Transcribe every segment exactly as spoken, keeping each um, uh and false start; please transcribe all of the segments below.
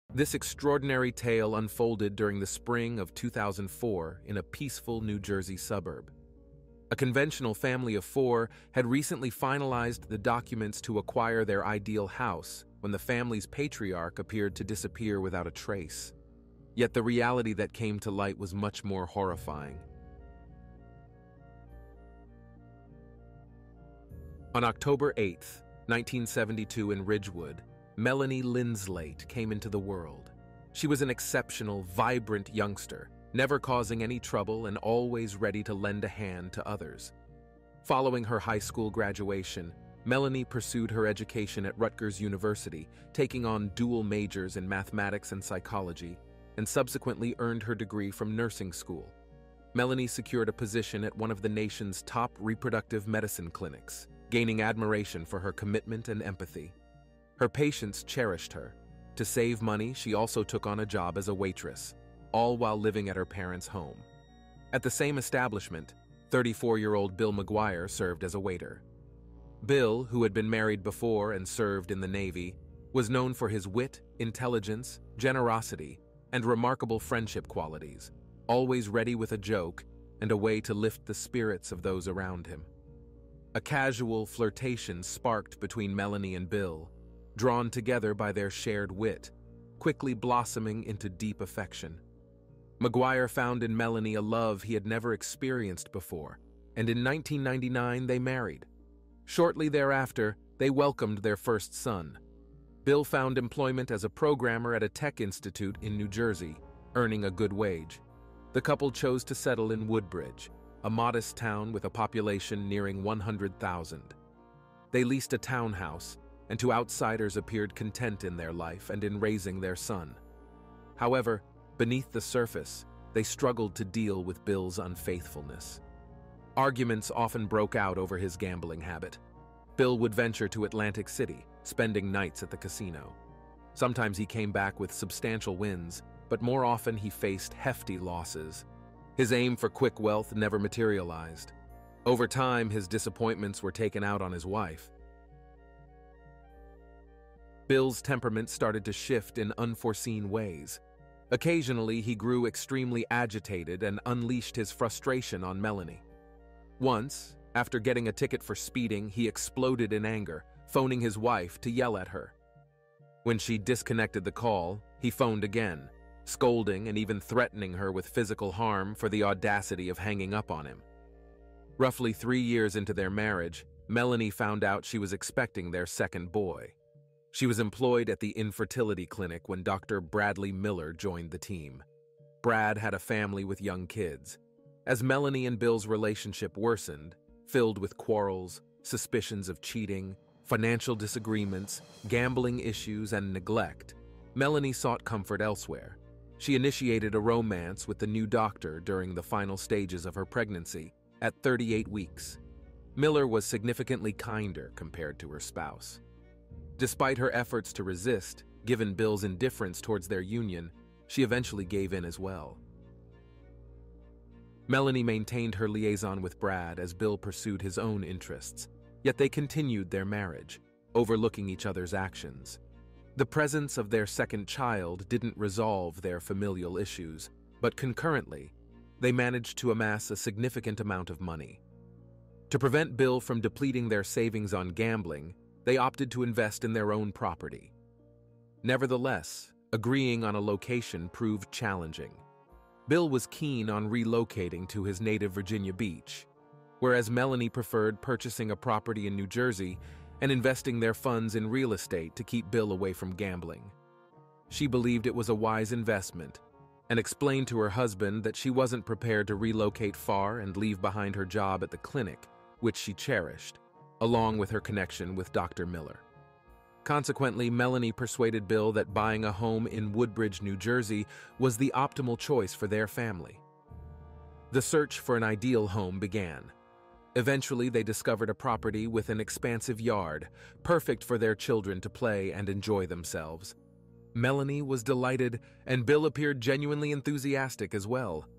This extraordinary tale unfolded during the spring of two thousand four in a peaceful New Jersey suburb. A conventional family of four had recently finalized the documents to acquire their ideal house when the family's patriarch appeared to disappear without a trace. Yet the reality that came to light was much more horrifying. On October eighth, nineteen seventy-two in Ridgewood, Melanie Linslate came into the world. She was an exceptional, vibrant youngster, never causing any trouble and always ready to lend a hand to others. Following her high school graduation, Melanie pursued her education at Rutgers University, taking on dual majors in mathematics and psychology, and subsequently earned her degree from nursing school. Melanie secured a position at one of the nation's top reproductive medicine clinics, gaining admiration for her commitment and empathy. Her patients cherished her. To save money, she also took on a job as a waitress, all while living at her parents' home. At the same establishment, thirty-four-year-old Bill McGuire served as a waiter. Bill, who had been married before and served in the Navy, was known for his wit, intelligence, generosity, and remarkable friendship qualities, always ready with a joke and a way to lift the spirits of those around him. A casual flirtation sparked between Melanie and Bill, drawn together by their shared wit, quickly blossoming into deep affection. McGuire found in Melanie a love he had never experienced before, and in nineteen ninety-nine they married. Shortly thereafter, they welcomed their first son. Bill found employment as a programmer at a tech institute in New Jersey, earning a good wage. The couple chose to settle in Woodbridge, a modest town with a population nearing one hundred thousand. They leased a townhouse, and to outsiders appeared content in their life and in raising their son. However, beneath the surface, they struggled to deal with Bill's unfaithfulness. Arguments often broke out over his gambling habit. Bill would venture to Atlantic City, spending nights at the casino. Sometimes he came back with substantial wins, but more often he faced hefty losses. His aim for quick wealth never materialized. Over time, his disappointments were taken out on his wife. Bill's temperament started to shift in unforeseen ways. Occasionally, he grew extremely agitated and unleashed his frustration on Melanie. Once, after getting a ticket for speeding, he exploded in anger, phoning his wife to yell at her. When she disconnected the call, he phoned again, scolding and even threatening her with physical harm for the audacity of hanging up on him. Roughly three years into their marriage, Melanie found out she was expecting their second boy. She was employed at the infertility clinic when Doctor Bradley Miller joined the team. Brad had a family with young kids. As Melanie and Bill's relationship worsened, filled with quarrels, suspicions of cheating, financial disagreements, gambling issues, and neglect, Melanie sought comfort elsewhere. She initiated a romance with the new doctor during the final stages of her pregnancy, at thirty-eight weeks. Miller was significantly kinder compared to her spouse. Despite her efforts to resist, given Bill's indifference towards their union, she eventually gave in as well. Melanie maintained her liaison with Brad as Bill pursued his own interests, yet they continued their marriage, overlooking each other's actions. The presence of their second child didn't resolve their familial issues, but concurrently, they managed to amass a significant amount of money. To prevent Bill from depleting their savings on gambling, they opted to invest in their own property. Nevertheless, agreeing on a location proved challenging. Bill was keen on relocating to his native Virginia Beach, whereas Melanie preferred purchasing a property in New Jersey and investing their funds in real estate to keep Bill away from gambling. She believed it was a wise investment and explained to her husband that she wasn't prepared to relocate far and leave behind her job at the clinic, which she cherished, along with her connection with Doctor Miller. Consequently, Melanie persuaded Bill that buying a home in Woodbridge, New Jersey was the optimal choice for their family. The search for an ideal home began. Eventually, they discovered a property with an expansive yard, perfect for their children to play and enjoy themselves. Melanie was delighted, and Bill appeared genuinely enthusiastic as well.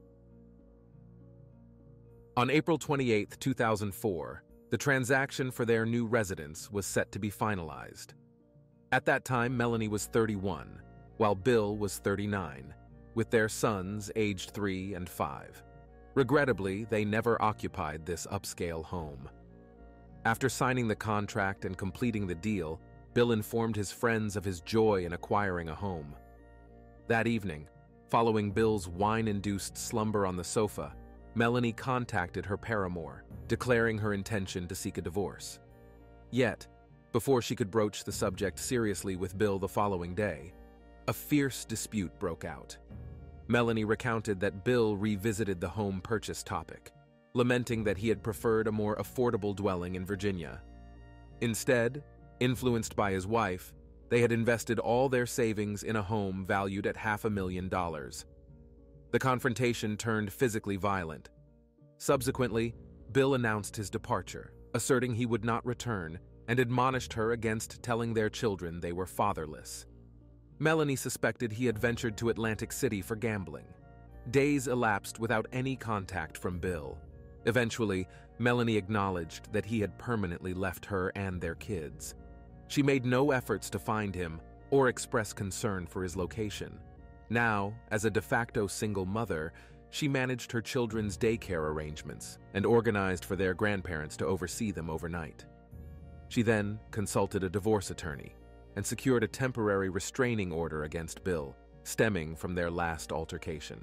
On April twenty-eighth, two thousand four, the transaction for their new residence was set to be finalized. At that time, Melanie was thirty-one, while Bill was thirty-nine, with their sons aged three and five. Regrettably, they never occupied this upscale home. After signing the contract and completing the deal, Bill informed his friends of his joy in acquiring a home. That evening, following Bill's wine-induced slumber on the sofa, Melanie contacted her paramour, declaring her intention to seek a divorce. Yet, before she could broach the subject seriously with Bill the following day, a fierce dispute broke out. Melanie recounted that Bill revisited the home purchase topic, lamenting that he had preferred a more affordable dwelling in Virginia. Instead, influenced by his wife, they had invested all their savings in a home valued at half a million dollars. The confrontation turned physically violent. Subsequently, Bill announced his departure, asserting he would not return, and admonished her against telling their children they were fatherless. Melanie suspected he had ventured to Atlantic City for gambling. Days elapsed without any contact from Bill. Eventually, Melanie acknowledged that he had permanently left her and their kids. She made no efforts to find him or express concern for his location. Now, as a de facto single mother, she managed her children's daycare arrangements and organized for their grandparents to oversee them overnight. She then consulted a divorce attorney and secured a temporary restraining order against Bill, stemming from their last altercation.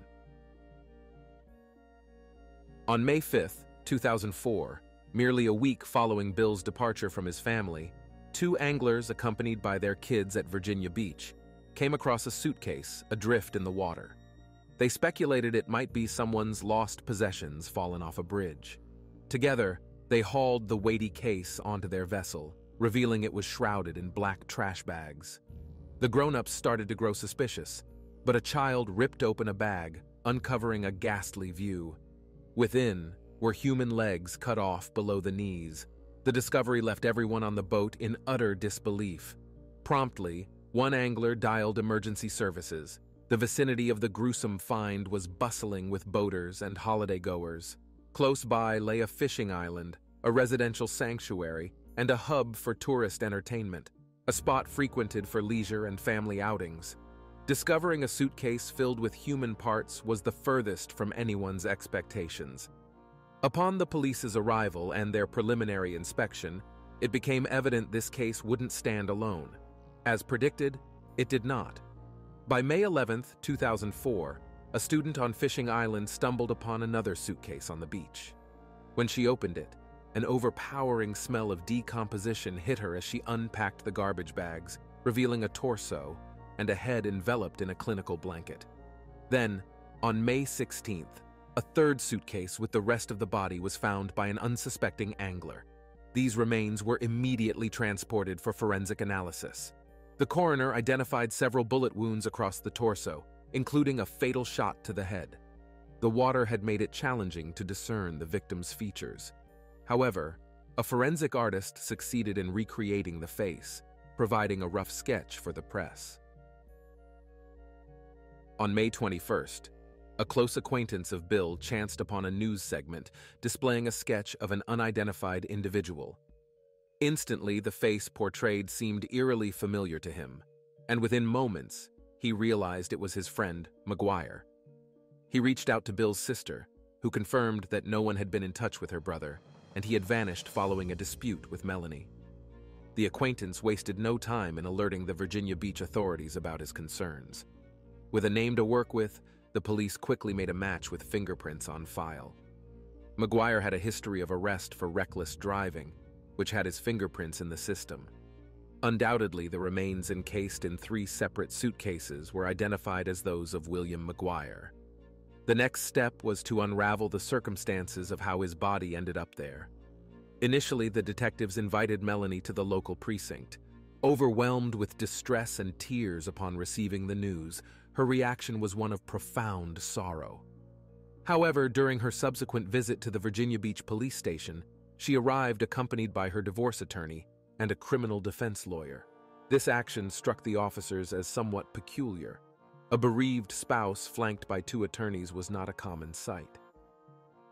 On May fifth, two thousand four, merely a week following Bill's departure from his family, two anglers accompanied by their kids at Virginia Beach came across a suitcase adrift in the water. They speculated it might be someone's lost possessions fallen off a bridge. Together, they hauled the weighty case onto their vessel, revealing it was shrouded in black trash bags. The grown-ups started to grow suspicious, but a child ripped open a bag, uncovering a ghastly view. Within were human legs cut off below the knees. The discovery left everyone on the boat in utter disbelief. Promptly, one angler dialed emergency services. The vicinity of the gruesome find was bustling with boaters and holiday-goers. Close by lay a fishing island, a residential sanctuary, and a hub for tourist entertainment, a spot frequented for leisure and family outings. Discovering a suitcase filled with human parts was the furthest from anyone's expectations. Upon the police's arrival and their preliminary inspection, it became evident this case wouldn't stand alone. As predicted, it did not. By May eleventh, two thousand four, a student on Fishing Island stumbled upon another suitcase on the beach. When she opened it, an overpowering smell of decomposition hit her as she unpacked the garbage bags, revealing a torso and a head enveloped in a clinical blanket. Then, on May sixteenth, a third suitcase with the rest of the body was found by an unsuspecting angler. These remains were immediately transported for forensic analysis. The coroner identified several bullet wounds across the torso, including a fatal shot to the head. The water had made it challenging to discern the victim's features. However, a forensic artist succeeded in recreating the face, providing a rough sketch for the press. On May twenty-first, a close acquaintance of Bill chanced upon a news segment displaying a sketch of an unidentified individual. Instantly, the face portrayed seemed eerily familiar to him, and within moments, he realized it was his friend, McGuire. He reached out to Bill's sister, who confirmed that no one had been in touch with her brother, and he had vanished following a dispute with Melanie. The acquaintance wasted no time in alerting the Virginia Beach authorities about his concerns. With a name to work with, the police quickly made a match with fingerprints on file. McGuire had a history of arrest for reckless driving, which had his fingerprints in the system. Undoubtedly, the remains encased in three separate suitcases were identified as those of William McGuire. The next step was to unravel the circumstances of how his body ended up there. Initially, the detectives invited Melanie to the local precinct. Overwhelmed with distress and tears upon receiving the news, her reaction was one of profound sorrow. However, during her subsequent visit to the Virginia Beach police station, she arrived accompanied by her divorce attorney and a criminal defense lawyer. This action struck the officers as somewhat peculiar. A bereaved spouse flanked by two attorneys was not a common sight.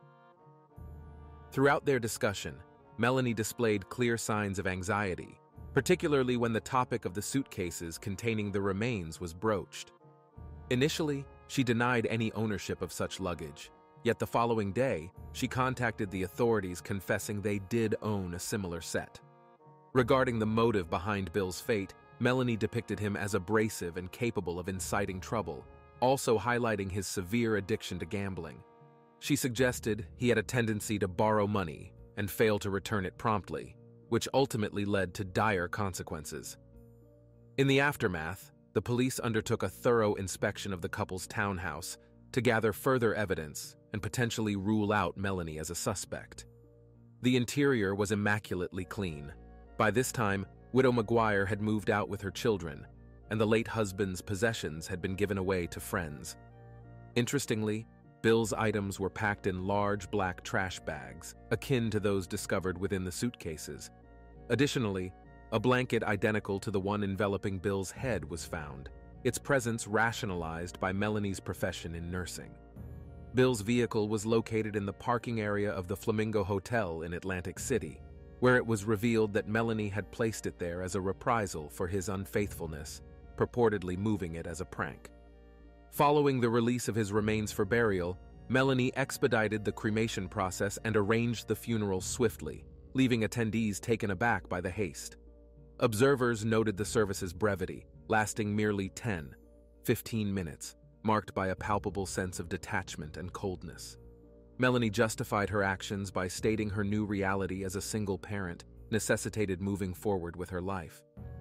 Throughout their discussion, Melanie displayed clear signs of anxiety. particularly when the topic of the suitcases containing the remains was broached. Initially, she denied any ownership of such luggage, yet the following day, she contacted the authorities confessing they did own a similar set. Regarding the motive behind Bill's fate, Melanie depicted him as abrasive and capable of inciting trouble, also highlighting his severe addiction to gambling. She suggested he had a tendency to borrow money and fail to return it promptly, which ultimately led to dire consequences. In the aftermath, the police undertook a thorough inspection of the couple's townhouse to gather further evidence and potentially rule out Melanie as a suspect. The interior was immaculately clean. By this time, Widow McGuire had moved out with her children, and the late husband's possessions had been given away to friends. Interestingly, Bill's items were packed in large black trash bags, akin to those discovered within the suitcases. Additionally, a blanket identical to the one enveloping Bill's head was found, its presence rationalized by Melanie's profession in nursing. Bill's vehicle was located in the parking area of the Flamingo Hotel in Atlantic City, where it was revealed that Melanie had placed it there as a reprisal for his unfaithfulness, purportedly moving it as a prank. Following the release of his remains for burial, Melanie expedited the cremation process and arranged the funeral swiftly, leaving attendees taken aback by the haste. Observers noted the service's brevity, lasting merely ten, fifteen minutes, marked by a palpable sense of detachment and coldness. Melanie justified her actions by stating her new reality as a single parent necessitated moving forward with her life.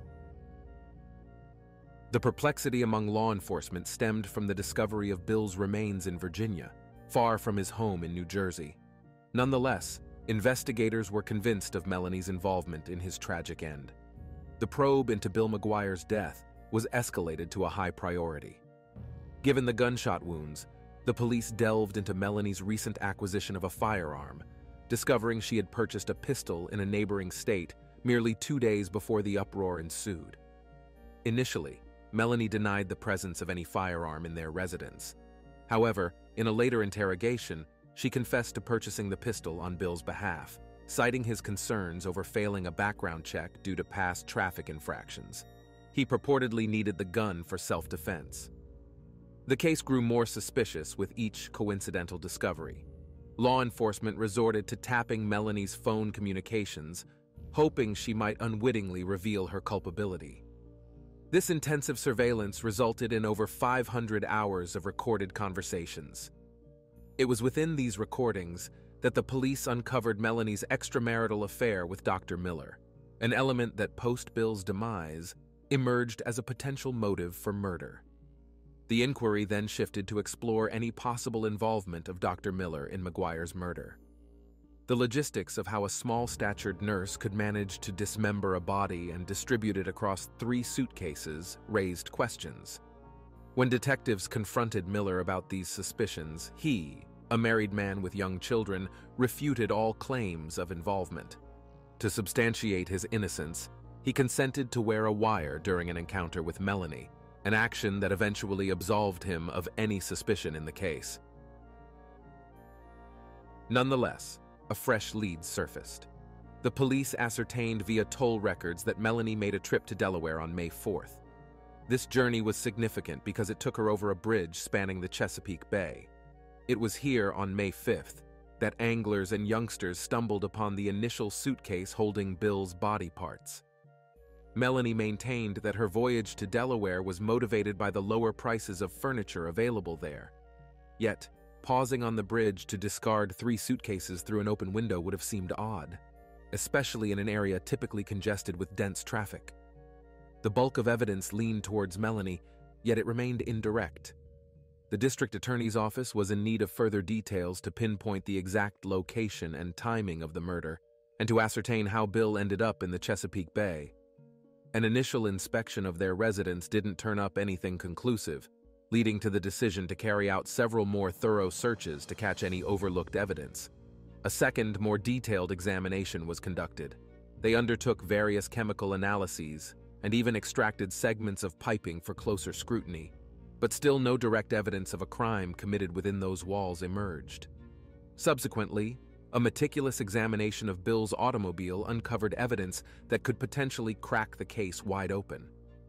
The perplexity among law enforcement stemmed from the discovery of Bill's remains in Virginia, far from his home in New Jersey. Nonetheless, investigators were convinced of Melanie's involvement in his tragic end. The probe into Bill McGuire's death was escalated to a high priority. Given the gunshot wounds, the police delved into Melanie's recent acquisition of a firearm, discovering she had purchased a pistol in a neighboring state merely two days before the uproar ensued. Initially, Melanie denied the presence of any firearm in their residence. However, in a later interrogation, she confessed to purchasing the pistol on Bill's behalf, citing his concerns over failing a background check due to past traffic infractions. He purportedly needed the gun for self-defense. The case grew more suspicious with each coincidental discovery. Law enforcement resorted to tapping Melanie's phone communications, hoping she might unwittingly reveal her culpability. This intensive surveillance resulted in over five hundred hours of recorded conversations. It was within these recordings that the police uncovered Melanie's extramarital affair with Doctor Miller, an element that post-Bill's demise emerged as a potential motive for murder. The inquiry then shifted to explore any possible involvement of Doctor Miller in McGuire's murder. The logistics of how a small-statured nurse could manage to dismember a body and distribute it across three suitcases raised questions. When detectives confronted Miller about these suspicions, he, a married man with young children, refuted all claims of involvement. To substantiate his innocence, he consented to wear a wire during an encounter with Melanie, an action that eventually absolved him of any suspicion in the case. Nonetheless, a fresh lead surfaced. The police ascertained via toll records that Melanie made a trip to Delaware on May fourth. This journey was significant because it took her over a bridge spanning the Chesapeake Bay. It was here on May fifth that anglers and youngsters stumbled upon the initial suitcase holding Bill's body parts. Melanie maintained that her voyage to Delaware was motivated by the lower prices of furniture available there. Yet, pausing on the bridge to discard three suitcases through an open window would have seemed odd, especially in an area typically congested with dense traffic. The bulk of evidence leaned towards Melanie, yet it remained indirect. The district attorney's office was in need of further details to pinpoint the exact location and timing of the murder, and to ascertain how Bill ended up in the Chesapeake Bay. An initial inspection of their residence didn't turn up anything conclusive, leading to the decision to carry out several more thorough searches to catch any overlooked evidence. A second, more detailed examination was conducted. They undertook various chemical analyses and even extracted segments of piping for closer scrutiny, but still no direct evidence of a crime committed within those walls emerged. Subsequently, A meticulous examination of Bill's automobile uncovered evidence that could potentially crack the case wide open.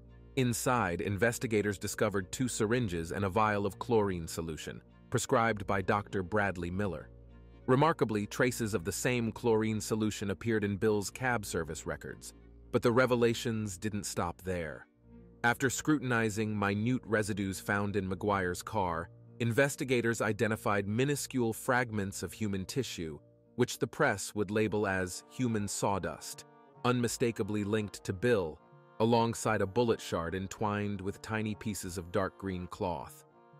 Inside, investigators discovered two syringes and a vial of chlorine solution, prescribed by Doctor Bradley Miller. Remarkably, traces of the same chlorine solution appeared in Bill's cab service records, but the revelations didn't stop there. After scrutinizing minute residues found in McGuire's car, investigators identified minuscule fragments of human tissue, which the press would label as human sawdust, unmistakably linked to Bill, alongside a bullet shard entwined with tiny pieces of dark green cloth.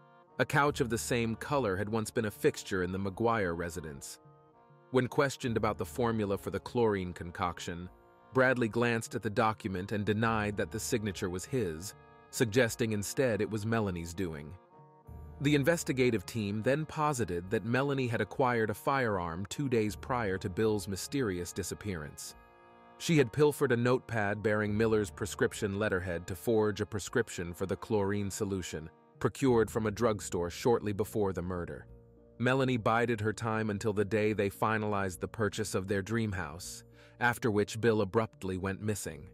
A couch of the same color had once been a fixture in the McGuire residence. When questioned about the formula for the chlorine concoction, Bradley glanced at the document and denied that the signature was his, suggesting instead it was Melanie's doing. The investigative team then posited that Melanie had acquired a firearm two days prior to Bill's mysterious disappearance. She had pilfered a notepad bearing Miller's prescription letterhead to forge a prescription for the chlorine solution, procured from a drugstore shortly before the murder. Melanie bided her time until the day they finalized the purchase of their dream house, after which Bill abruptly went missing.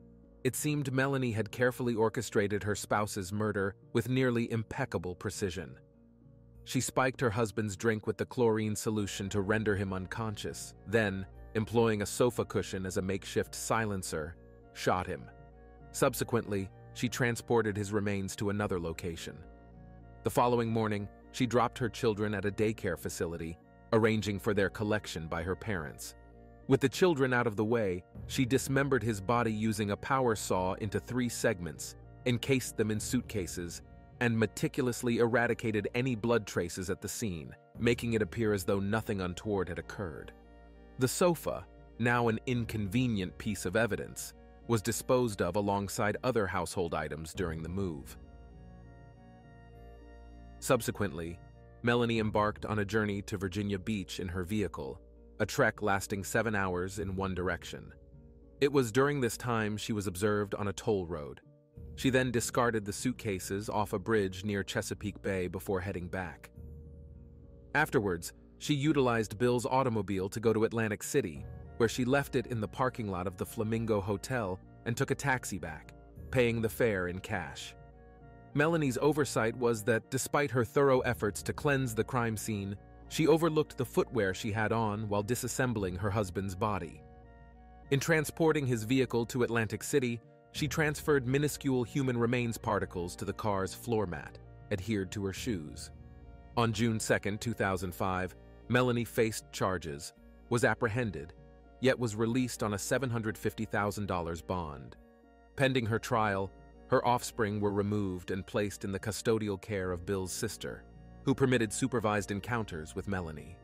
It seemed Melanie had carefully orchestrated her spouse's murder with nearly impeccable precision. She spiked her husband's drink with the chlorine solution to render him unconscious, then, employing a sofa cushion as a makeshift silencer, shot him. Subsequently, she transported his remains to another location. The following morning, she dropped her children at a daycare facility, arranging for their collection by her parents. With the children out of the way, she dismembered his body using a power saw into three segments, encased them in suitcases, and meticulously eradicated any blood traces at the scene, making it appear as though nothing untoward had occurred. The sofa, now an inconvenient piece of evidence, was disposed of alongside other household items during the move. Subsequently, Melanie embarked on a journey to Virginia Beach in her vehicle, a trek lasting seven hours in one direction. It was during this time she was observed on a toll road. She then discarded the suitcases off a bridge near Chesapeake Bay before heading back. Afterwards, she utilized Bill's automobile to go to Atlantic City, where she left it in the parking lot of the Flamingo Hotel and took a taxi back, paying the fare in cash. Melanie's oversight was that despite her thorough efforts to cleanse the crime scene, she overlooked the footwear she had on while disassembling her husband's body. In transporting his vehicle to Atlantic City, she transferred minuscule human remains particles to the car's floor mat, adhered to her shoes. On June second, two thousand five, Melanie faced charges, was apprehended, yet was released on a seven hundred fifty thousand dollars bond. Pending her trial, her offspring were removed and placed in the custodial care of Bill's sister, who permitted supervised encounters with Melanie.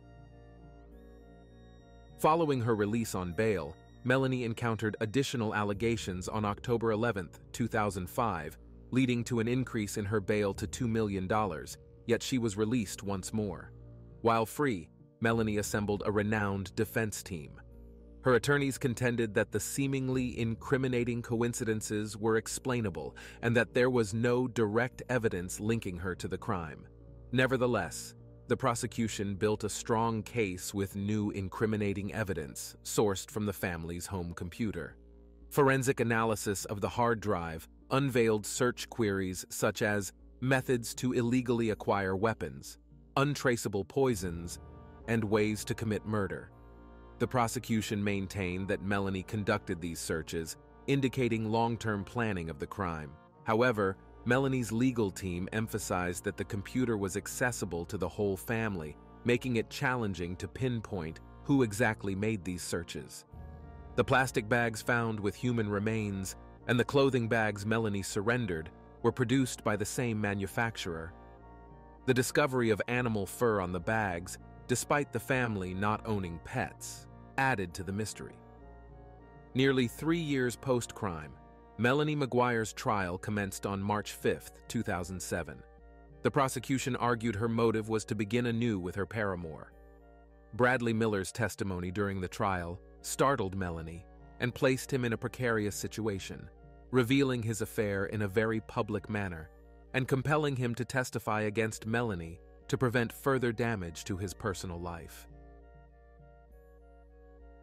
Following her release on bail, Melanie encountered additional allegations on October eleventh, two thousand five, leading to an increase in her bail to two million dollars, yet she was released once more. While free, Melanie assembled a renowned defense team. Her attorneys contended that the seemingly incriminating coincidences were explainable and that there was no direct evidence linking her to the crime. Nevertheless, the prosecution built a strong case with new incriminating evidence sourced from the family's home computer. Forensic analysis of the hard drive unveiled search queries such as methods to illegally acquire weapons, untraceable poisons, and ways to commit murder. The prosecution maintained that Melanie conducted these searches, indicating long-term planning of the crime. However, Melanie's legal team emphasized that the computer was accessible to the whole family, making it challenging to pinpoint who exactly made these searches. The plastic bags found with human remains and the clothing bags Melanie surrendered were produced by the same manufacturer. The discovery of animal fur on the bags, despite the family not owning pets, added to the mystery. Nearly three years post-crime, Melanie McGuire's trial commenced on March fifth, two thousand seven. The prosecution argued her motive was to begin anew with her paramour. Bradley Miller's testimony during the trial startled Melanie and placed him in a precarious situation, revealing his affair in a very public manner and compelling him to testify against Melanie to prevent further damage to his personal life.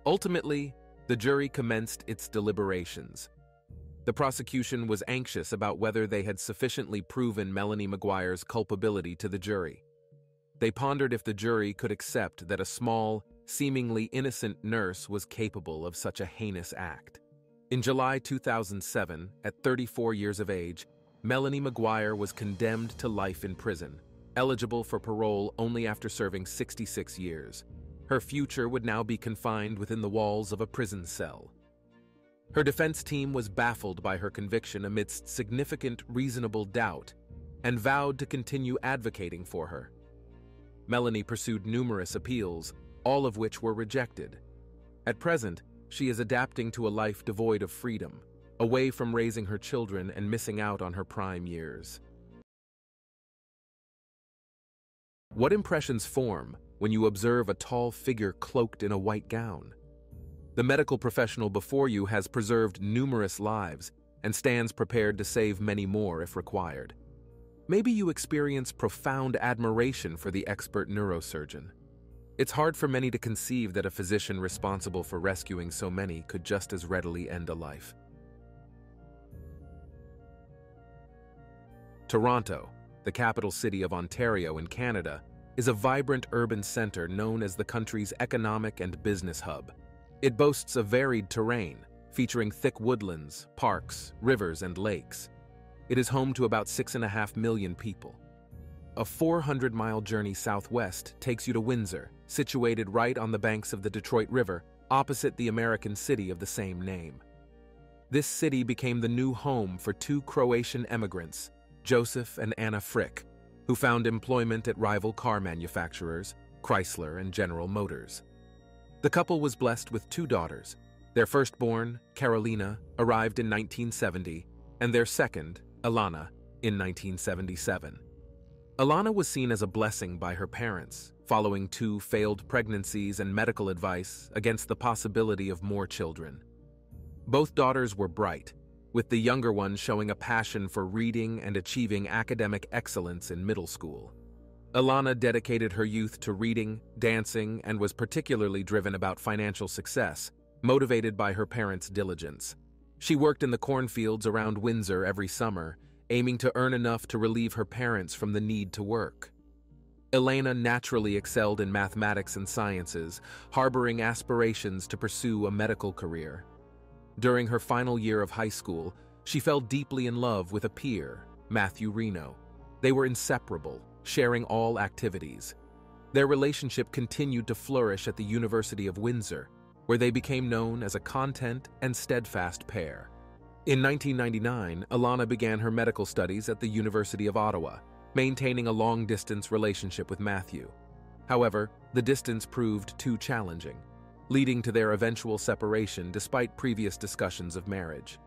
Ultimately, the jury commenced its deliberations. The prosecution was anxious about whether they had sufficiently proven Melanie McGuire's culpability to the jury. They pondered if the jury could accept that a small, seemingly innocent nurse was capable of such a heinous act. In July two thousand seven, at thirty-four years of age, Melanie McGuire was condemned to life in prison, eligible for parole only after serving sixty-six years. Her future would now be confined within the walls of a prison cell. Her defense team was baffled by her conviction amidst significant reasonable doubt and vowed to continue advocating for her. Melanie pursued numerous appeals, all of which were rejected. At present, she is adapting to a life devoid of freedom, away from raising her children and missing out on her prime years. What impressions form when you observe a tall figure cloaked in a white gown? The medical professional before you has preserved numerous lives and stands prepared to save many more if required. Maybe you experience profound admiration for the expert neurosurgeon. It's hard for many to conceive that a physician responsible for rescuing so many could just as readily end a life. Toronto, the capital city of Ontario in Canada, is a vibrant urban center known as the country's economic and business hub. It boasts a varied terrain, featuring thick woodlands, parks, rivers, and lakes. It is home to about six and a half million people. A four hundred mile journey southwest takes you to Windsor, situated right on the banks of the Detroit River, opposite the American city of the same name. This city became the new home for two Croatian emigrants, Joseph and Anna Frick, who found employment at rival car manufacturers, Chrysler and General Motors. The couple was blessed with two daughters. Their firstborn, Carolina, arrived in nineteen seventy, and their second, Alana, in nineteen seventy-seven. Alana was seen as a blessing by her parents, following two failed pregnancies and medical advice against the possibility of more children. Both daughters were bright, with the younger one showing a passion for reading and achieving academic excellence in middle school. Alana dedicated her youth to reading, dancing, and was particularly driven about financial success, motivated by her parents' diligence. She worked in the cornfields around Windsor every summer, aiming to earn enough to relieve her parents from the need to work. Elena naturally excelled in mathematics and sciences, harboring aspirations to pursue a medical career. During her final year of high school, she fell deeply in love with a peer, Matthew Reno. They were inseparable, sharing all activities. Their relationship continued to flourish at the University of Windsor, where they became known as a content and steadfast pair. In nineteen ninety-nine, Alana began her medical studies at the University of Ottawa, maintaining a long-distance relationship with Matthew. However, the distance proved too challenging, leading to their eventual separation despite previous discussions of marriage.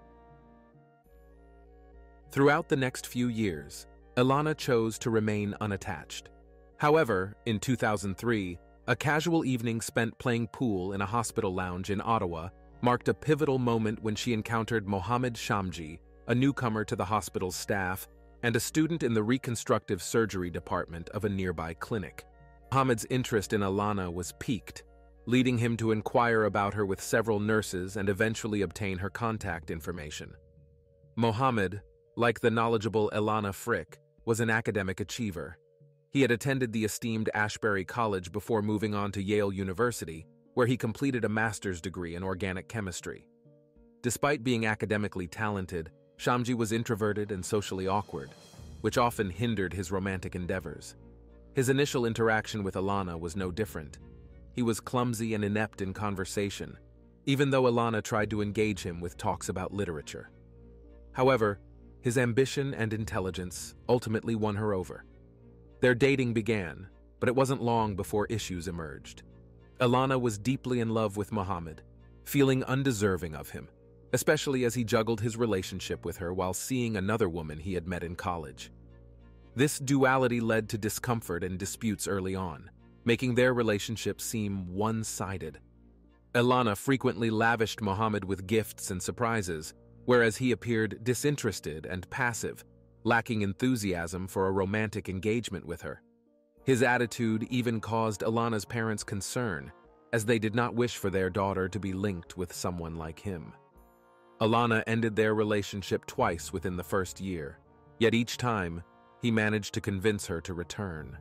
Throughout the next few years, Alana chose to remain unattached. However, in two thousand three, a casual evening spent playing pool in a hospital lounge in Ottawa marked a pivotal moment when she encountered Mohammed Shamji, a newcomer to the hospital's staff and a student in the reconstructive surgery department of a nearby clinic. Mohammed's interest in Alana was piqued, leading him to inquire about her with several nurses and eventually obtain her contact information. Mohammed, like the knowledgeable Alana Frick, was an academic achiever. He had attended the esteemed Ashbury College before moving on to Yale University, where he completed a master's degree in organic chemistry. Despite being academically talented, Shamji was introverted and socially awkward, which often hindered his romantic endeavors. His initial interaction with Alana was no different. He was clumsy and inept in conversation, even though Alana tried to engage him with talks about literature. However, his ambition and intelligence ultimately won her over. Their dating began, but it wasn't long before issues emerged. Alana was deeply in love with Mohammed, feeling undeserving of him, especially as he juggled his relationship with her while seeing another woman he had met in college. This duality led to discomfort and disputes early on, making their relationship seem one-sided. Alana frequently lavished Mohammed with gifts and surprises, whereas he appeared disinterested and passive, lacking enthusiasm for a romantic engagement with her. His attitude even caused Alana's parents concern, as they did not wish for their daughter to be linked with someone like him. Alana ended their relationship twice within the first year, yet each time, he managed to convince her to return.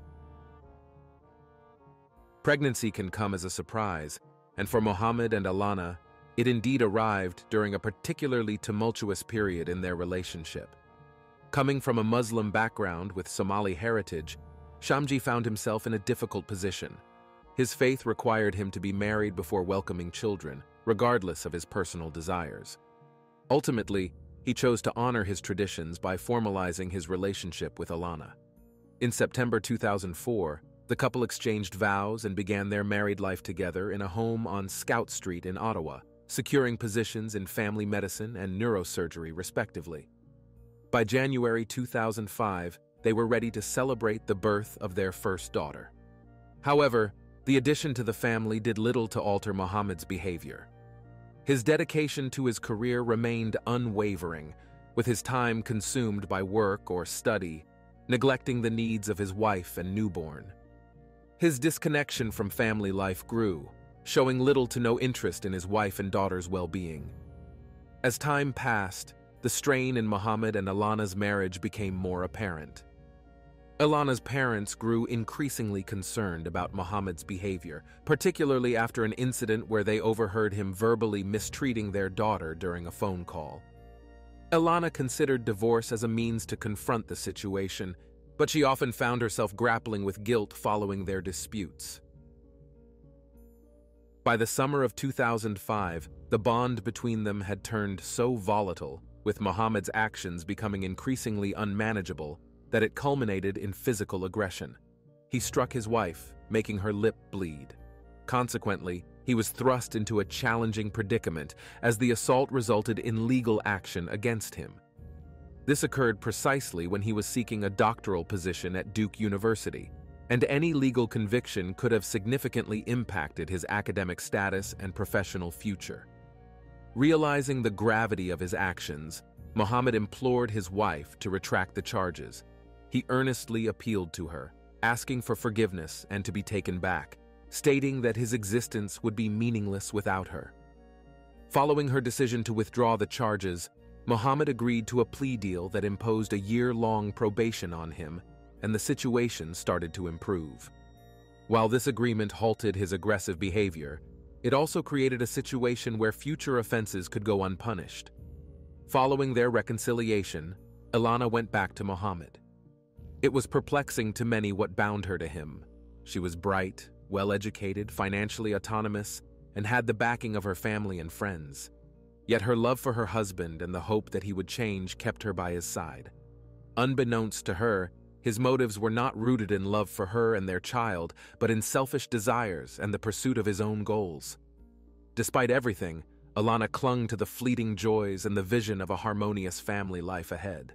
Pregnancy can come as a surprise, and for Mohammed and Alana, it indeed arrived during a particularly tumultuous period in their relationship. Coming from a Muslim background with Somali heritage, Shamji found himself in a difficult position. His faith required him to be married before welcoming children, regardless of his personal desires. Ultimately, he chose to honor his traditions by formalizing his relationship with Alana. In September two thousand four, the couple exchanged vows and began their married life together in a home on Scout Street in Ottawa, securing positions in family medicine and neurosurgery respectively. By January two thousand five, they were ready to celebrate the birth of their first daughter. However, the addition to the family did little to alter Mohammed's behavior. His dedication to his career remained unwavering, with his time consumed by work or study, neglecting the needs of his wife and newborn. His disconnection from family life grew, showing little to no interest in his wife and daughter's well-being. As time passed, the strain in Mohammed and Alana's marriage became more apparent. Alana's parents grew increasingly concerned about Mohammed's behavior, particularly after an incident where they overheard him verbally mistreating their daughter during a phone call. Alana considered divorce as a means to confront the situation, but she often found herself grappling with guilt following their disputes. By the summer of two thousand five, the bond between them had turned so volatile, with Mohammed's actions becoming increasingly unmanageable, that it culminated in physical aggression. He struck his wife, making her lip bleed. Consequently, he was thrust into a challenging predicament as the assault resulted in legal action against him. This occurred precisely when he was seeking a doctoral position at Duke University, and any legal conviction could have significantly impacted his academic status and professional future. Realizing the gravity of his actions, Mohammed implored his wife to retract the charges. He earnestly appealed to her, asking for forgiveness and to be taken back, stating that his existence would be meaningless without her. Following her decision to withdraw the charges, Mohammed agreed to a plea deal that imposed a year-long probation on him, and the situation started to improve. While this agreement halted his aggressive behavior, it also created a situation where future offenses could go unpunished. Following their reconciliation, Alana went back to Mohammed. It was perplexing to many what bound her to him. She was bright, well-educated, financially autonomous, and had the backing of her family and friends. Yet her love for her husband and the hope that he would change kept her by his side. Unbeknownst to her, his motives were not rooted in love for her and their child, but in selfish desires and the pursuit of his own goals. Despite everything, Alana clung to the fleeting joys and the vision of a harmonious family life ahead.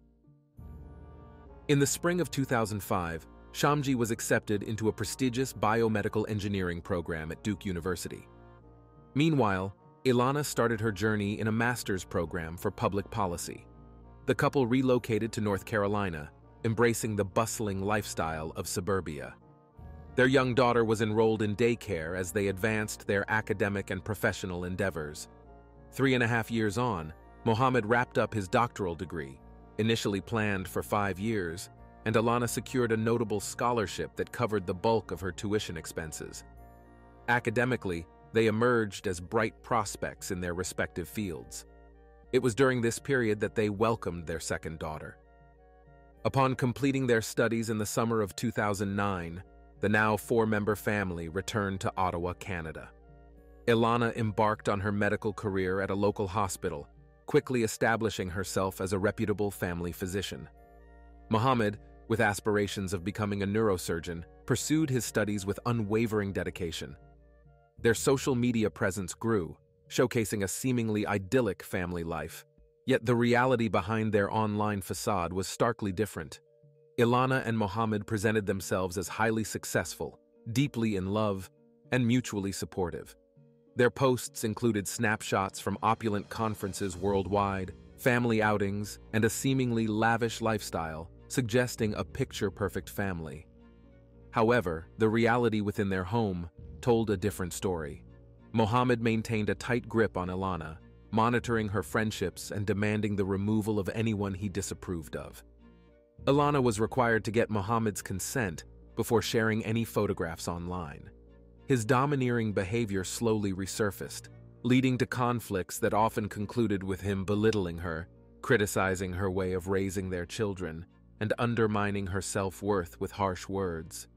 In the spring of two thousand five, Shamji was accepted into a prestigious biomedical engineering program at Duke University. Meanwhile, Alana started her journey in a master's program for public policy. The couple relocated to North Carolina, embracing the bustling lifestyle of suburbia. Their young daughter was enrolled in daycare as they advanced their academic and professional endeavors. Three and a half years on, Mohammed wrapped up his doctoral degree, initially planned for five years, and Alana secured a notable scholarship that covered the bulk of her tuition expenses. Academically, they emerged as bright prospects in their respective fields. It was during this period that they welcomed their second daughter. Upon completing their studies in the summer of two thousand nine, the now four-member family returned to Ottawa, Canada. Alana embarked on her medical career at a local hospital, quickly establishing herself as a reputable family physician. Mohammed, with aspirations of becoming a neurosurgeon, pursued his studies with unwavering dedication. Their social media presence grew, showcasing a seemingly idyllic family life. Yet the reality behind their online facade was starkly different. Alana and Mohammed presented themselves as highly successful, deeply in love, and mutually supportive. Their posts included snapshots from opulent conferences worldwide, family outings, and a seemingly lavish lifestyle, suggesting a picture-perfect family. However, the reality within their home told a different story. Mohammed maintained a tight grip on Ilana, monitoring her friendships and demanding the removal of anyone he disapproved of. Ilana was required to get Mohammed's consent before sharing any photographs online. His domineering behavior slowly resurfaced, leading to conflicts that often concluded with him belittling her, criticizing her way of raising their children, and undermining her self-worth with harsh words.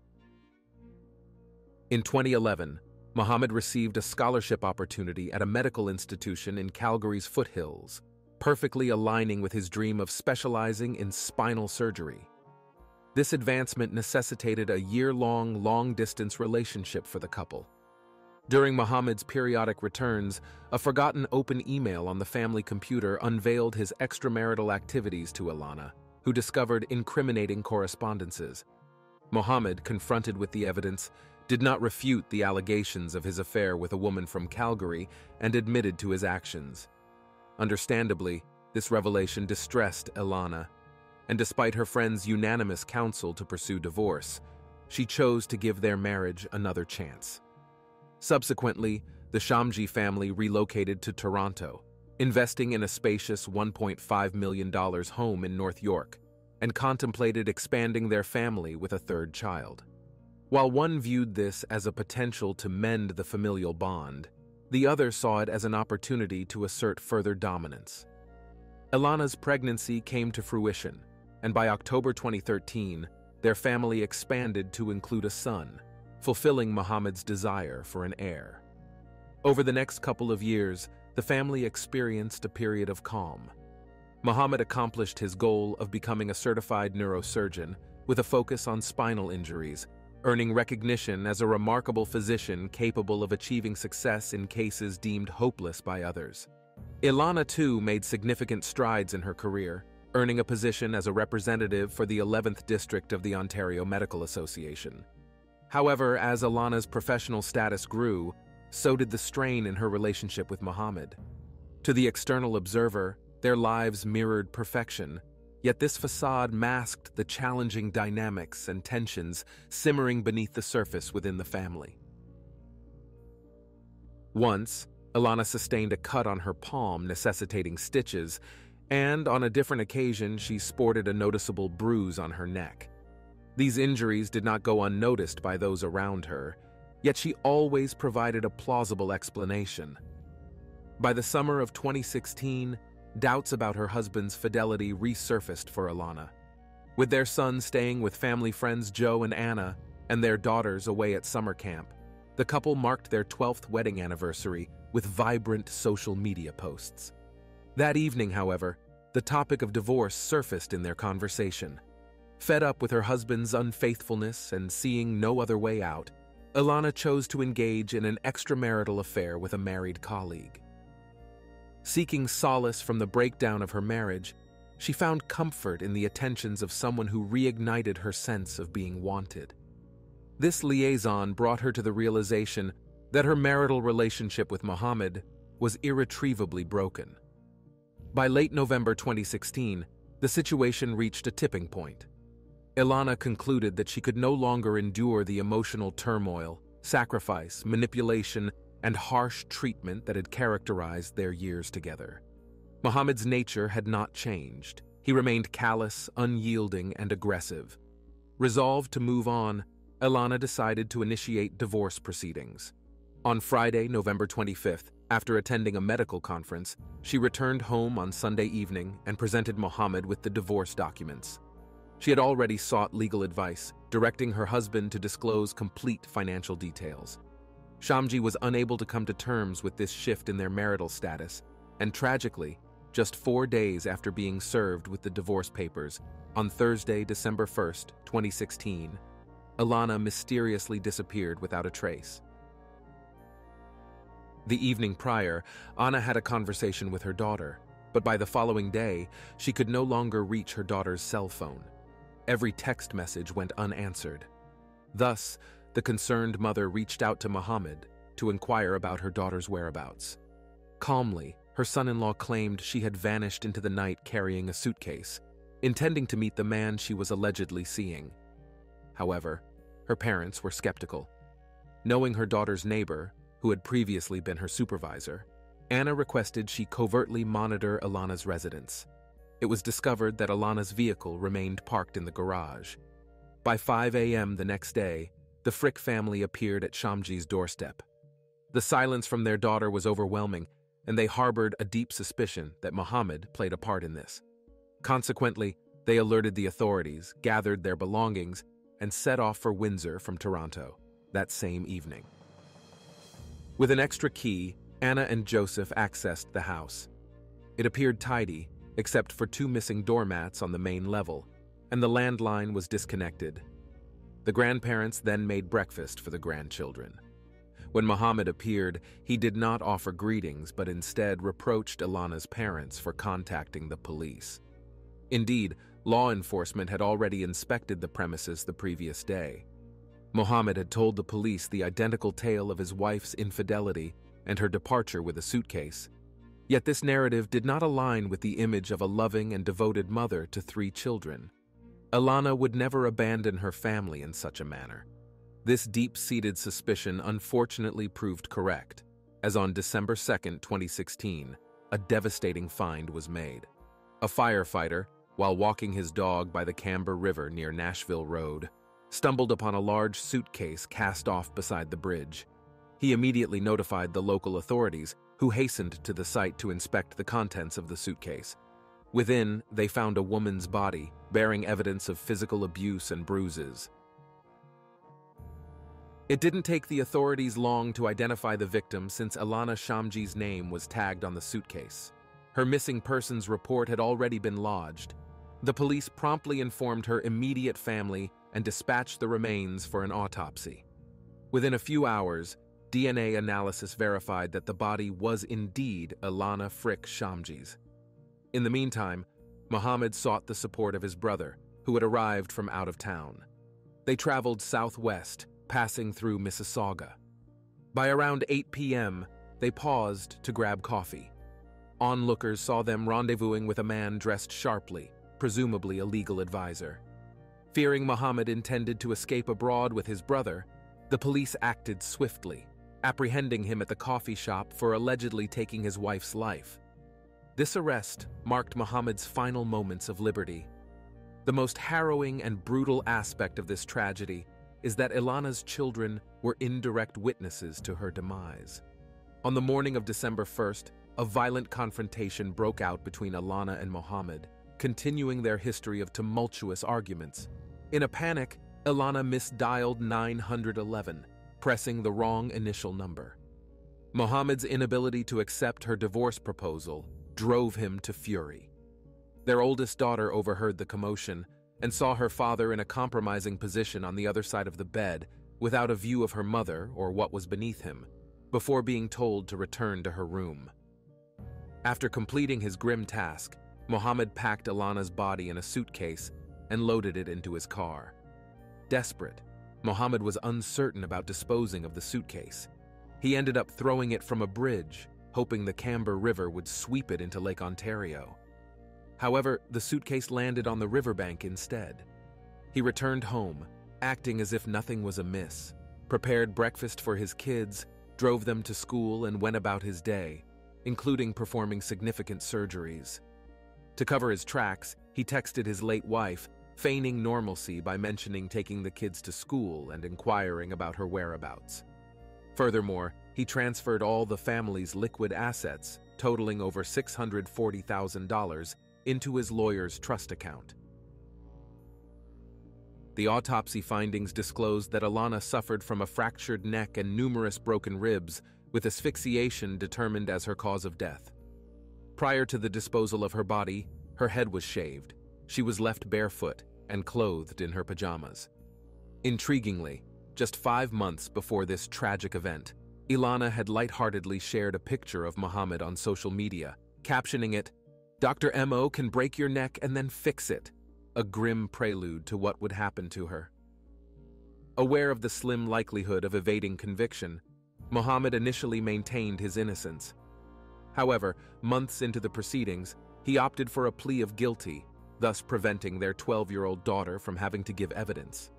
In twenty eleven, Mohammed received a scholarship opportunity at a medical institution in Calgary's foothills, perfectly aligning with his dream of specializing in spinal surgery. This advancement necessitated a year-long, long-distance relationship for the couple. During Mohammed's periodic returns, a forgotten open email on the family computer unveiled his extramarital activities to Ilana, who discovered incriminating correspondences. Mohammed, confronted with the evidence, did not refute the allegations of his affair with a woman from Calgary and admitted to his actions. Understandably, this revelation distressed Ilana, and despite her friend's unanimous counsel to pursue divorce, she chose to give their marriage another chance. Subsequently, the Shamji family relocated to Toronto, investing in a spacious one point five million dollars home in North York, and contemplated expanding their family with a third child. While one viewed this as a potential to mend the familial bond, the other saw it as an opportunity to assert further dominance. Ilana's pregnancy came to fruition, and by October twenty thirteen, their family expanded to include a son, fulfilling Mohammed's desire for an heir. Over the next couple of years, the family experienced a period of calm. Mohammed accomplished his goal of becoming a certified neurosurgeon with a focus on spinal injuries, earning recognition as a remarkable physician capable of achieving success in cases deemed hopeless by others. Ilana, too, made significant strides in her career, earning a position as a representative for the eleventh District of the Ontario Medical Association. However, as Ilana's professional status grew, so did the strain in her relationship with Mohammed. To the external observer, their lives mirrored perfection, yet this facade masked the challenging dynamics and tensions simmering beneath the surface within the family. Once, Ilana sustained a cut on her palm necessitating stitches, and on a different occasion she sported a noticeable bruise on her neck. These injuries did not go unnoticed by those around her, yet she always provided a plausible explanation. By the summer of twenty sixteen, doubts about her husband's fidelity resurfaced for Ilana. With their son staying with family friends Joe and Anna, and their daughters away at summer camp, the couple marked their twelfth wedding anniversary with vibrant social media posts. That evening, however, the topic of divorce surfaced in their conversation. Fed up with her husband's unfaithfulness and seeing no other way out, Ilana chose to engage in an extramarital affair with a married colleague. Seeking solace from the breakdown of her marriage, she found comfort in the attentions of someone who reignited her sense of being wanted. This liaison brought her to the realization that her marital relationship with Mohammed was irretrievably broken. By late November twenty sixteen, the situation reached a tipping point. Ilana concluded that she could no longer endure the emotional turmoil, sacrifice, manipulation, and harsh treatment that had characterized their years together. Mohammed's nature had not changed. He remained callous, unyielding, and aggressive. Resolved to move on, Ilana decided to initiate divorce proceedings. On Friday, November twenty-fifth, after attending a medical conference, she returned home on Sunday evening and presented Mohammed with the divorce documents. She had already sought legal advice, directing her husband to disclose complete financial details. Shamji was unable to come to terms with this shift in their marital status, and tragically, just four days after being served with the divorce papers, on Thursday, December first, twenty sixteen, Ilana mysteriously disappeared without a trace. The evening prior, Anna had a conversation with her daughter, but by the following day, she could no longer reach her daughter's cell phone. Every text message went unanswered. Thus, the concerned mother reached out to Mohammed to inquire about her daughter's whereabouts. Calmly, her son-in-law claimed she had vanished into the night carrying a suitcase, intending to meet the man she was allegedly seeing. However, Her parents were skeptical. Knowing her daughter's neighbor, who had previously been her supervisor, Anna requested she covertly monitor Ilana's residence. It was discovered that Ilana's vehicle remained parked in the garage. By five a m the next day, the Frick family appeared at Shamji's doorstep. The silence from their daughter was overwhelming, and they harbored a deep suspicion that Mohammed played a part in this. Consequently, they alerted the authorities, gathered their belongings, and set off for Windsor from Toronto that same evening. With an extra key, Anna and Joseph accessed the house. It appeared tidy, except for two missing doormats on the main level, and the landline was disconnected. The grandparents then made breakfast for the grandchildren. When Mohammed appeared, he did not offer greetings, but instead reproached Ilana's parents for contacting the police. Indeed, law enforcement had already inspected the premises the previous day. Mohammed had told the police the identical tale of his wife's infidelity and her departure with a suitcase. Yet this narrative did not align with the image of a loving and devoted mother to three children. Ilana would never abandon her family in such a manner. This deep-seated suspicion unfortunately proved correct, as on December second, twenty sixteen, a devastating find was made. A firefighter, while walking his dog by the Camber River near Nashville Road, stumbled upon a large suitcase cast off beside the bridge. He immediately notified the local authorities, who hastened to the site to inspect the contents of the suitcase. Within, they found a woman's body, bearing evidence of physical abuse and bruises. It didn't take the authorities long to identify the victim, since Ilana Shamji's name was tagged on the suitcase. Her missing persons report had already been lodged. The police promptly informed her immediate family and dispatched the remains for an autopsy. Within a few hours, D N A analysis verified that the body was indeed Ilana Frick Shamji's. In the meantime, Mohammed sought the support of his brother, who had arrived from out of town. They traveled southwest, passing through Mississauga. By around eight p m, they paused to grab coffee. Onlookers saw them rendezvousing with a man dressed sharply, presumably a legal advisor. Fearing Mohammed intended to escape abroad with his brother, the police acted swiftly, apprehending him at the coffee shop for allegedly taking his wife's life. This arrest marked Mohammed's final moments of liberty. The most harrowing and brutal aspect of this tragedy is that Ilana's children were indirect witnesses to her demise. On the morning of December first, a violent confrontation broke out between Ilana and Mohammed, continuing their history of tumultuous arguments. In a panic, Ilana misdialed nine one one, pressing the wrong initial number. Mohammed's inability to accept her divorce proposal drove him to fury. Their oldest daughter overheard the commotion and saw her father in a compromising position on the other side of the bed, without a view of her mother or what was beneath him, before being told to return to her room. After completing his grim task, Mohammed packed Ilana's body in a suitcase and loaded it into his car. Desperate, Mohammed was uncertain about disposing of the suitcase. He ended up throwing it from a bridge, hoping the Camber River would sweep it into Lake Ontario. However, the suitcase landed on the riverbank instead. He returned home, acting as if nothing was amiss, prepared breakfast for his kids, drove them to school, and went about his day, including performing significant surgeries. To cover his tracks, he texted his late wife, feigning normalcy by mentioning taking the kids to school and inquiring about her whereabouts. Furthermore, he transferred all the family's liquid assets, totaling over six hundred forty thousand dollars, into his lawyer's trust account. The autopsy findings disclosed that Ilana suffered from a fractured neck and numerous broken ribs, with asphyxiation determined as her cause of death. Prior to the disposal of her body, her head was shaved. She was left barefoot and clothed in her pajamas. Intriguingly, just five months before this tragic event, Ilana had lightheartedly shared a picture of Mohammed on social media, captioning it, "Doctor M O can break your neck and then fix it," a grim prelude to what would happen to her. Aware of the slim likelihood of evading conviction, Mohammed initially maintained his innocence. However, months into the proceedings, he opted for a plea of guilty, thus preventing their twelve-year-old daughter from having to give evidence.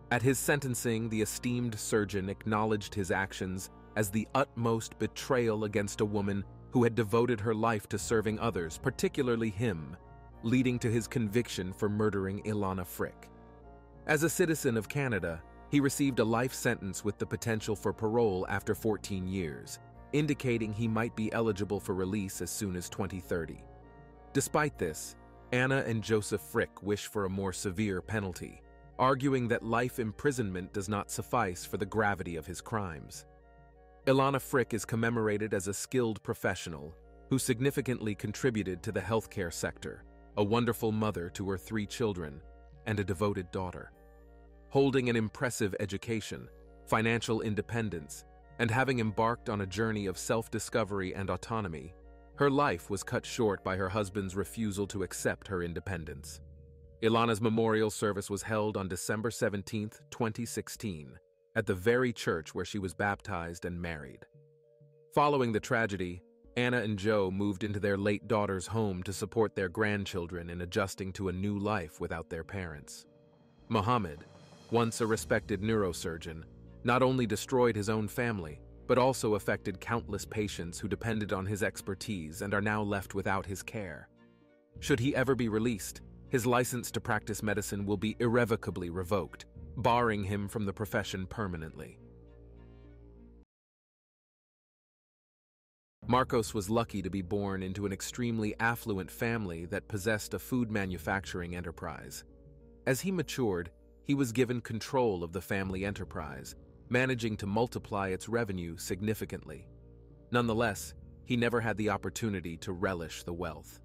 At his sentencing, the esteemed surgeon acknowledged his actions as the utmost betrayal against a woman who had devoted her life to serving others, particularly him, leading to his conviction for murdering Ilana Frick. As a citizen of Canada, he received a life sentence with the potential for parole after fourteen years, indicating he might be eligible for release as soon as twenty thirty. Despite this, Anna and Joseph Frick wish for a more severe penalty, arguing that life imprisonment does not suffice for the gravity of his crimes. Ilana Frick is commemorated as a skilled professional who significantly contributed to the healthcare sector, a wonderful mother to her three children, and a devoted daughter. Holding an impressive education, financial independence, and having embarked on a journey of self-discovery and autonomy, her life was cut short by her husband's refusal to accept her independence. Ilana's memorial service was held on December seventeenth, twenty sixteen, at the very church where she was baptized and married. Following the tragedy, Anna and Joe moved into their late daughter's home to support their grandchildren in adjusting to a new life without their parents. Mohammed, once a respected neurosurgeon, not only destroyed his own family, but also affected countless patients who depended on his expertise and are now left without his care. Should he ever be released, his license to practice medicine will be irrevocably revoked, barring him from the profession permanently. Marcos was lucky to be born into an extremely affluent family that possessed a food manufacturing enterprise. As he matured, he was given control of the family enterprise, managing to multiply its revenue significantly. Nonetheless, he never had the opportunity to relish the wealth.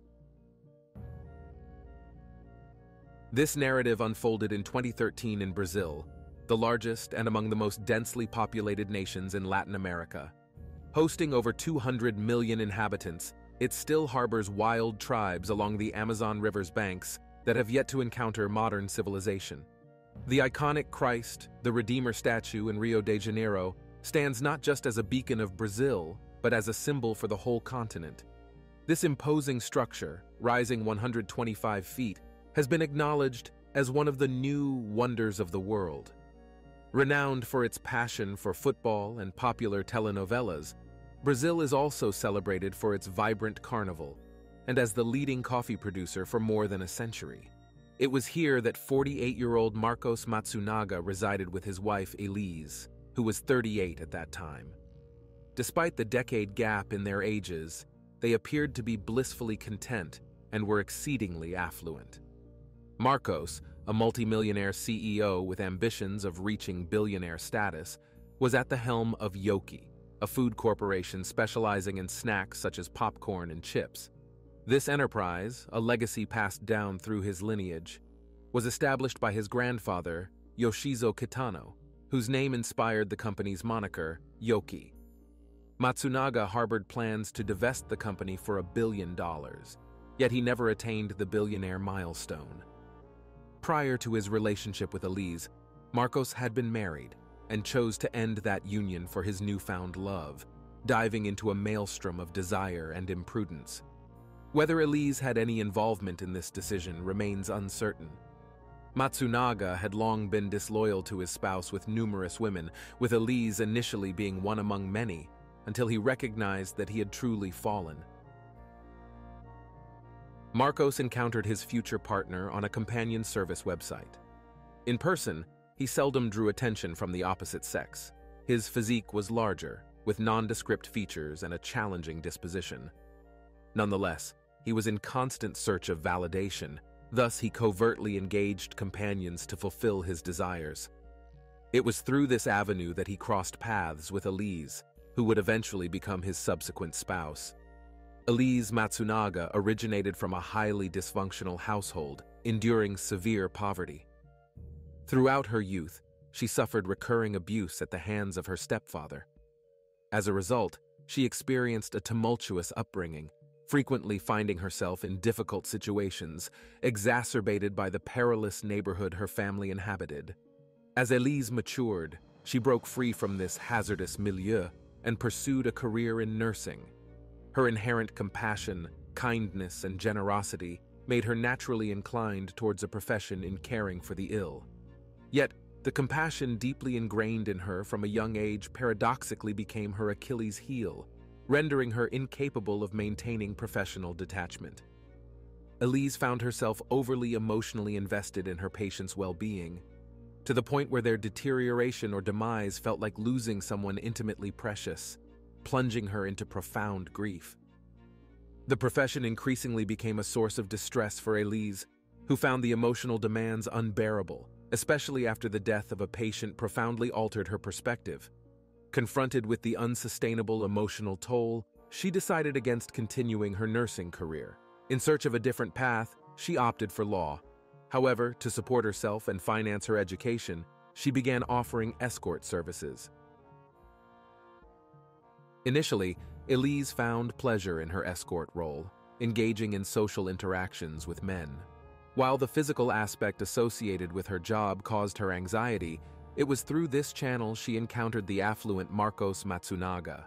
This narrative unfolded in twenty thirteen in Brazil, the largest and among the most densely populated nations in Latin America. Hosting over two hundred million inhabitants, it still harbors wild tribes along the Amazon River's banks that have yet to encounter modern civilization. The iconic Christ, the Redeemer statue in Rio de Janeiro, stands not just as a beacon of Brazil, but as a symbol for the whole continent. This imposing structure, rising one hundred twenty-five feet, has been acknowledged as one of the new wonders of the world. Renowned for its passion for football and popular telenovelas, Brazil is also celebrated for its vibrant carnival, and as the leading coffee producer for more than a century. It was here that forty-eight-year-old Marcos Matsunaga resided with his wife Elise, who was thirty-eight at that time. Despite the decade gap in their ages, they appeared to be blissfully content and were exceedingly affluent. Marcos, a multimillionaire C E O with ambitions of reaching billionaire status, was at the helm of Yoki, a food corporation specializing in snacks such as popcorn and chips. This enterprise, a legacy passed down through his lineage, was established by his grandfather, Yoshizo Kitano, whose name inspired the company's moniker, Yoki. Matsunaga harbored plans to divest the company for a billion dollars, yet he never attained the billionaire milestone. Prior to his relationship with Elise, Marcos had been married and chose to end that union for his newfound love, diving into a maelstrom of desire and imprudence. Whether Elise had any involvement in this decision remains uncertain. Matsunaga had long been disloyal to his spouse with numerous women, with Elise initially being one among many, until he recognized that he had truly fallen. Marcos encountered his future partner on a companion service website. In person, he seldom drew attention from the opposite sex. His physique was larger, with nondescript features and a challenging disposition. Nonetheless, he was in constant search of validation, thus he covertly engaged companions to fulfill his desires. It was through this avenue that he crossed paths with Elise, who would eventually become his subsequent spouse. Elise Matsunaga originated from a highly dysfunctional household, enduring severe poverty. Throughout her youth, she suffered recurring abuse at the hands of her stepfather. As a result, she experienced a tumultuous upbringing, frequently finding herself in difficult situations, exacerbated by the perilous neighborhood her family inhabited. As Elise matured, she broke free from this hazardous milieu and pursued a career in nursing. Her inherent compassion, kindness, and generosity made her naturally inclined towards a profession in caring for the ill. Yet, The compassion deeply ingrained in her from a young age paradoxically became her Achilles' heel, rendering her incapable of maintaining professional detachment. Elise found herself overly emotionally invested in her patients' well-being, to the point where their deterioration or demise felt like losing someone intimately precious, plunging her into profound grief. The profession increasingly became a source of distress for Elise, who found the emotional demands unbearable, especially after the death of a patient profoundly altered her perspective. Confronted with the unsustainable emotional toll, she decided against continuing her nursing career. In search of a different path, she opted for law. However, to support herself and finance her education, she began offering escort services. Initially, Elise found pleasure in her escort role, engaging in social interactions with men. While the physical aspect associated with her job caused her anxiety, it was through this channel she encountered the affluent Marcos Matsunaga.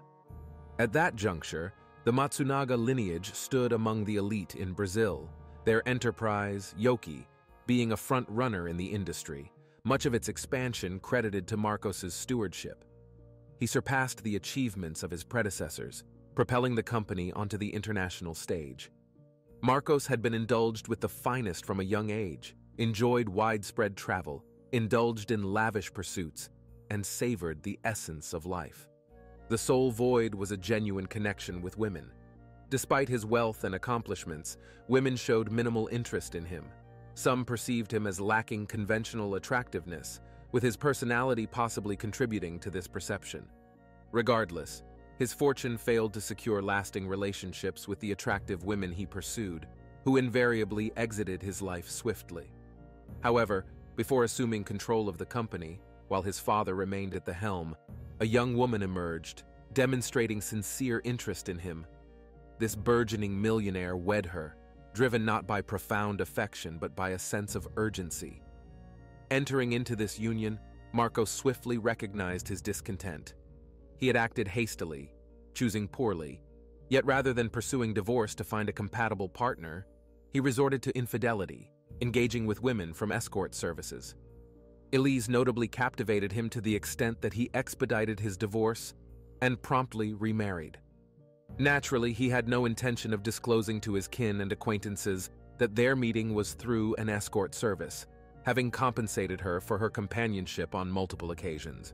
At that juncture, the Matsunaga lineage stood among the elite in Brazil, their enterprise, Yoki, being a front-runner in the industry, much of its expansion credited to Marcos's stewardship. He surpassed the achievements of his predecessors, propelling the company onto the international stage. Marcos had been indulged with the finest from a young age, enjoyed widespread travel, indulged in lavish pursuits, and savored the essence of life. The sole void was a genuine connection with women. Despite his wealth and accomplishments, women showed minimal interest in him. Some perceived him as lacking conventional attractiveness, with his personality possibly contributing to this perception. Regardless, his fortune failed to secure lasting relationships with the attractive women he pursued, who invariably exited his life swiftly. However, before assuming control of the company, while his father remained at the helm, a young woman emerged, demonstrating sincere interest in him. This burgeoning millionaire wed her, driven not by profound affection but by a sense of urgency. Entering into this union, Marcos swiftly recognized his discontent. He had acted hastily, choosing poorly, yet rather than pursuing divorce to find a compatible partner, he resorted to infidelity, engaging with women from escort services. Elise notably captivated him to the extent that he expedited his divorce and promptly remarried. Naturally, he had no intention of disclosing to his kin and acquaintances that their meeting was through an escort service, having compensated her for her companionship on multiple occasions.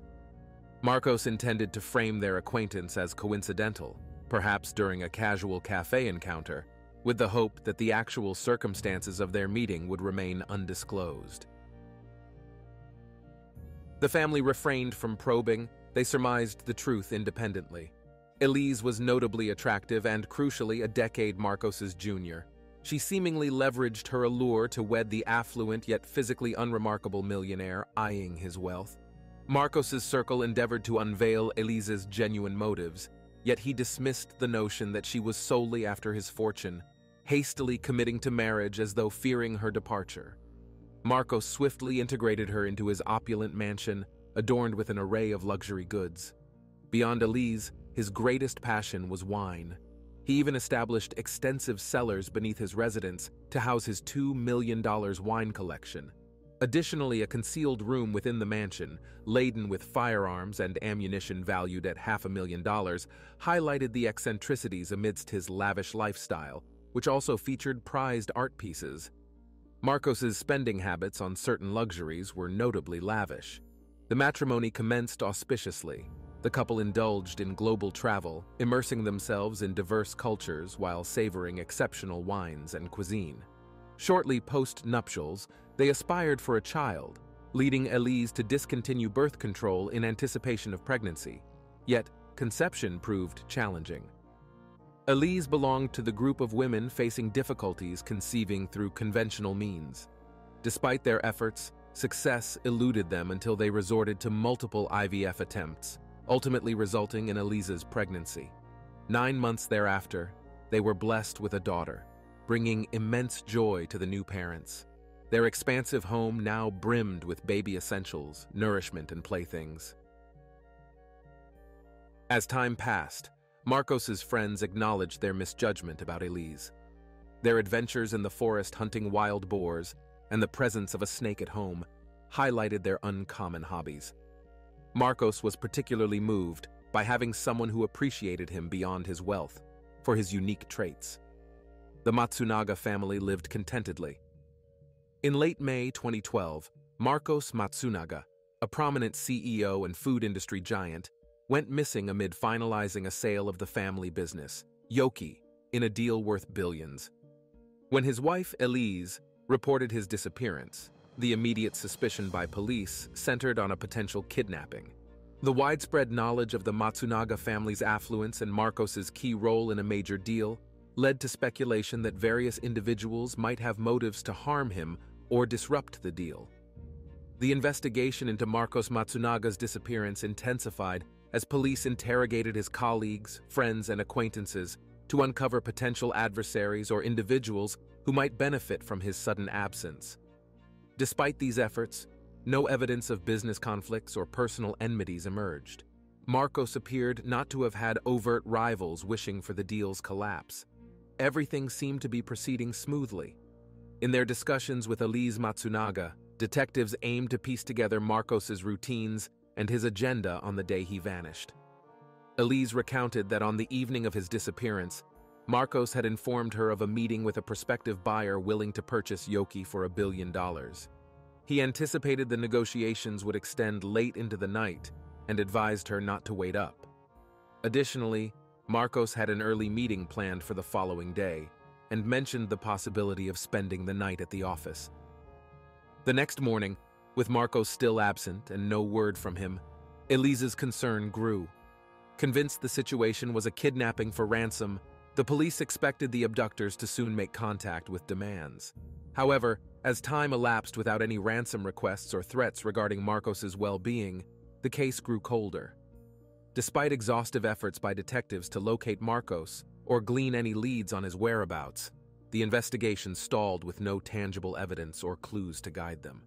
Marcos intended to frame their acquaintance as coincidental, perhaps during a casual cafe encounter, with the hope that the actual circumstances of their meeting would remain undisclosed. The family refrained from probing. They surmised the truth independently. Elise was notably attractive and, crucially, a decade Marcos's junior. She seemingly leveraged her allure to wed the affluent yet physically unremarkable millionaire eyeing his wealth. Marcos's circle endeavored to unveil Elise's genuine motives, yet he dismissed the notion that she was solely after his fortune, hastily committing to marriage as though fearing her departure. Marcos swiftly integrated her into his opulent mansion, adorned with an array of luxury goods. Beyond Elise, his greatest passion was wine. He even established extensive cellars beneath his residence to house his two million dollar wine collection. Additionally, a concealed room within the mansion, laden with firearms and ammunition valued at half a million dollars, highlighted the eccentricities amidst his lavish lifestyle, which also featured prized art pieces. Marcos's spending habits on certain luxuries were notably lavish. The matrimony commenced auspiciously. The couple indulged in global travel, immersing themselves in diverse cultures while savoring exceptional wines and cuisine. Shortly post-nuptials, they aspired for a child, leading Elise to discontinue birth control in anticipation of pregnancy. Yet, conception proved challenging. Elise belonged to the group of women facing difficulties conceiving through conventional means. Despite their efforts, success eluded them until they resorted to multiple I V F attempts, ultimately resulting in Elise's pregnancy. Nine months thereafter, they were blessed with a daughter, bringing immense joy to the new parents. Their expansive home now brimmed with baby essentials, nourishment, and playthings. As time passed, Marcos's friends acknowledged their misjudgment about Elise. Their adventures in the forest hunting wild boars and the presence of a snake at home highlighted their uncommon hobbies. Marcos was particularly moved by having someone who appreciated him beyond his wealth for his unique traits. The Matsunaga family lived contentedly. In late May twenty twelve, Marcos Matsunaga, a prominent C E O and food industry giant, went missing amid finalizing a sale of the family business, Yoki, in a deal worth billions. When his wife, Elise, reported his disappearance, the immediate suspicion by police centered on a potential kidnapping. The widespread knowledge of the Matsunaga family's affluence and Marcos's key role in a major deal led to speculation that various individuals might have motives to harm him or disrupt the deal. The investigation into Marcos Matsunaga's disappearance intensified as police interrogated his colleagues, friends, and acquaintances to uncover potential adversaries or individuals who might benefit from his sudden absence. Despite these efforts, no evidence of business conflicts or personal enmities emerged. Marcos appeared not to have had overt rivals wishing for the deal's collapse. Everything seemed to be proceeding smoothly. In their discussions with Elise Matsunaga, detectives aimed to piece together Marcos's routines and his agenda on the day he vanished. Elise recounted that on the evening of his disappearance, Marcos had informed her of a meeting with a prospective buyer willing to purchase Yoki for a billion dollars. He anticipated the negotiations would extend late into the night and advised her not to wait up. Additionally, Marcos had an early meeting planned for the following day and mentioned the possibility of spending the night at the office. The next morning, with Marcos still absent and no word from him, Elise's concern grew. Convinced the situation was a kidnapping for ransom, the police expected the abductors to soon make contact with demands. However, as time elapsed without any ransom requests or threats regarding Marcos's well-being, the case grew colder. Despite exhaustive efforts by detectives to locate Marcos or glean any leads on his whereabouts, the investigation stalled with no tangible evidence or clues to guide them.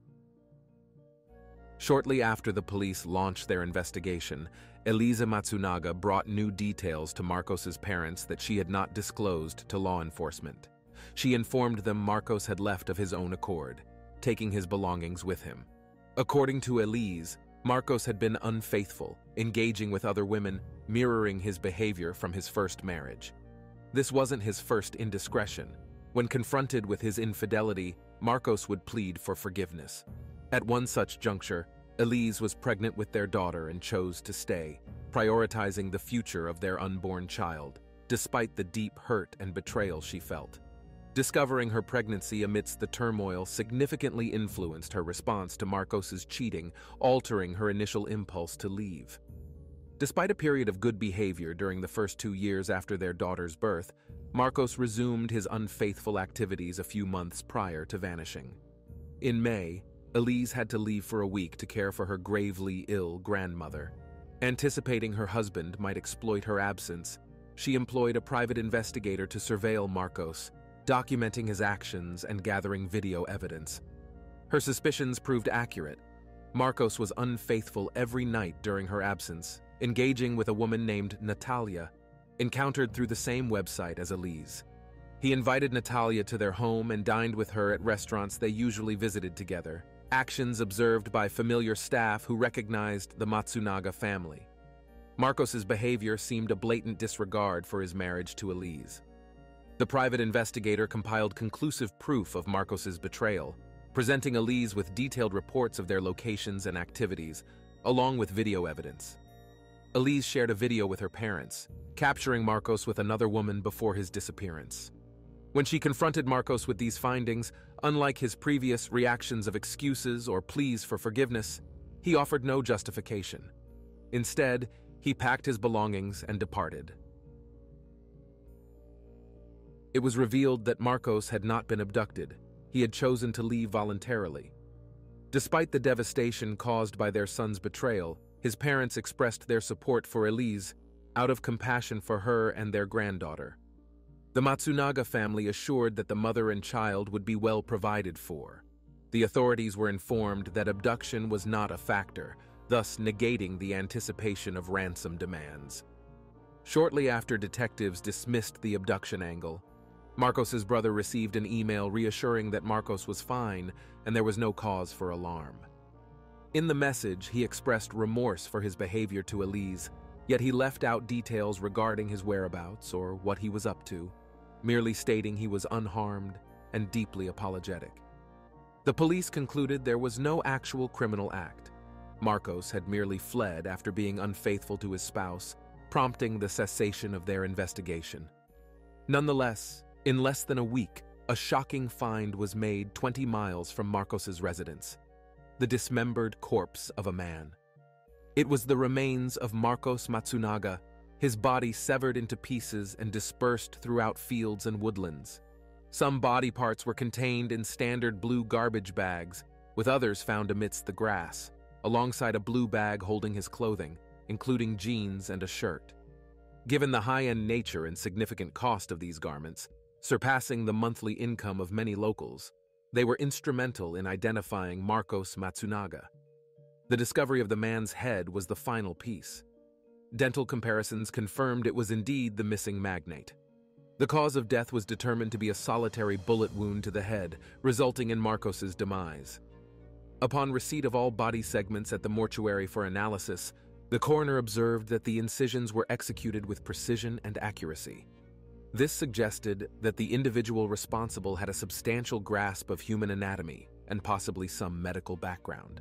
Shortly after the police launched their investigation, Elisa Matsunaga brought new details to Marcos's parents that she had not disclosed to law enforcement. She informed them Marcos had left of his own accord, taking his belongings with him. According to Elise, Marcos had been unfaithful, engaging with other women, mirroring his behavior from his first marriage. This wasn't his first indiscretion. When confronted with his infidelity, Marcos would plead for forgiveness. At one such juncture, Elise was pregnant with their daughter and chose to stay, prioritizing the future of their unborn child, despite the deep hurt and betrayal she felt. Discovering her pregnancy amidst the turmoil significantly influenced her response to Marcos's cheating, altering her initial impulse to leave. Despite a period of good behavior during the first two years after their daughter's birth, Marcos resumed his unfaithful activities a few months prior to vanishing. In May, Elise had to leave for a week to care for her gravely ill grandmother. Anticipating her husband might exploit her absence, she employed a private investigator to surveil Marcos, documenting his actions and gathering video evidence. Her suspicions proved accurate. Marcos was unfaithful every night during her absence, engaging with a woman named Natalia, encountered through the same website as Elise. He invited Natalia to their home and dined with her at restaurants they usually visited together, actions observed by familiar staff who recognized the Matsunaga family. Marcos's behavior seemed a blatant disregard for his marriage to Elise. The private investigator compiled conclusive proof of Marcos's betrayal, presenting Elise with detailed reports of their locations and activities, along with video evidence. Elise shared a video with her parents, capturing Marcos with another woman before his disappearance. When she confronted Marcos with these findings, unlike his previous reactions of excuses or pleas for forgiveness, he offered no justification. Instead, he packed his belongings and departed. It was revealed that Marcos had not been abducted. He had chosen to leave voluntarily. Despite the devastation caused by their son's betrayal, his parents expressed their support for Elise out of compassion for her and their granddaughter. The Matsunaga family assured that the mother and child would be well provided for. The authorities were informed that abduction was not a factor, thus negating the anticipation of ransom demands. Shortly after detectives dismissed the abduction angle, Marcos's brother received an email reassuring that Marcos was fine and there was no cause for alarm. In the message, he expressed remorse for his behavior to Elise, yet he left out details regarding his whereabouts or what he was up to, merely stating he was unharmed and deeply apologetic. The police concluded there was no actual criminal act. Marcos had merely fled after being unfaithful to his spouse, prompting the cessation of their investigation. Nonetheless, in less than a week, a shocking find was made twenty miles from Marcos's residence: the dismembered corpse of a man. It was the remains of Marcos Matsunaga, his body severed into pieces and dispersed throughout fields and woodlands. Some body parts were contained in standard blue garbage bags, with others found amidst the grass, alongside a blue bag holding his clothing, including jeans and a shirt. Given the high-end nature and significant cost of these garments, surpassing the monthly income of many locals, they were instrumental in identifying Marcos Matsunaga. The discovery of the man's head was the final piece. Dental comparisons confirmed it was indeed the missing magnate. The cause of death was determined to be a solitary bullet wound to the head, resulting in Marcos's demise. Upon receipt of all body segments at the mortuary for analysis, the coroner observed that the incisions were executed with precision and accuracy. This suggested that the individual responsible had a substantial grasp of human anatomy and possibly some medical background.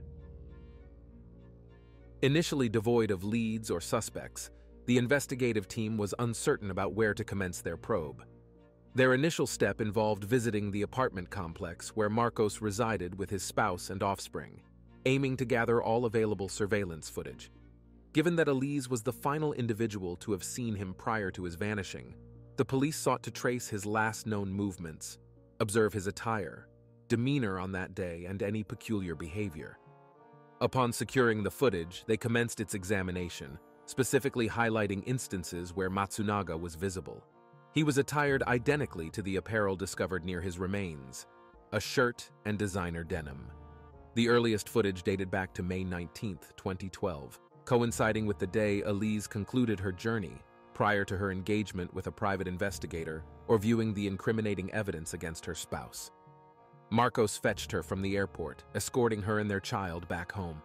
Initially devoid of leads or suspects, the investigative team was uncertain about where to commence their probe. Their initial step involved visiting the apartment complex where Marcos resided with his spouse and offspring, aiming to gather all available surveillance footage. Given that Elise was the final individual to have seen him prior to his vanishing, the police sought to trace his last known movements, observe his attire, demeanor on that day, and any peculiar behavior. Upon securing the footage, they commenced its examination, specifically highlighting instances where Matsunaga was visible. He was attired identically to the apparel discovered near his remains, a shirt and designer denim. The earliest footage dated back to May nineteenth, twenty twelve, coinciding with the day Elise concluded her journey, prior to her engagement with a private investigator or viewing the incriminating evidence against her spouse. Marcos fetched her from the airport, escorting her and their child back home.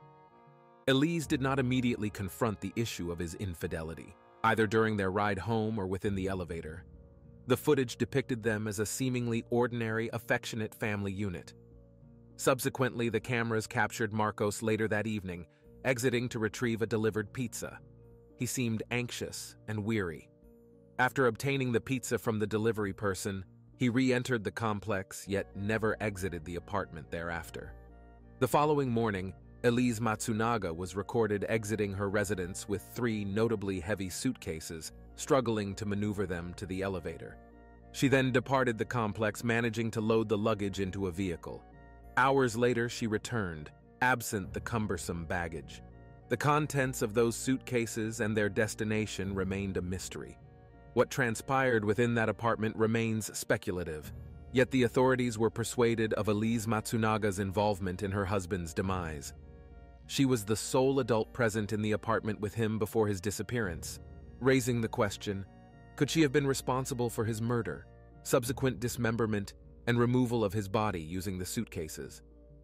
Elise did not immediately confront the issue of his infidelity, either during their ride home or within the elevator. The footage depicted them as a seemingly ordinary, affectionate family unit. Subsequently, the cameras captured Marcos later that evening, exiting to retrieve a delivered pizza. He seemed anxious and weary. After obtaining the pizza from the delivery person, he re-entered the complex, yet never exited the apartment thereafter. The following morning, Elise Matsunaga was recorded exiting her residence with three notably heavy suitcases, struggling to maneuver them to the elevator. She then departed the complex, managing to load the luggage into a vehicle. Hours later, she returned, absent the cumbersome baggage. The contents of those suitcases and their destination remained a mystery. What transpired within that apartment remains speculative, yet the authorities were persuaded of Elise Matsunaga's involvement in her husband's demise. She was the sole adult present in the apartment with him before his disappearance, raising the question, could she have been responsible for his murder, subsequent dismemberment, and removal of his body using the suitcases?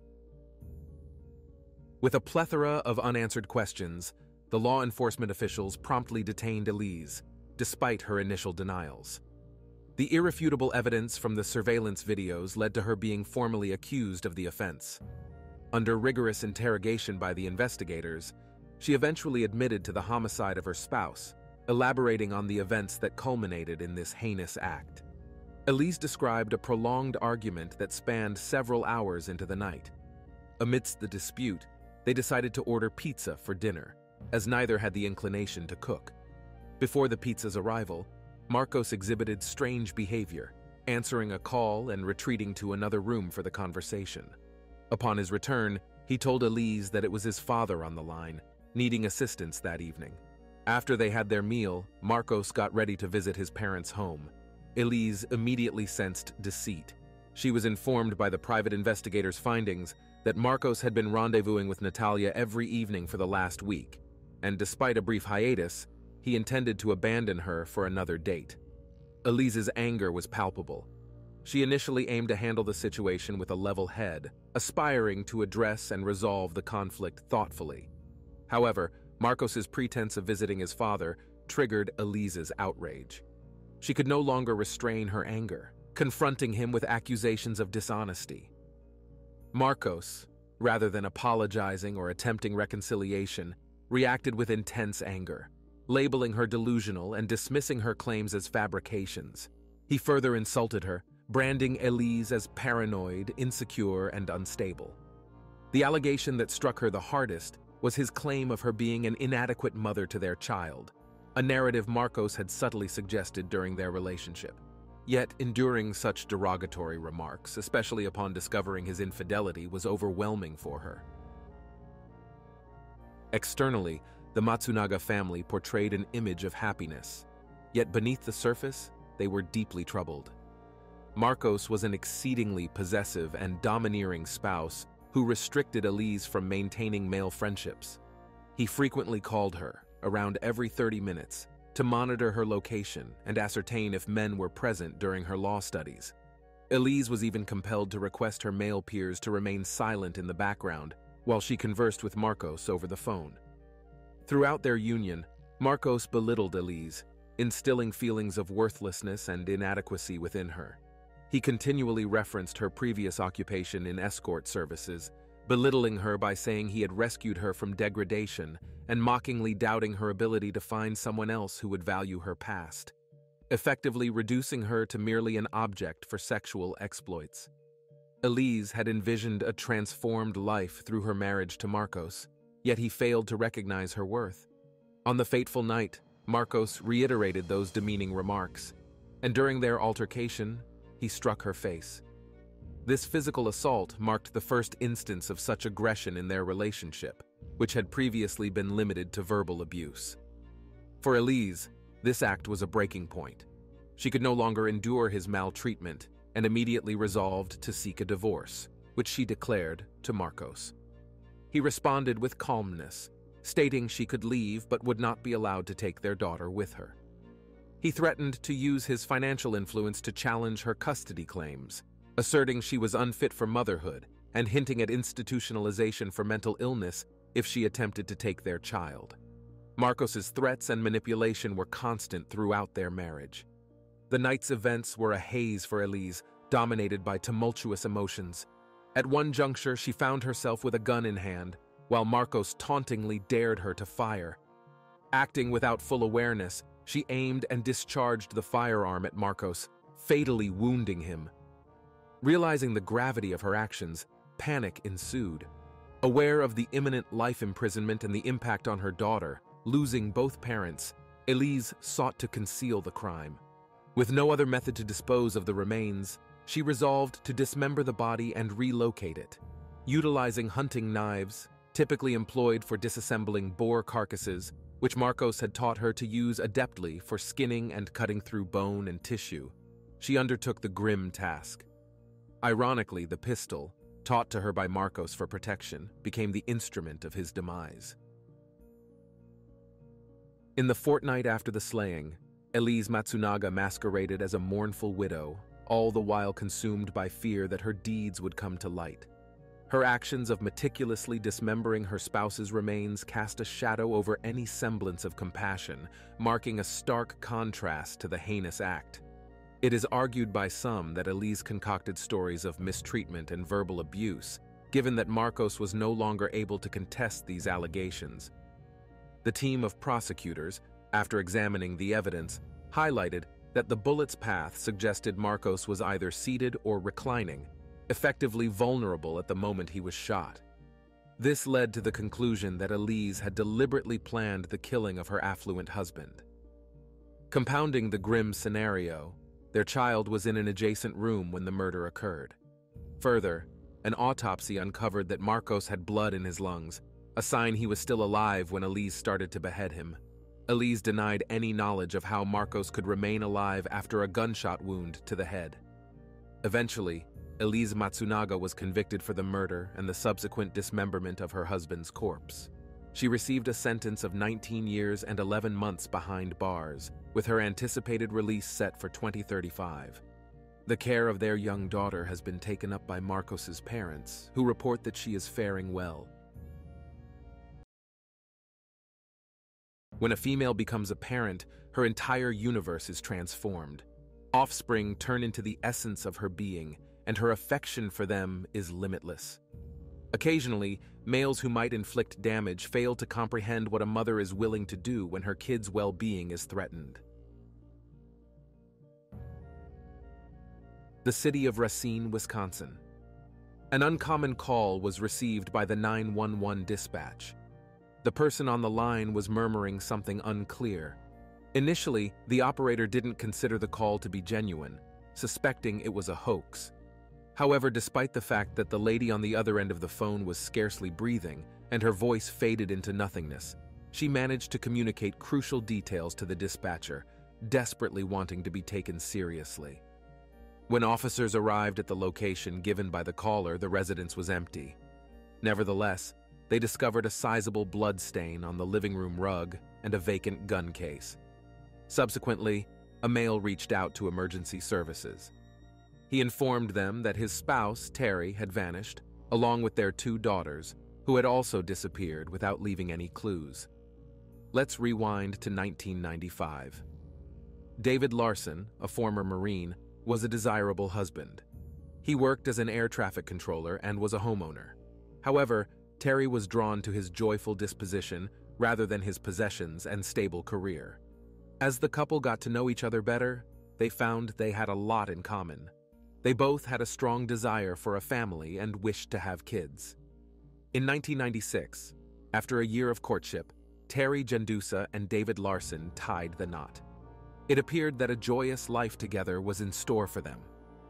With a plethora of unanswered questions, the law enforcement officials promptly detained Elise, despite her initial denials. The irrefutable evidence from the surveillance videos led to her being formally accused of the offense. Under rigorous interrogation by the investigators, she eventually admitted to the homicide of her spouse, elaborating on the events that culminated in this heinous act. Elise described a prolonged argument that spanned several hours into the night. Amidst the dispute, they decided to order pizza for dinner, as neither had the inclination to cook. Before the pizza's arrival, Marcos exhibited strange behavior, answering a call and retreating to another room for the conversation. Upon his return, he told Elise that it was his father on the line, needing assistance that evening. After they had their meal, Marcos got ready to visit his parents' home. Elise immediately sensed deceit. She was informed by the private investigator's findings that Marcos had been rendezvousing with Natalia every evening for the last week, and despite a brief hiatus, he intended to abandon her for another date. Elise's anger was palpable. She initially aimed to handle the situation with a level head, aspiring to address and resolve the conflict thoughtfully. However, Marcos's pretense of visiting his father triggered Elise's outrage. She could no longer restrain her anger, confronting him with accusations of dishonesty. Marcos, rather than apologizing or attempting reconciliation, reacted with intense anger, labeling her delusional and dismissing her claims as fabrications. He further insulted her, branding Elise as paranoid, insecure, and unstable. The allegation that struck her the hardest was his claim of her being an inadequate mother to their child, a narrative Marcos had subtly suggested during their relationship. Yet, enduring such derogatory remarks, especially upon discovering his infidelity, was overwhelming for her. Externally, the Matsunaga family portrayed an image of happiness, yet beneath the surface, they were deeply troubled. Marcos was an exceedingly possessive and domineering spouse who restricted Elise from maintaining male friendships. He frequently called her, around every thirty minutes, to monitor her location and ascertain if men were present during her law studies. Elise was even compelled to request her male peers to remain silent in the background while she conversed with Marcos over the phone. Throughout their union, Marcos belittled Elise, instilling feelings of worthlessness and inadequacy within her. He continually referenced her previous occupation in escort services, belittling her by saying he had rescued her from degradation and mockingly doubting her ability to find someone else who would value her past, effectively reducing her to merely an object for sexual exploits. Elise had envisioned a transformed life through her marriage to Marcos, yet he failed to recognize her worth. On the fateful night, Marcos reiterated those demeaning remarks, and during their altercation, he struck her face. This physical assault marked the first instance of such aggression in their relationship, which had previously been limited to verbal abuse. For Elise, this act was a breaking point. She could no longer endure his maltreatment and immediately resolved to seek a divorce, which she declared to Marcos. He responded with calmness, stating she could leave but would not be allowed to take their daughter with her. He threatened to use his financial influence to challenge her custody claims, asserting she was unfit for motherhood and hinting at institutionalization for mental illness if she attempted to take their child. Marcos's threats and manipulation were constant throughout their marriage. The night's events were a haze for Elise, dominated by tumultuous emotions. At one juncture, she found herself with a gun in hand, while Marcos tauntingly dared her to fire. Acting without full awareness, she aimed and discharged the firearm at Marcos, fatally wounding him. Realizing the gravity of her actions, panic ensued. Aware of the imminent life imprisonment and the impact on her daughter, losing both parents, Elise sought to conceal the crime. With no other method to dispose of the remains, she resolved to dismember the body and relocate it. Utilizing hunting knives, typically employed for disassembling boar carcasses, which Marcos had taught her to use adeptly for skinning and cutting through bone and tissue, she undertook the grim task. Ironically, the pistol, taught to her by Marcos for protection, became the instrument of his demise. In the fortnight after the slaying, Elise Matsunaga masqueraded as a mournful widow, all the while consumed by fear that her deeds would come to light. Her actions of meticulously dismembering her spouse's remains cast a shadow over any semblance of compassion, marking a stark contrast to the heinous act. It is argued by some that Elise concocted stories of mistreatment and verbal abuse, given that Marcos was no longer able to contest these allegations. The team of prosecutors, after examining the evidence, highlighted that the bullet's path suggested Marcos was either seated or reclining, effectively vulnerable at the moment he was shot. This led to the conclusion that Elise had deliberately planned the killing of her affluent husband. Compounding the grim scenario, their child was in an adjacent room when the murder occurred. Further, an autopsy uncovered that Marcos had blood in his lungs, a sign he was still alive when Elise started to behead him. Elise denied any knowledge of how Marcos could remain alive after a gunshot wound to the head. Eventually, Elise Matsunaga was convicted for the murder and the subsequent dismemberment of her husband's corpse. She received a sentence of nineteen years and eleven months behind bars, with her anticipated release set for twenty thirty-five. The care of their young daughter has been taken up by Marcos's parents, who report that she is faring well. When a female becomes a parent, her entire universe is transformed. Offspring turn into the essence of her being, and her affection for them is limitless. Occasionally, males who might inflict damage fail to comprehend what a mother is willing to do when her kid's well-being is threatened. The city of Racine, Wisconsin. An uncommon call was received by the nine one one dispatch. The person on the line was murmuring something unclear. Initially, the operator didn't consider the call to be genuine, suspecting it was a hoax. However, despite the fact that the lady on the other end of the phone was scarcely breathing and her voice faded into nothingness, she managed to communicate crucial details to the dispatcher, desperately wanting to be taken seriously. When officers arrived at the location given by the caller, the residence was empty. Nevertheless, they discovered a sizable blood stain on the living room rug and a vacant gun case. Subsequently, a male reached out to emergency services. He informed them that his spouse, Teri, had vanished, along with their two daughters, who had also disappeared without leaving any clues. Let's rewind to nineteen ninety-five. David Larson, a former Marine, was a desirable husband. He worked as an air traffic controller and was a homeowner. However, Teri was drawn to his joyful disposition rather than his possessions and stable career. As the couple got to know each other better, they found they had a lot in common. They both had a strong desire for a family and wished to have kids. In nineteen ninety-six, after a year of courtship, Teri Jandusa and David Larson tied the knot. It appeared that a joyous life together was in store for them.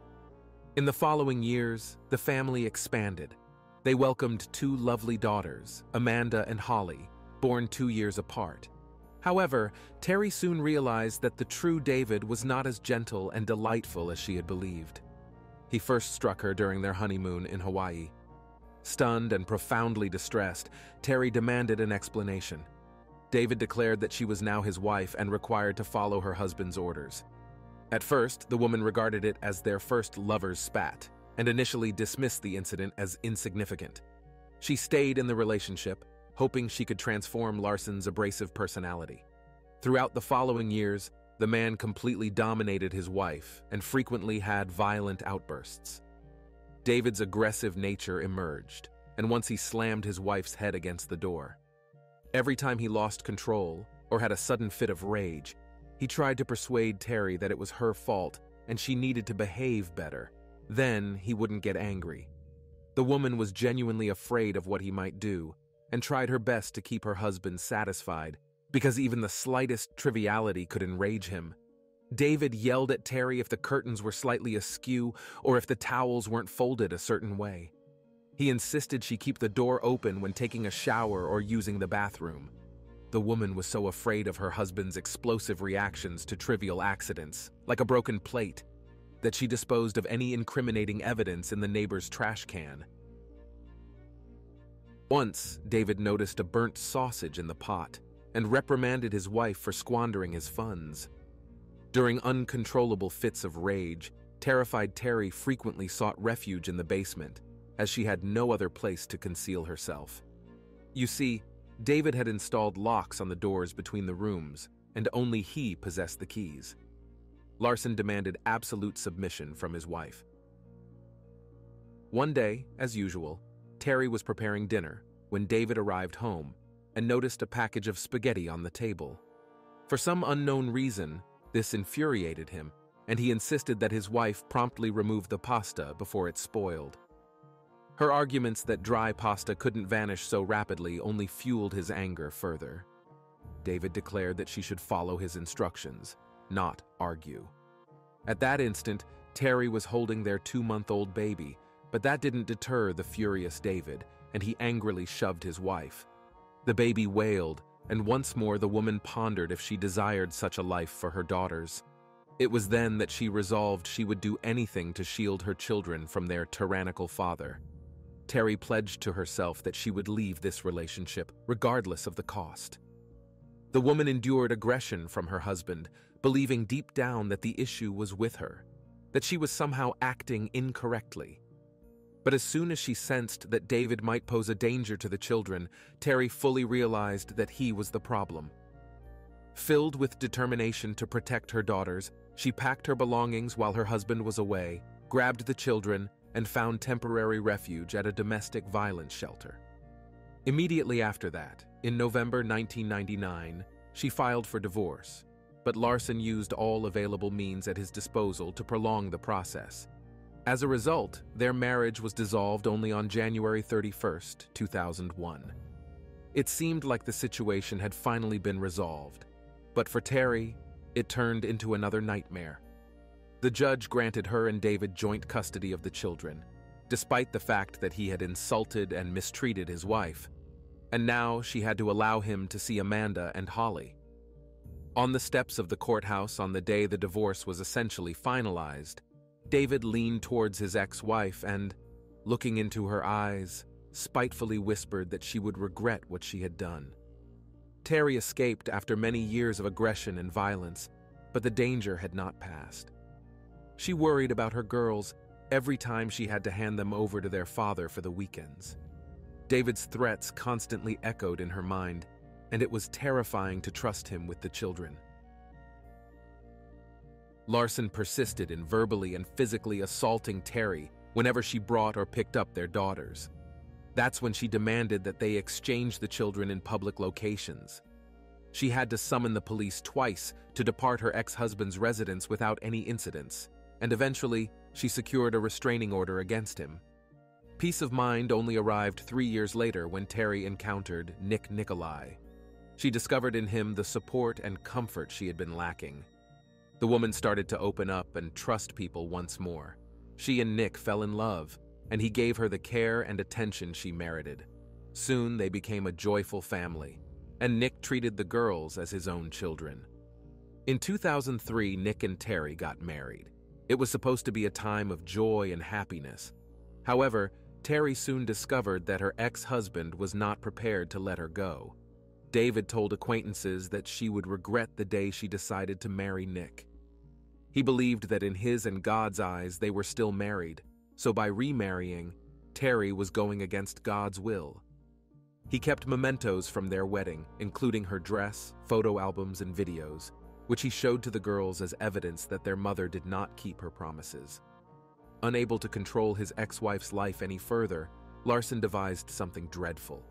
In the following years, the family expanded. They welcomed two lovely daughters, Amanda and Holly, born two years apart. However, Teri soon realized that the true David was not as gentle and delightful as she had believed. He first struck her during their honeymoon in Hawaii. Stunned and profoundly distressed, Teri demanded an explanation. David declared that she was now his wife and required to follow her husband's orders. At first, the woman regarded it as their first lover's spat, and initially dismissed the incident as insignificant. She stayed in the relationship, hoping she could transform Larson's abrasive personality. Throughout the following years, the man completely dominated his wife and frequently had violent outbursts. David's aggressive nature emerged, and once he slammed his wife's head against the door. Every time he lost control or had a sudden fit of rage, he tried to persuade Teri that it was her fault and she needed to behave better. Then he wouldn't get angry. The woman was genuinely afraid of what he might do and tried her best to keep her husband satisfied because even the slightest triviality could enrage him. David yelled at Teri if the curtains were slightly askew or if the towels weren't folded a certain way. He insisted she keep the door open when taking a shower or using the bathroom. The woman was so afraid of her husband's explosive reactions to trivial accidents, like a broken plate, that she disposed of any incriminating evidence in the neighbor's trash can. Once, David noticed a burnt sausage in the pot and reprimanded his wife for squandering his funds. During uncontrollable fits of rage, terrified Teri frequently sought refuge in the basement, as she had no other place to conceal herself. You see, David had installed locks on the doors between the rooms, and only he possessed the keys. Larson demanded absolute submission from his wife. One day, as usual, Teri was preparing dinner when David arrived home and noticed a package of spaghetti on the table. For some unknown reason, this infuriated him, and he insisted that his wife promptly remove the pasta before it spoiled. Her arguments that dry pasta couldn't vanish so rapidly only fueled his anger further. David declared that she should follow his instructions, not argue. At that instant, Teri was holding their two-month-old baby, but that didn't deter the furious David, and he angrily shoved his wife. The baby wailed, and once more the woman pondered if she desired such a life for her daughters. It was then that she resolved she would do anything to shield her children from their tyrannical father. Teri pledged to herself that she would leave this relationship, regardless of the cost. The woman endured aggression from her husband, believing deep down that the issue was with her, that she was somehow acting incorrectly. But as soon as she sensed that David might pose a danger to the children, Teri fully realized that he was the problem. Filled with determination to protect her daughters, she packed her belongings while her husband was away, grabbed the children, and found temporary refuge at a domestic violence shelter. Immediately after that, in November nineteen ninety-nine, she filed for divorce, but Larson used all available means at his disposal to prolong the process. As a result, their marriage was dissolved only on January thirty-first, two thousand one. It seemed like the situation had finally been resolved, but for Teri, it turned into another nightmare. The judge granted her and David joint custody of the children, despite the fact that he had insulted and mistreated his wife, and now she had to allow him to see Amanda and Holly. On the steps of the courthouse on the day the divorce was essentially finalized, David leaned towards his ex-wife and, looking into her eyes, spitefully whispered that she would regret what she had done. Teri escaped after many years of aggression and violence, but the danger had not passed. She worried about her girls every time she had to hand them over to their father for the weekends. David's threats constantly echoed in her mind, and it was terrifying to trust him with the children. Larson persisted in verbally and physically assaulting Teri whenever she brought or picked up their daughters. That's when she demanded that they exchange the children in public locations. She had to summon the police twice to depart her ex-husband's residence without any incidents, and eventually, she secured a restraining order against him. Peace of mind only arrived three years later when Teri encountered Nick Nicolai. She discovered in him the support and comfort she had been lacking. The woman started to open up and trust people once more. She and Nick fell in love, and he gave her the care and attention she merited. Soon they became a joyful family, and Nick treated the girls as his own children. In two thousand three, Nick and Teri got married. It was supposed to be a time of joy and happiness. However, Teri soon discovered that her ex-husband was not prepared to let her go. David told acquaintances that she would regret the day she decided to marry Nick. He believed that in his and God's eyes they were still married, so by remarrying, Teri was going against God's will. He kept mementos from their wedding, including her dress, photo albums, and videos, which he showed to the girls as evidence that their mother did not keep her promises. Unable to control his ex-wife's life any further, Larson devised something dreadful.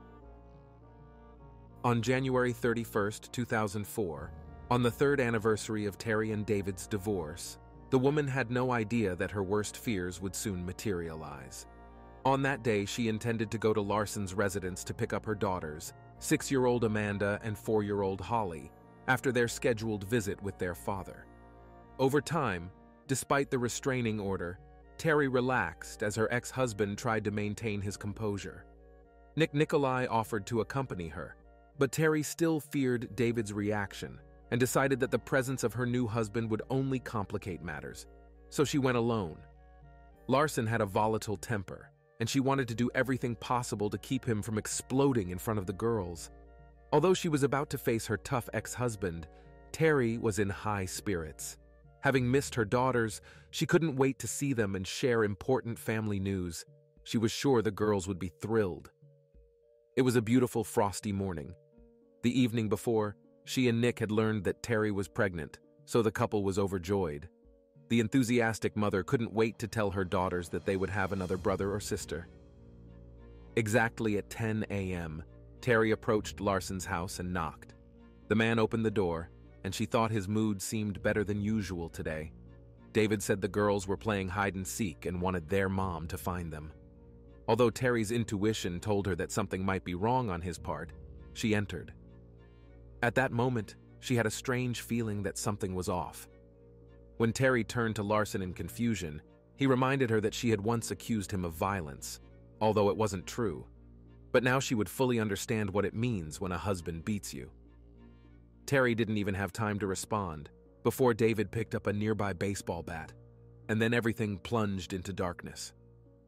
On January thirty-first, two thousand four, on the third anniversary of Teri and David's divorce, the woman had no idea that her worst fears would soon materialize. On that day, she intended to go to Larson's residence to pick up her daughters, six-year-old Amanda and four-year-old Holly, after their scheduled visit with their father. Over time, despite the restraining order, Teri relaxed as her ex-husband tried to maintain his composure. Nick Nicolai offered to accompany her, but Teri still feared David's reaction and decided that the presence of her new husband would only complicate matters, so she went alone. Larson had a volatile temper, and she wanted to do everything possible to keep him from exploding in front of the girls. Although she was about to face her tough ex-husband, Teri was in high spirits. Having missed her daughters, she couldn't wait to see them and share important family news. She was sure the girls would be thrilled. It was a beautiful frosty morning. The evening before, she and Nick had learned that Teri was pregnant, so the couple was overjoyed. The enthusiastic mother couldn't wait to tell her daughters that they would have another brother or sister. Exactly at ten a m, Teri approached Larson's house and knocked. The man opened the door, and she thought his mood seemed better than usual today. David said the girls were playing hide-and-seek and wanted their mom to find them. Although Teri's intuition told her that something might be wrong on his part, she entered. At that moment, she had a strange feeling that something was off. When Teri turned to Larson in confusion, he reminded her that she had once accused him of violence, although it wasn't true. But now she would fully understand what it means when a husband beats you. Teri didn't even have time to respond before David picked up a nearby baseball bat, and then everything plunged into darkness.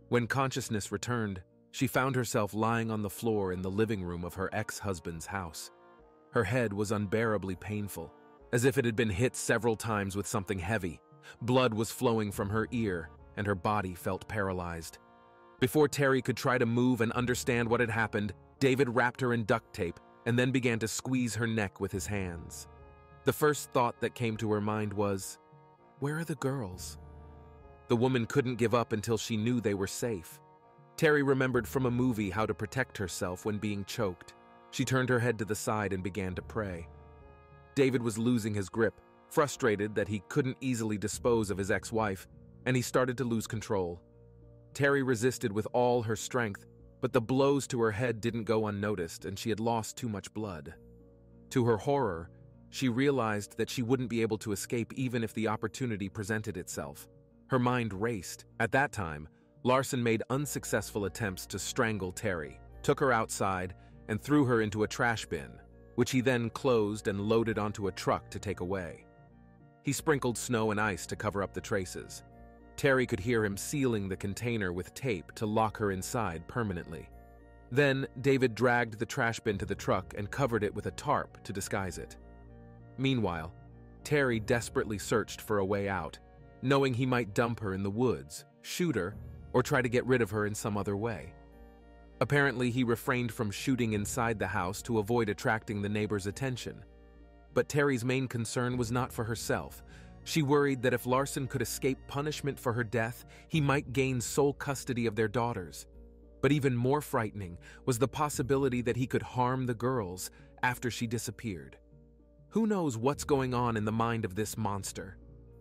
When consciousness returned, she found herself lying on the floor in the living room of her ex-husband's house. Her head was unbearably painful, as if it had been hit several times with something heavy. Blood was flowing from her ear, and her body felt paralyzed. Before Teri could try to move and understand what had happened, David wrapped her in duct tape and then began to squeeze her neck with his hands. The first thought that came to her mind was, "Where are the girls?" The woman couldn't give up until she knew they were safe. Teri remembered from a movie how to protect herself when being choked. She turned her head to the side and began to pray. David was losing his grip, frustrated that he couldn't easily dispose of his ex-wife, and he started to lose control. Teri resisted with all her strength, but the blows to her head didn't go unnoticed, and she had lost too much blood. To her horror, she realized that she wouldn't be able to escape even if the opportunity presented itself. Her mind raced. At that time, Larson made unsuccessful attempts to strangle Teri, took her outside, and threw her into a trash bin, which he then closed and loaded onto a truck to take away. He sprinkled snow and ice to cover up the traces. Teri could hear him sealing the container with tape to lock her inside permanently. Then, David dragged the trash bin to the truck and covered it with a tarp to disguise it. Meanwhile, Teri desperately searched for a way out, knowing he might dump her in the woods, shoot her, or try to get rid of her in some other way. Apparently, he refrained from shooting inside the house to avoid attracting the neighbors' attention. But Teri's main concern was not for herself. She worried that if Larson could escape punishment for her death, he might gain sole custody of their daughters. But even more frightening was the possibility that he could harm the girls after she disappeared. Who knows what's going on in the mind of this monster?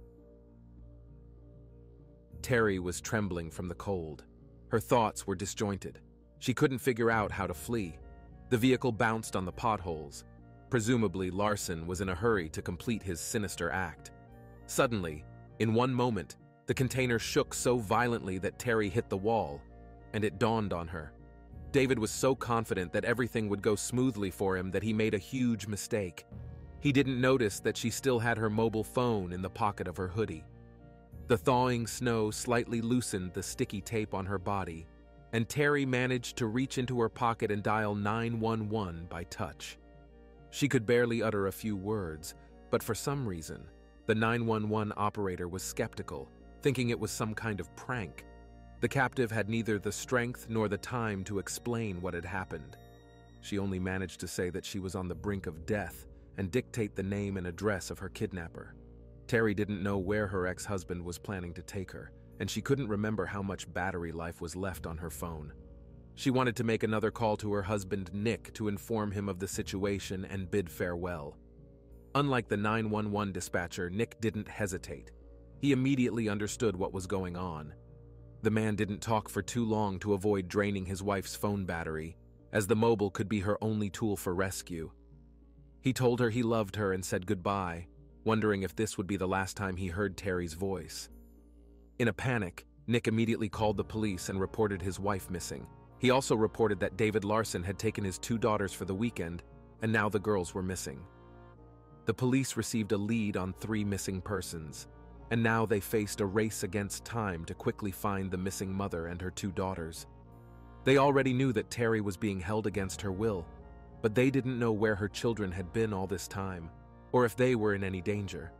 Teri was trembling from the cold. Her thoughts were disjointed. She couldn't figure out how to flee. The vehicle bounced on the potholes. Presumably, Larson was in a hurry to complete his sinister act. Suddenly, in one moment, the container shook so violently that Teri hit the wall, and it dawned on her. David was so confident that everything would go smoothly for him that he made a huge mistake. He didn't notice that she still had her mobile phone in the pocket of her hoodie. The thawing snow slightly loosened the sticky tape on her body, and Teri managed to reach into her pocket and dial nine one one by touch. She could barely utter a few words, but for some reason, the nine one one operator was skeptical, thinking it was some kind of prank. The captive had neither the strength nor the time to explain what had happened. She only managed to say that she was on the brink of death and dictate the name and address of her kidnapper. Teri didn't know where her ex-husband was planning to take her, and she couldn't remember how much battery life was left on her phone. She wanted to make another call to her husband, Nick, to inform him of the situation and bid farewell. Unlike the nine one one dispatcher, Nick didn't hesitate. He immediately understood what was going on. The man didn't talk for too long to avoid draining his wife's phone battery, as the mobile could be her only tool for rescue. He told her he loved her and said goodbye, wondering if this would be the last time he heard Teri's voice. In a panic, Nick immediately called the police and reported his wife missing. He also reported that David Larson had taken his two daughters for the weekend, and now the girls were missing. The police received a lead on three missing persons, and now they faced a race against time to quickly find the missing mother and her two daughters. They already knew that Teri was being held against her will, but they didn't know where her children had been all this time, or if they were in any danger.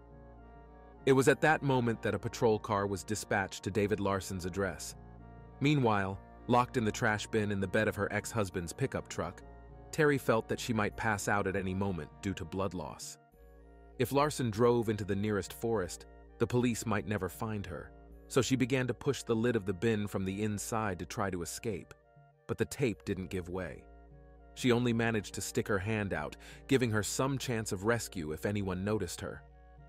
It was at that moment that a patrol car was dispatched to David Larson's address. Meanwhile, locked in the trash bin in the bed of her ex-husband's pickup truck, Teri felt that she might pass out at any moment due to blood loss. If Larson drove into the nearest forest, the police might never find her, so she began to push the lid of the bin from the inside to try to escape, but the tape didn't give way. She only managed to stick her hand out, giving her some chance of rescue if anyone noticed her.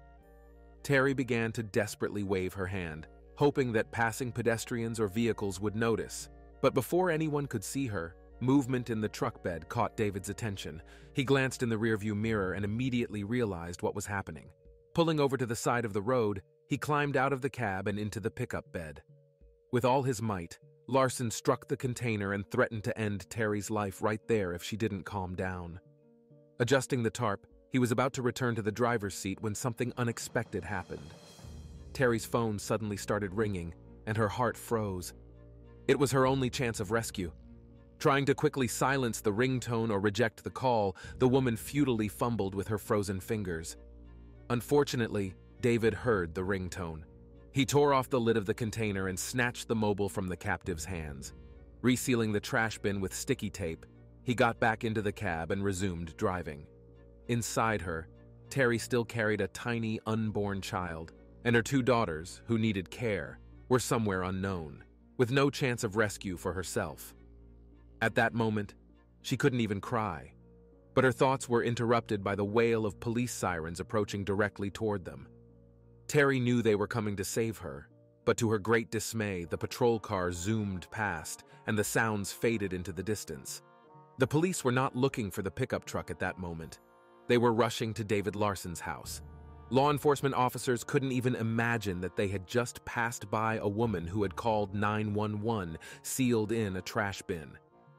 Teri began to desperately wave her hand, hoping that passing pedestrians or vehicles would notice, but before anyone could see her, movement in the truck bed caught David's attention. He glanced in the rearview mirror and immediately realized what was happening. Pulling over to the side of the road, he climbed out of the cab and into the pickup bed. With all his might, Larson struck the container and threatened to end Teri's life right there if she didn't calm down. Adjusting the tarp, he was about to return to the driver's seat when something unexpected happened. Teri's phone suddenly started ringing, and her heart froze. It was her only chance of rescue. Trying to quickly silence the ringtone or reject the call, the woman futilely fumbled with her frozen fingers. Unfortunately, David heard the ringtone. He tore off the lid of the container and snatched the mobile from the captive's hands. Resealing the trash bin with sticky tape, he got back into the cab and resumed driving. Inside her, Teri still carried a tiny, unborn child, and her two daughters, who needed care, were somewhere unknown, with no chance of rescue for herself. At that moment, she couldn't even cry, but her thoughts were interrupted by the wail of police sirens approaching directly toward them. Teri knew they were coming to save her, but to her great dismay, the patrol car zoomed past and the sounds faded into the distance. The police were not looking for the pickup truck at that moment. They were rushing to David Larson's house. Law enforcement officers couldn't even imagine that they had just passed by a woman who had called nine one one, sealed in a trash bin.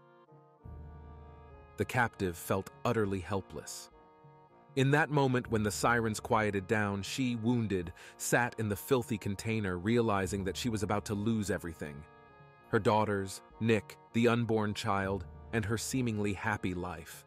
The captive felt utterly helpless. In that moment when the sirens quieted down, she, wounded, sat in the filthy container, realizing that she was about to lose everything. Her daughters, Nick, the unborn child, and her seemingly happy life.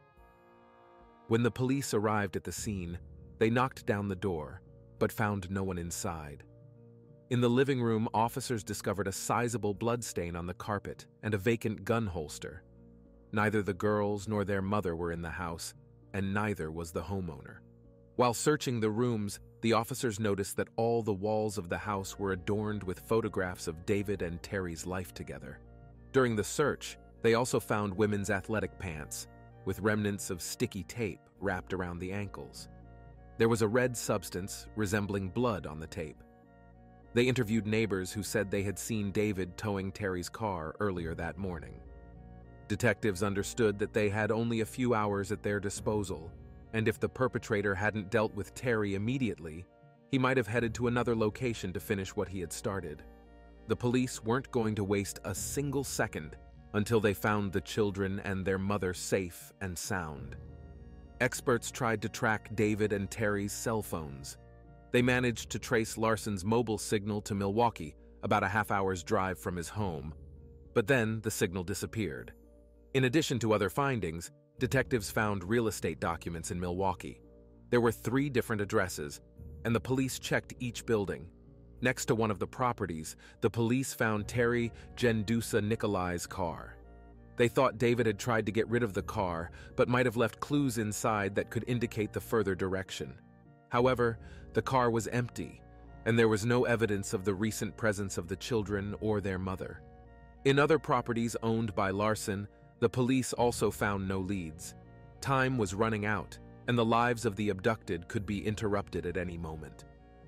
When the police arrived at the scene, they knocked down the door, but found no one inside. In the living room, officers discovered a sizable bloodstain on the carpet and a vacant gun holster. Neither the girls nor their mother were in the house, and neither was the homeowner. While searching the rooms, the officers noticed that all the walls of the house were adorned with photographs of David and Teri's life together. During the search, they also found women's athletic pants, with remnants of sticky tape wrapped around the ankles. There was a red substance resembling blood on the tape. They interviewed neighbors who said they had seen David towing Teri's car earlier that morning. Detectives understood that they had only a few hours at their disposal, and if the perpetrator hadn't dealt with Teri immediately, he might have headed to another location to finish what he had started. The police weren't going to waste a single second until they found the children and their mother safe and sound. Experts tried to track David and Teri's cell phones. They managed to trace Larson's mobile signal to Milwaukee, about a half hour's drive from his home, but then the signal disappeared. In addition to other findings, detectives found real estate documents in Milwaukee. There were three different addresses, and the police checked each building. Next to one of the properties, the police found Teri Jandusa Nikolai's car. They thought David had tried to get rid of the car, but might have left clues inside that could indicate the further direction. However, the car was empty, and there was no evidence of the recent presence of the children or their mother. In other properties owned by Larson, the police also found no leads. Time was running out, and the lives of the abducted could be interrupted at any moment.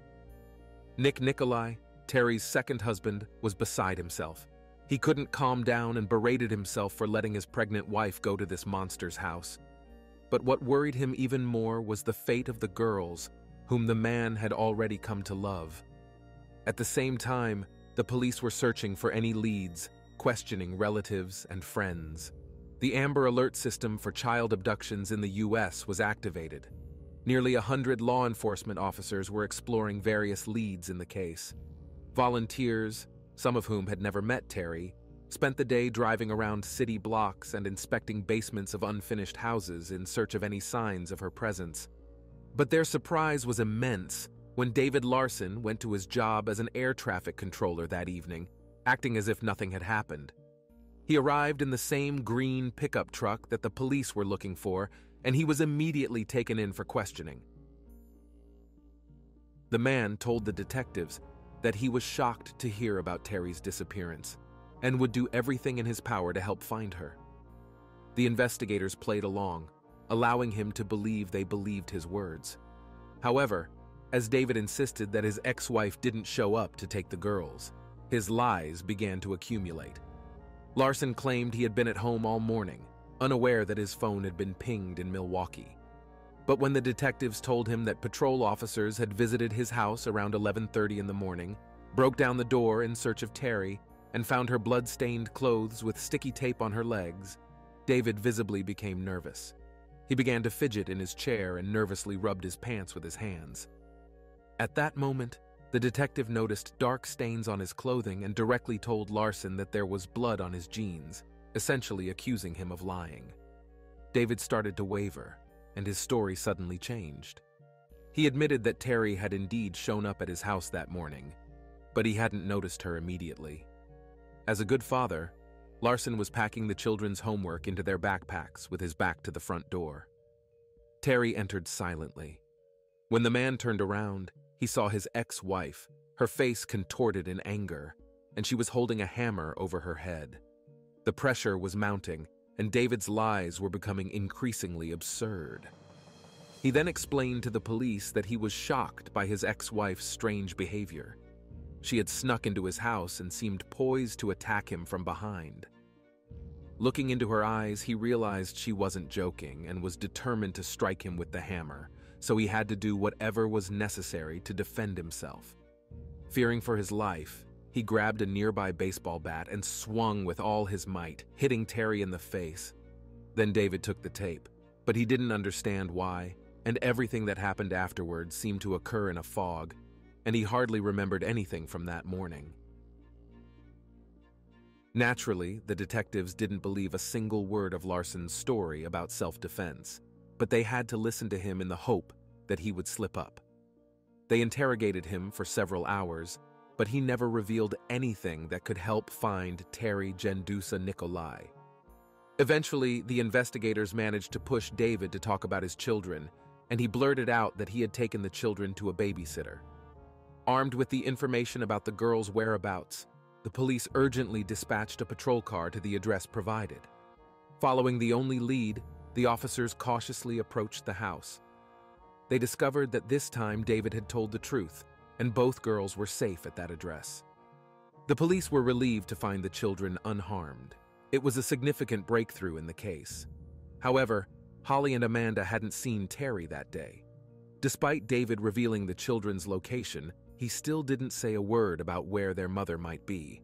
Nick Nikolai, Teri's second husband, was beside himself. He couldn't calm down and berated himself for letting his pregnant wife go to this monster's house. But what worried him even more was the fate of the girls, whom the man had already come to love. At the same time, the police were searching for any leads, questioning relatives and friends. The Amber Alert system for child abductions in the U S was activated. Nearly a hundred law enforcement officers were exploring various leads in the case. Volunteers, some of whom had never met Teri, spent the day driving around city blocks and inspecting basements of unfinished houses in search of any signs of her presence. But their surprise was immense when David Larson went to his job as an air traffic controller that evening, acting as if nothing had happened. He arrived in the same green pickup truck that the police were looking for, and he was immediately taken in for questioning. The man told the detectives that he was shocked to hear about Teri's disappearance and would do everything in his power to help find her. The investigators played along, allowing him to believe they believed his words. However, as David insisted that his ex-wife didn't show up to take the girls, his lies began to accumulate. Larson claimed he had been at home all morning, unaware that his phone had been pinged in Milwaukee. But when the detectives told him that patrol officers had visited his house around eleven thirty in the morning, broke down the door in search of Teri, and found her blood-stained clothes with sticky tape on her legs, David visibly became nervous. He began to fidget in his chair and nervously rubbed his pants with his hands. At that moment, The detective noticed dark stains on his clothing and directly told Larson that there was blood on his jeans, essentially accusing him of lying. David started to waver, and his story suddenly changed. He admitted that Teri had indeed shown up at his house that morning, but he hadn't noticed her immediately. As a good father, Larson was packing the children's homework into their backpacks with his back to the front door. Teri entered silently. When the man turned around, he saw his ex-wife, her face contorted in anger, and she was holding a hammer over her head. The pressure was mounting, and David's lies were becoming increasingly absurd. He then explained to the police that he was shocked by his ex-wife's strange behavior. She had snuck into his house and seemed poised to attack him from behind. Looking into her eyes, he realized she wasn't joking and was determined to strike him with the hammer, so he had to do whatever was necessary to defend himself. Fearing for his life, he grabbed a nearby baseball bat and swung with all his might, hitting Teri in the face. Then David took the tape, but he didn't understand why, and everything that happened afterward seemed to occur in a fog, and he hardly remembered anything from that morning. Naturally, the detectives didn't believe a single word of Larson's story about self-defense, but they had to listen to him in the hope that he would slip up. They interrogated him for several hours, but he never revealed anything that could help find Teri Jandusa Nikolai. Eventually, the investigators managed to push David to talk about his children, and he blurted out that he had taken the children to a babysitter. Armed with the information about the girls' whereabouts, the police urgently dispatched a patrol car to the address provided. Following the only lead, the officers cautiously approached the house. They discovered that this time David had told the truth, and both girls were safe at that address. The police were relieved to find the children unharmed. It was a significant breakthrough in the case. However, Holly and Amanda hadn't seen Teri that day. Despite David revealing the children's location, he still didn't say a word about where their mother might be.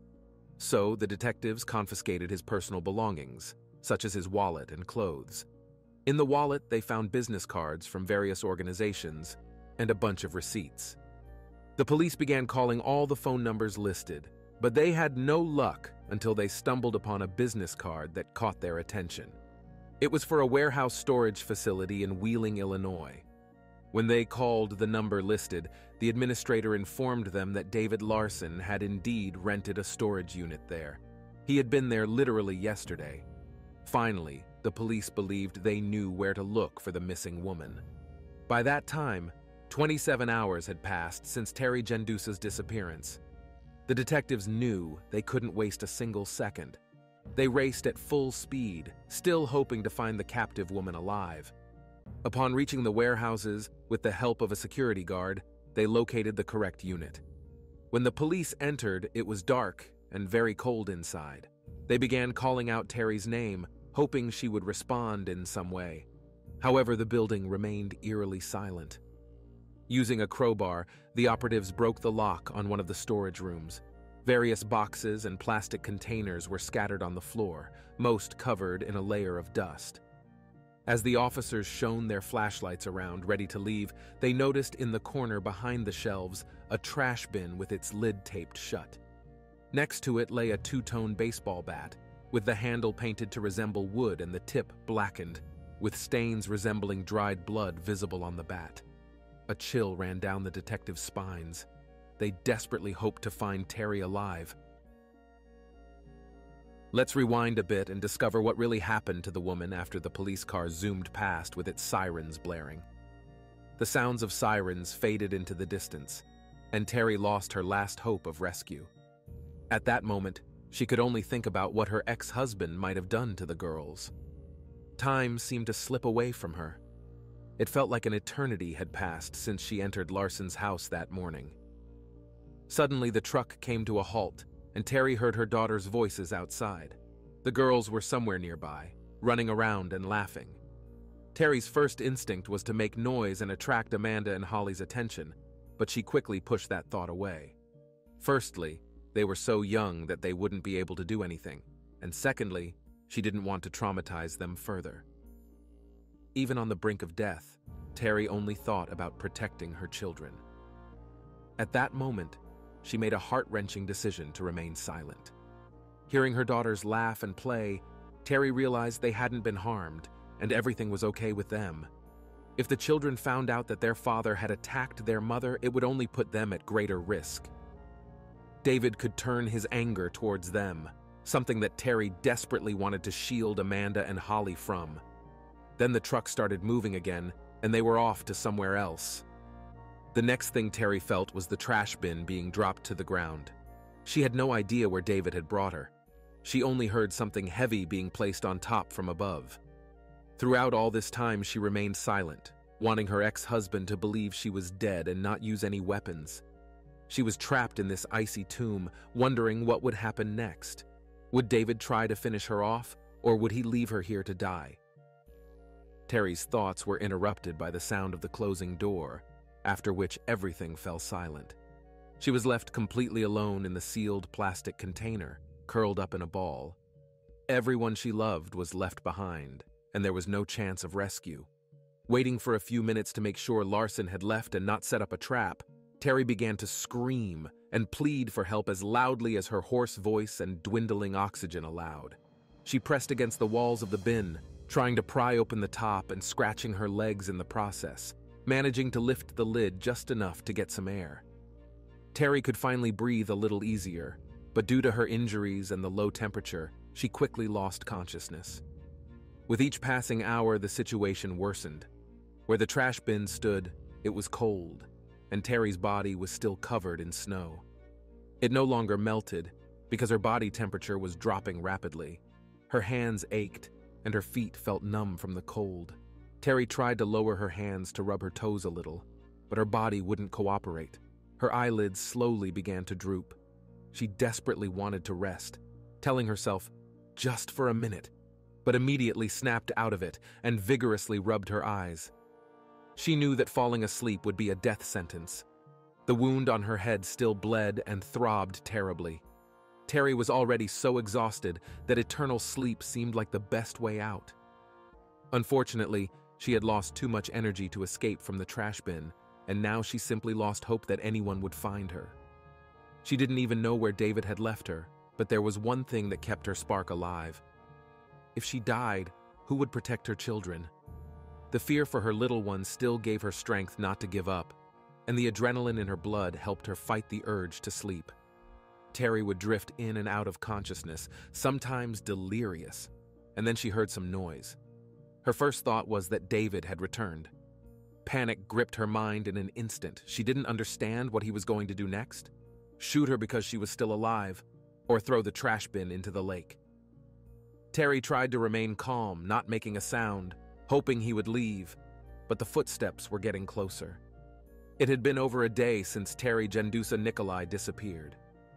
So the detectives confiscated his personal belongings, such as his wallet and clothes. In the wallet, they found business cards from various organizations and a bunch of receipts. The police began calling all the phone numbers listed, but they had no luck until they stumbled upon a business card that caught their attention. It was for a warehouse storage facility in Wheeling, Illinois. When they called the number listed, the administrator informed them that David Larson had indeed rented a storage unit there. He had been there literally yesterday. Finally, the police believed they knew where to look for the missing woman. By that time, twenty-seven hours had passed since Teri Jandusa's disappearance. The detectives knew they couldn't waste a single second. They raced at full speed, still hoping to find the captive woman alive. Upon reaching the warehouses, with the help of a security guard, they located the correct unit. When the police entered, it was dark and very cold inside. They began calling out Teri's name, hoping she would respond in some way. However, the building remained eerily silent. Using a crowbar, the operatives broke the lock on one of the storage rooms. Various boxes and plastic containers were scattered on the floor, most covered in a layer of dust. As the officers shone their flashlights around, ready to leave, they noticed in the corner behind the shelves a trash bin with its lid taped shut. Next to it lay a two-tone baseball bat, with the handle painted to resemble wood and the tip blackened, with stains resembling dried blood visible on the bat. A chill ran down the detectives' spines. They desperately hoped to find Teri alive. Let's rewind a bit and discover what really happened to the woman after the police car zoomed past with its sirens blaring. The sounds of sirens faded into the distance, and Teri lost her last hope of rescue. At that moment, she could only think about what her ex-husband might have done to the girls. Time seemed to slip away from her. It felt like an eternity had passed since she entered Larson's house that morning. Suddenly, the truck came to a halt, and Teri heard her daughter's voices outside. The girls were somewhere nearby, running around and laughing. Teri's first instinct was to make noise and attract Amanda and Holly's attention, but she quickly pushed that thought away. Firstly, they were so young that they wouldn't be able to do anything, and secondly, she didn't want to traumatize them further. Even on the brink of death, Teri only thought about protecting her children. At that moment, she made a heart-wrenching decision to remain silent. Hearing her daughters laugh and play, Teri realized they hadn't been harmed and everything was okay with them. If the children found out that their father had attacked their mother, it would only put them at greater risk. David could turn his anger towards them, something that Teri desperately wanted to shield Amanda and Holly from. Then the truck started moving again, and they were off to somewhere else. The next thing Teri felt was the trash bin being dropped to the ground. She had no idea where David had brought her. She only heard something heavy being placed on top from above. Throughout all this time, she remained silent, wanting her ex-husband to believe she was dead and not use any weapons. She was trapped in this icy tomb, wondering what would happen next. Would David try to finish her off, or would he leave her here to die? Teri's thoughts were interrupted by the sound of the closing door, after which everything fell silent. She was left completely alone in the sealed plastic container, curled up in a ball. Everyone she loved was left behind, and there was no chance of rescue. Waiting for a few minutes to make sure Larson had left and not set up a trap, Teri began to scream and plead for help as loudly as her hoarse voice and dwindling oxygen allowed. She pressed against the walls of the bin, trying to pry open the top and scratching her legs in the process, managing to lift the lid just enough to get some air. Teri could finally breathe a little easier, but due to her injuries and the low temperature, she quickly lost consciousness. With each passing hour, the situation worsened. Where the trash bin stood, it was cold, and Teri's body was still covered in snow. It no longer melted, because her body temperature was dropping rapidly. Her hands ached, and her feet felt numb from the cold. Teri tried to lower her hands to rub her toes a little, but her body wouldn't cooperate. Her eyelids slowly began to droop. She desperately wanted to rest, telling herself, just for a minute, but immediately snapped out of it and vigorously rubbed her eyes. She knew that falling asleep would be a death sentence. The wound on her head still bled and throbbed terribly. Teri was already so exhausted that eternal sleep seemed like the best way out. Unfortunately, she had lost too much energy to escape from the trash bin, and now she simply lost hope that anyone would find her. She didn't even know where David had left her, but there was one thing that kept her spark alive. If she died, who would protect her children? The fear for her little ones still gave her strength not to give up, and the adrenaline in her blood helped her fight the urge to sleep. Teri would drift in and out of consciousness, sometimes delirious, and then she heard some noise. Her first thought was that David had returned. Panic gripped her mind in an instant. She didn't understand what he was going to do next. Shoot her because she was still alive, or throw the trash bin into the lake. Teri tried to remain calm, not making a sound, hoping he would leave, but the footsteps were getting closer. It had been over a day since Teri Jandusa Nikolai disappeared.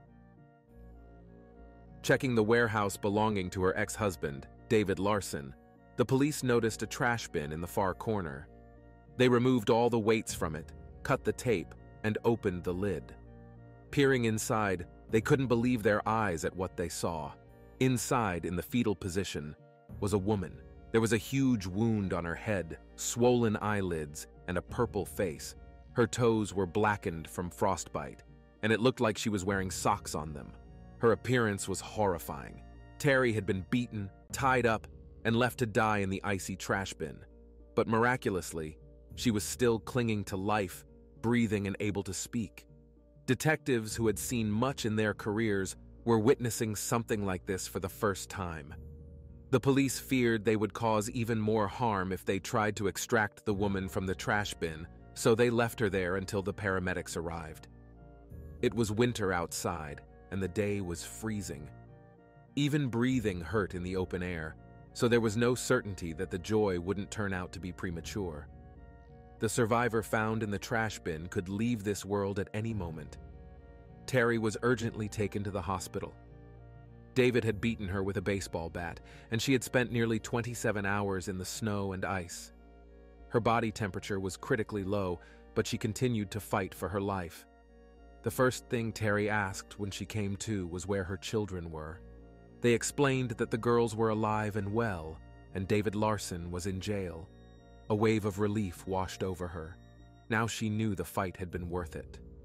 Checking the warehouse belonging to her ex-husband, David Larson, the police noticed a trash bin in the far corner. They removed all the weights from it, cut the tape, and opened the lid. Peering inside, they couldn't believe their eyes at what they saw. Inside, in the fetal position, was a woman. There was a huge wound on her head, swollen eyelids, and a purple face. Her toes were blackened from frostbite, and it looked like she was wearing socks on them. Her appearance was horrifying. Teri had been beaten, tied up, and left to die in the icy trash bin. But miraculously, she was still clinging to life, breathing and able to speak. Detectives who had seen much in their careers were witnessing something like this for the first time. The police feared they would cause even more harm if they tried to extract the woman from the trash bin, so they left her there until the paramedics arrived. It was winter outside, and the day was freezing. Even breathing hurt in the open air, so there was no certainty that the joy wouldn't turn out to be premature. The survivor found in the trash bin could leave this world at any moment. Teri was urgently taken to the hospital. David had beaten her with a baseball bat, and she had spent nearly twenty-seven hours in the snow and ice. Her body temperature was critically low, but she continued to fight for her life. The first thing Teri asked when she came to was where her children were. They explained that the girls were alive and well, and David Larson was in jail. A wave of relief washed over her. Now she knew the fight had been worth it.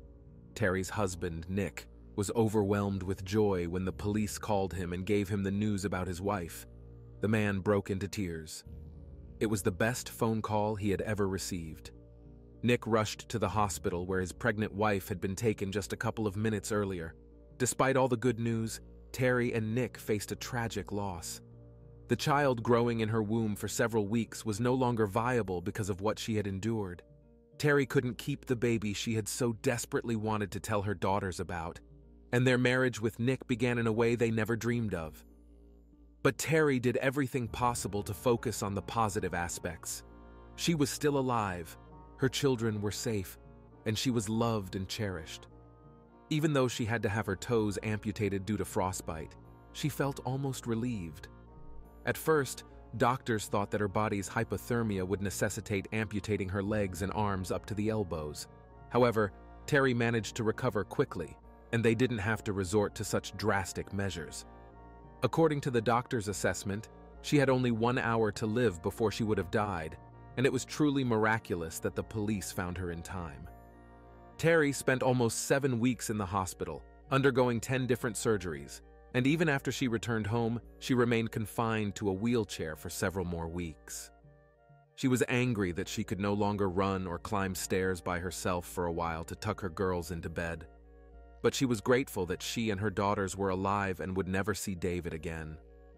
Teri's husband, Nick, was overwhelmed with joy when the police called him and gave him the news about his wife. The man broke into tears. It was the best phone call he had ever received. Nick rushed to the hospital where his pregnant wife had been taken just a couple of minutes earlier. Despite all the good news, Teri and Nick faced a tragic loss. The child growing in her womb for several weeks was no longer viable because of what she had endured. Teri couldn't keep the baby she had so desperately wanted to tell her daughters about, and their marriage with Nick began in a way they never dreamed of. But Teri did everything possible to focus on the positive aspects. She was still alive, her children were safe, and she was loved and cherished. Even though she had to have her toes amputated due to frostbite, she felt almost relieved. At first, doctors thought that her body's hypothermia would necessitate amputating her legs and arms up to the elbows. However, Teri managed to recover quickly, and they didn't have to resort to such drastic measures. According to the doctor's assessment, she had only one hour to live before she would have died, and it was truly miraculous that the police found her in time. Teri spent almost seven weeks in the hospital, undergoing ten different surgeries, and even after she returned home, she remained confined to a wheelchair for several more weeks. She was angry that she could no longer run or climb stairs by herself for a while to tuck her girls into bed. But she was grateful that she and her daughters were alive and would never see David again.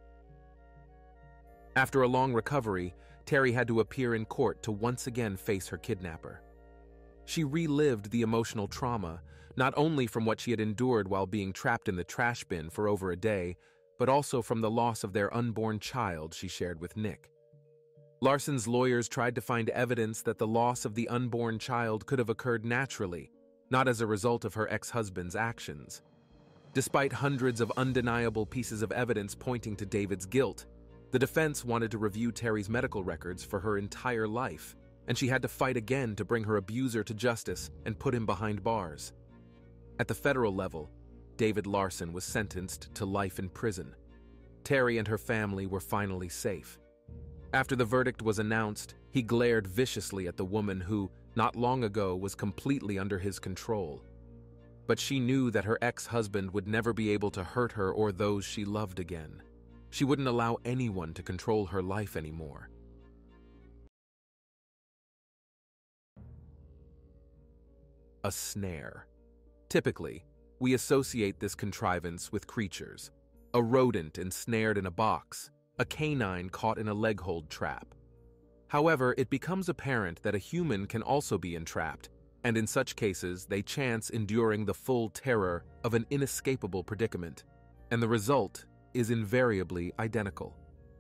After a long recovery, Teri had to appear in court to once again face her kidnapper. She relived the emotional trauma, not only from what she had endured while being trapped in the trash bin for over a day, but also from the loss of their unborn child she shared with Nick. Larson's lawyers tried to find evidence that the loss of the unborn child could have occurred naturally, not as a result of her ex-husband's actions. Despite hundreds of undeniable pieces of evidence pointing to David's guilt, the defense wanted to review Teri's medical records for her entire life, and she had to fight again to bring her abuser to justice and put him behind bars. At the federal level, David Larson was sentenced to life in prison. Teri and her family were finally safe. After the verdict was announced, he glared viciously at the woman who, not long ago, was completely under his control. But she knew that her ex-husband would never be able to hurt her or those she loved again. She wouldn't allow anyone to control her life anymore. A snare. Typically, we associate this contrivance with creatures: a rodent ensnared in a box, a canine caught in a leg-hold trap. However, it becomes apparent that a human can also be entrapped, and in such cases, they chance enduring the full terror of an inescapable predicament, and the result is invariably identical.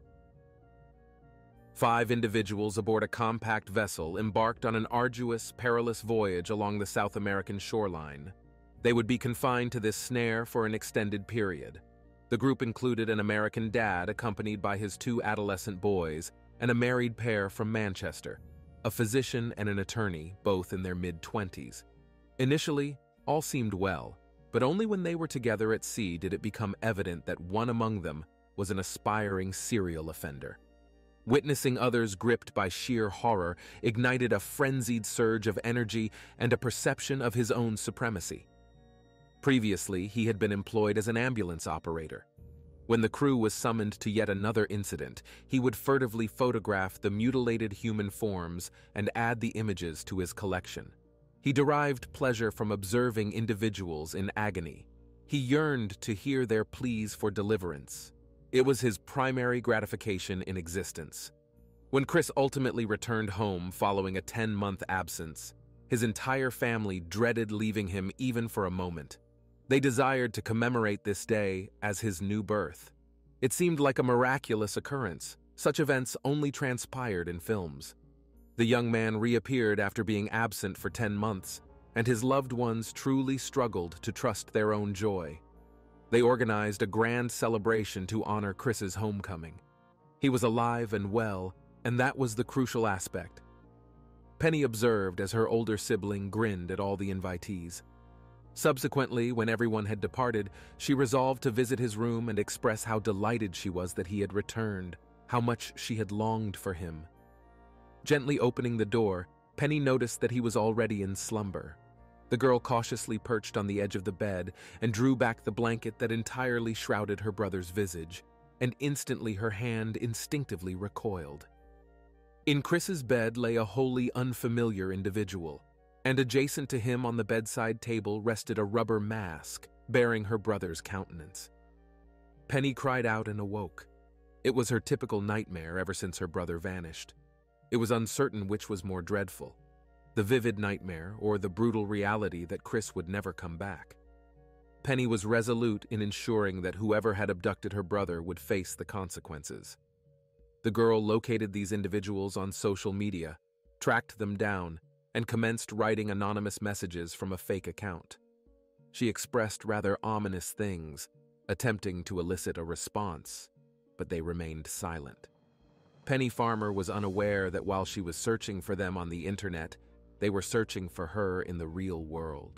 Five individuals aboard a compact vessel embarked on an arduous, perilous voyage along the South American shoreline. They would be confined to this snare for an extended period. The group included an American dad accompanied by his two adolescent boys, and a married pair from Manchester, a physician and an attorney, both in their mid-twenties. Initially, all seemed well, but only when they were together at sea did it become evident that one among them was an aspiring serial offender. Witnessing others gripped by sheer horror ignited a frenzied surge of energy and a perception of his own supremacy. Previously, he had been employed as an ambulance operator. When the crew was summoned to yet another incident, he would furtively photograph the mutilated human forms and add the images to his collection. He derived pleasure from observing individuals in agony. He yearned to hear their pleas for deliverance. It was his primary gratification in existence. When Chris ultimately returned home following a ten-month absence, his entire family dreaded leaving him even for a moment. They desired to commemorate this day as his new birth. It seemed like a miraculous occurrence. Such events only transpired in films. The young man reappeared after being absent for ten months, and his loved ones truly struggled to trust their own joy. They organized a grand celebration to honor Chris's homecoming. He was alive and well, and that was the crucial aspect. Penny observed as her older sibling grinned at all the invitees. Subsequently, when everyone had departed, she resolved to visit his room and express how delighted she was that he had returned, how much she had longed for him. Gently opening the door, Penny noticed that he was already in slumber. The girl cautiously perched on the edge of the bed and drew back the blanket that entirely shrouded her brother's visage, and instantly her hand instinctively recoiled. In Chris's bed lay a wholly unfamiliar individual, and adjacent to him on the bedside table rested a rubber mask bearing her brother's countenance. Penny cried out and awoke. It was her typical nightmare ever since her brother vanished. It was uncertain which was more dreadful, the vivid nightmare or the brutal reality that Chris would never come back. Penny was resolute in ensuring that whoever had abducted her brother would face the consequences. The girl located these individuals on social media, tracked them down, and commenced writing anonymous messages from a fake account. She expressed rather ominous things, attempting to elicit a response, but they remained silent. Penny Farmer was unaware that while she was searching for them on the internet, they were searching for her in the real world.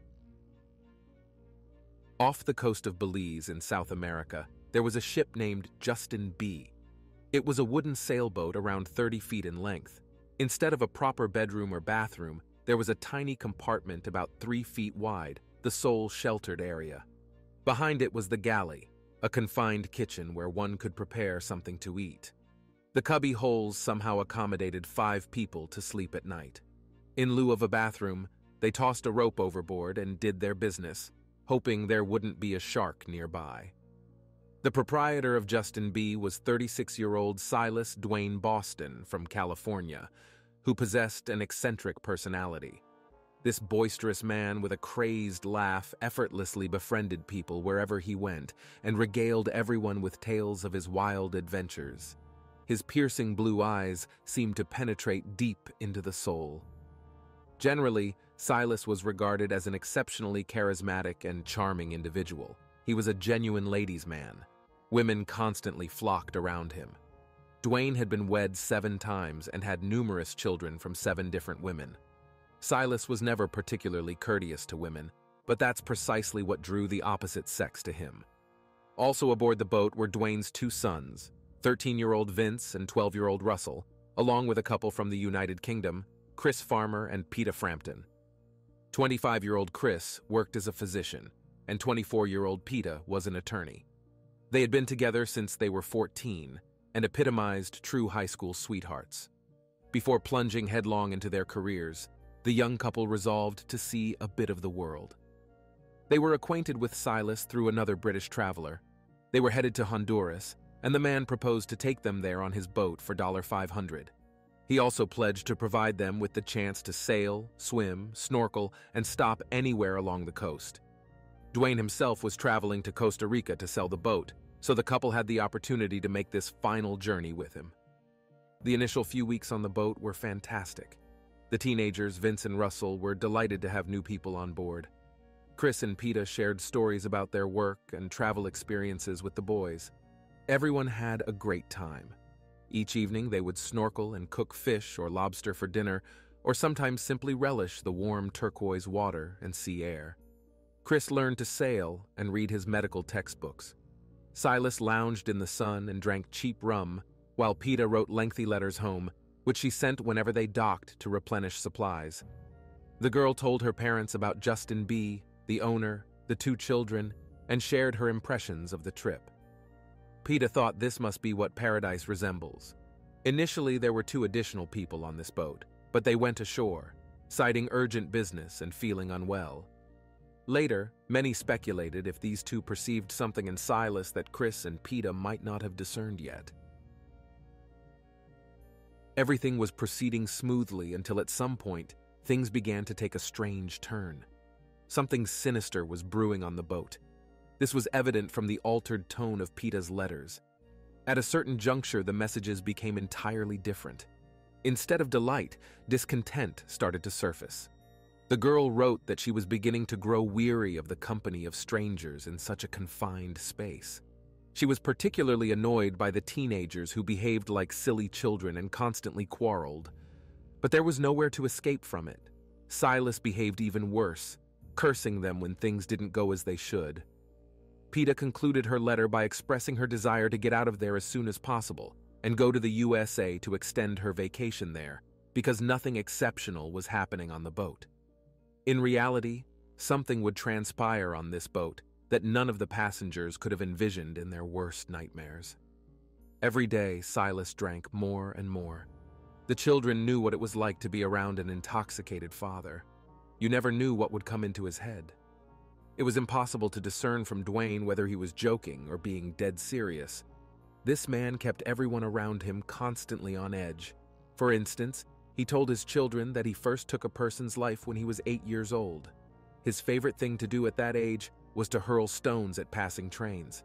Off the coast of Belize in South America, there was a ship named Justin B. It was a wooden sailboat around thirty feet in length. Instead of a proper bedroom or bathroom, there was a tiny compartment about three feet wide, the sole sheltered area. Behind it was the galley, a confined kitchen where one could prepare something to eat. The cubby holes somehow accommodated five people to sleep at night. In lieu of a bathroom, they tossed a rope overboard and did their business, hoping there wouldn't be a shark nearby. The proprietor of Justin B was thirty-six-year-old Silas Duane Boston from California, who possessed an eccentric personality. This boisterous man with a crazed laugh effortlessly befriended people wherever he went and regaled everyone with tales of his wild adventures. His piercing blue eyes seemed to penetrate deep into the soul. Generally, Silas was regarded as an exceptionally charismatic and charming individual. He was a genuine ladies' man. Women constantly flocked around him. Duane had been wed seven times and had numerous children from seven different women. Silas was never particularly courteous to women, but that's precisely what drew the opposite sex to him. Also aboard the boat were Duane's two sons, thirteen-year-old Vince and twelve-year-old Russell, along with a couple from the United Kingdom, Chris Farmer and Peter Frampton. twenty-five-year-old Chris worked as a physician, and twenty-four-year-old Peter was an attorney. They had been together since they were fourteen and epitomized true high school sweethearts. Before plunging headlong into their careers, the young couple resolved to see a bit of the world. They were acquainted with Silas through another British traveler. They were headed to Honduras, and the man proposed to take them there on his boat for five hundred dollars. He also pledged to provide them with the chance to sail, swim, snorkel, and stop anywhere along the coast. Duane himself was traveling to Costa Rica to sell the boat, so the couple had the opportunity to make this final journey with him. The initial few weeks on the boat were fantastic. The teenagers, Vince and Russell, were delighted to have new people on board. Chris and Peter shared stories about their work and travel experiences with the boys. Everyone had a great time. Each evening they would snorkel and cook fish or lobster for dinner, or sometimes simply relish the warm turquoise water and sea air. Chris learned to sail and read his medical textbooks. Silas lounged in the sun and drank cheap rum, while Peter wrote lengthy letters home, which she sent whenever they docked to replenish supplies. The girl told her parents about Justin B, the owner, the two children, and shared her impressions of the trip. Peter thought this must be what paradise resembles. Initially, there were two additional people on this boat, but they went ashore, citing urgent business and feeling unwell. Later, many speculated if these two perceived something in Silas that Chris and Peter might not have discerned yet. Everything was proceeding smoothly until at some point, things began to take a strange turn. Something sinister was brewing on the boat. This was evident from the altered tone of Peter's letters. At a certain juncture, the messages became entirely different. Instead of delight, discontent started to surface. The girl wrote that she was beginning to grow weary of the company of strangers in such a confined space. She was particularly annoyed by the teenagers who behaved like silly children and constantly quarreled. But there was nowhere to escape from it. Silas behaved even worse, cursing them when things didn't go as they should. Peter concluded her letter by expressing her desire to get out of there as soon as possible and go to the U S A to extend her vacation there, because nothing exceptional was happening on the boat. In reality, something would transpire on this boat that none of the passengers could have envisioned in their worst nightmares. Every day, Silas drank more and more. The children knew what it was like to be around an intoxicated father. You never knew what would come into his head. It was impossible to discern from Duane whether he was joking or being dead serious. This man kept everyone around him constantly on edge. For instance, he told his children that he first took a person's life when he was eight years old. His favorite thing to do at that age was to hurl stones at passing trains.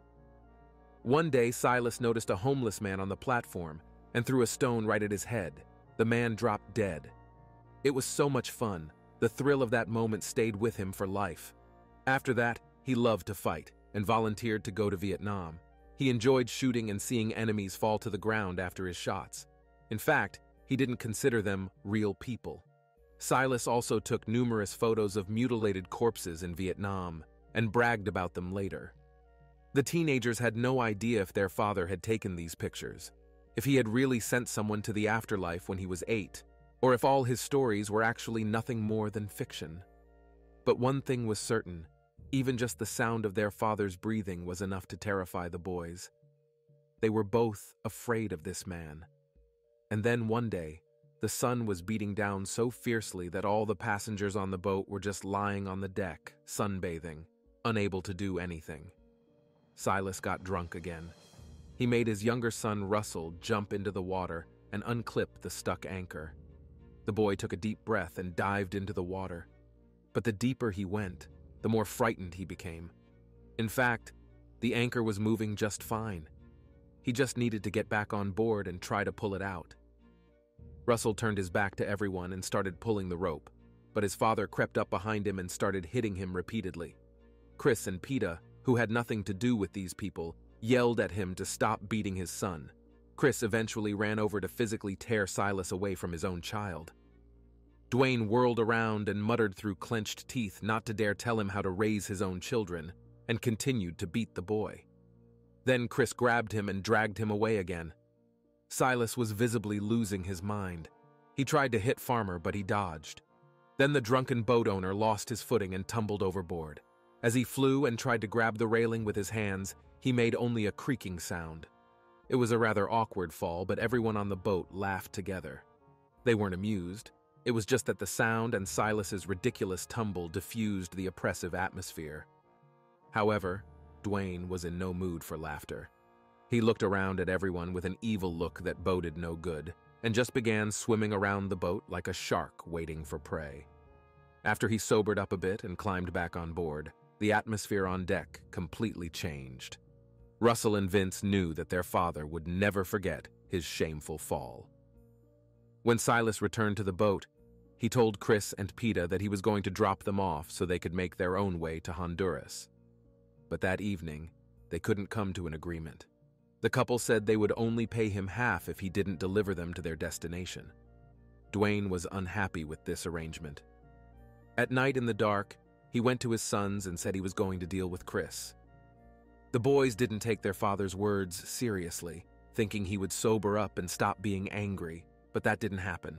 One day, Silas noticed a homeless man on the platform and threw a stone right at his head. The man dropped dead. It was so much fun. The thrill of that moment stayed with him for life. After that, he loved to fight and volunteered to go to Vietnam. He enjoyed shooting and seeing enemies fall to the ground after his shots. In fact, he didn't consider them real people. Silas also took numerous photos of mutilated corpses in Vietnam and bragged about them later. The teenagers had no idea if their father had taken these pictures, if he had really sent someone to the afterlife when he was eight, or if all his stories were actually nothing more than fiction. But one thing was certain: even just the sound of their father's breathing was enough to terrify the boys. They were both afraid of this man. And then one day, the sun was beating down so fiercely that all the passengers on the boat were just lying on the deck, sunbathing, unable to do anything. Silas got drunk again. He made his younger son Russell jump into the water and unclip the stuck anchor. The boy took a deep breath and dived into the water. But the deeper he went, the more frightened he became. In fact, the anchor was moving just fine. He just needed to get back on board and try to pull it out. Russell turned his back to everyone and started pulling the rope, but his father crept up behind him and started hitting him repeatedly. Chris and Peta, who had nothing to do with these people, yelled at him to stop beating his son. Chris eventually ran over to physically tear Silas away from his own child. Duane whirled around and muttered through clenched teeth not to dare tell him how to raise his own children, and continued to beat the boy. Then Chris grabbed him and dragged him away again. Silas was visibly losing his mind. He tried to hit Farmer, but he dodged. Then the drunken boat owner lost his footing and tumbled overboard. As he flew and tried to grab the railing with his hands, he made only a creaking sound. It was a rather awkward fall, but everyone on the boat laughed together. They weren't amused. It was just that the sound and Silas's ridiculous tumble diffused the oppressive atmosphere. However, Duane was in no mood for laughter. He looked around at everyone with an evil look that boded no good, and just began swimming around the boat like a shark waiting for prey. After he sobered up a bit and climbed back on board, the atmosphere on deck completely changed. Russell and Vince knew that their father would never forget his shameful fall. When Silas returned to the boat, he told Chris and Peta that he was going to drop them off so they could make their own way to Honduras. But that evening, they couldn't come to an agreement. The couple said they would only pay him half if he didn't deliver them to their destination. Duane was unhappy with this arrangement. At night in the dark, he went to his sons and said he was going to deal with Chris. The boys didn't take their father's words seriously, thinking he would sober up and stop being angry, but that didn't happen.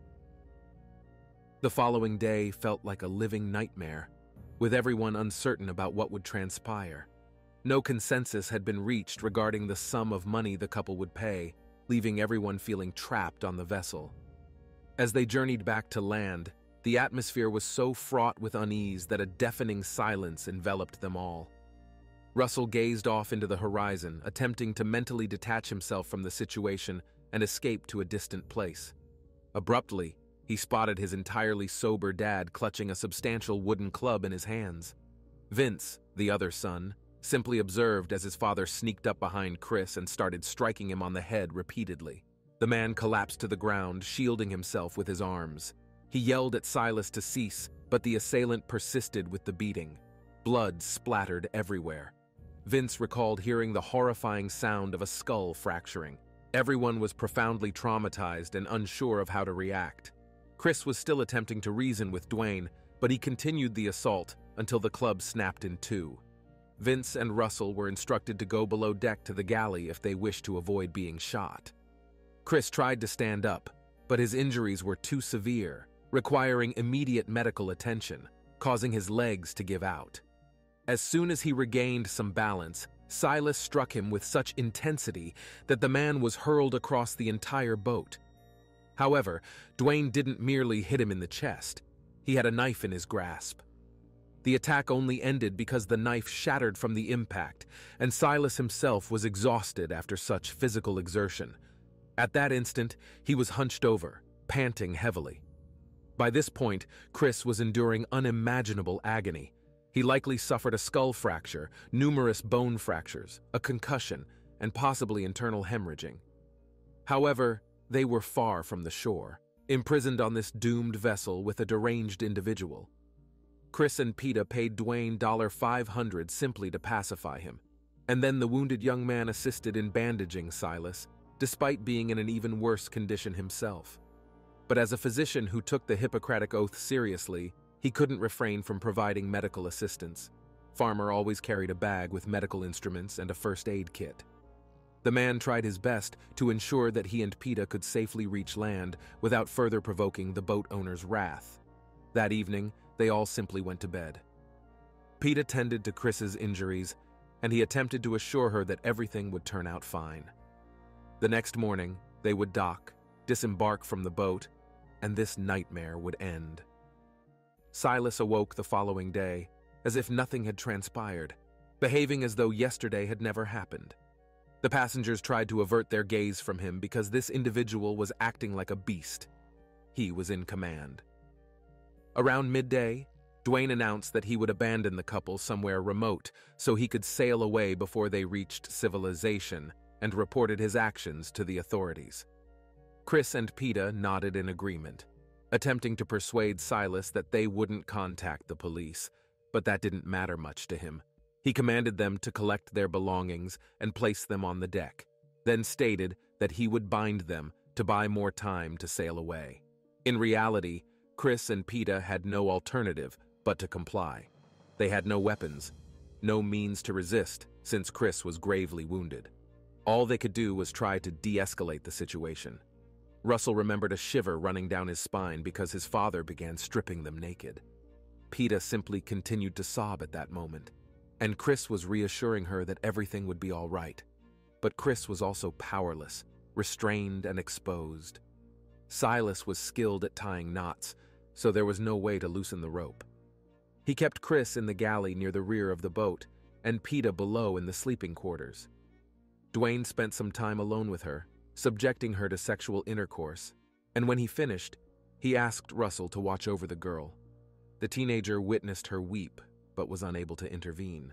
The following day felt like a living nightmare, with everyone uncertain about what would transpire. No consensus had been reached regarding the sum of money the couple would pay, leaving everyone feeling trapped on the vessel. As they journeyed back to land, the atmosphere was so fraught with unease that a deafening silence enveloped them all. Russell gazed off into the horizon, attempting to mentally detach himself from the situation and escape to a distant place. Abruptly, he spotted his entirely sober dad clutching a substantial wooden club in his hands. Vince, the other son, simply observed as his father sneaked up behind Chris and started striking him on the head repeatedly. The man collapsed to the ground, shielding himself with his arms. He yelled at Silas to cease, but the assailant persisted with the beating. Blood splattered everywhere. Vince recalled hearing the horrifying sound of a skull fracturing. Everyone was profoundly traumatized and unsure of how to react. Chris was still attempting to reason with Duane, but he continued the assault until the club snapped in two. Vince and Russell were instructed to go below deck to the galley if they wished to avoid being shot. Chris tried to stand up, but his injuries were too severe, requiring immediate medical attention, causing his legs to give out. As soon as he regained some balance, Silas struck him with such intensity that the man was hurled across the entire boat. However, Duane didn't merely hit him in the chest. He had a knife in his grasp. The attack only ended because the knife shattered from the impact, and Silas himself was exhausted after such physical exertion. At that instant, he was hunched over, panting heavily. By this point, Chris was enduring unimaginable agony. He likely suffered a skull fracture, numerous bone fractures, a concussion, and possibly internal hemorrhaging. However, they were far from the shore, imprisoned on this doomed vessel with a deranged individual. Chris and Peta paid Duane five hundred dollars simply to pacify him, and then the wounded young man assisted in bandaging Silas, despite being in an even worse condition himself. But as a physician who took the Hippocratic Oath seriously, he couldn't refrain from providing medical assistance. Farmer always carried a bag with medical instruments and a first aid kit. The man tried his best to ensure that he and Peta could safely reach land without further provoking the boat owner's wrath. That evening, they all simply went to bed. Peta tended to Chris's injuries, and he attempted to assure her that everything would turn out fine. The next morning, they would dock, disembark from the boat, and this nightmare would end. Silas awoke the following day, as if nothing had transpired, behaving as though yesterday had never happened. The passengers tried to avert their gaze from him because this individual was acting like a beast. He was in command. Around midday, Duane announced that he would abandon the couple somewhere remote so he could sail away before they reached civilization, and reported his actions to the authorities. Chris and Peta nodded in agreement, attempting to persuade Silas that they wouldn't contact the police, but that didn't matter much to him. He commanded them to collect their belongings and place them on the deck, then stated that he would bind them to buy more time to sail away. In reality, Chris and Peta had no alternative but to comply. They had no weapons, no means to resist, since Chris was gravely wounded. All they could do was try to de-escalate the situation. Russell remembered a shiver running down his spine because his father began stripping them naked. Peta simply continued to sob at that moment, and Chris was reassuring her that everything would be all right. But Chris was also powerless, restrained and exposed. Silas was skilled at tying knots, so there was no way to loosen the rope. He kept Chris in the galley near the rear of the boat, and Peta below in the sleeping quarters. Duane spent some time alone with her, subjecting her to sexual intercourse, and when he finished, he asked Russell to watch over the girl. The teenager witnessed her weep, but was unable to intervene.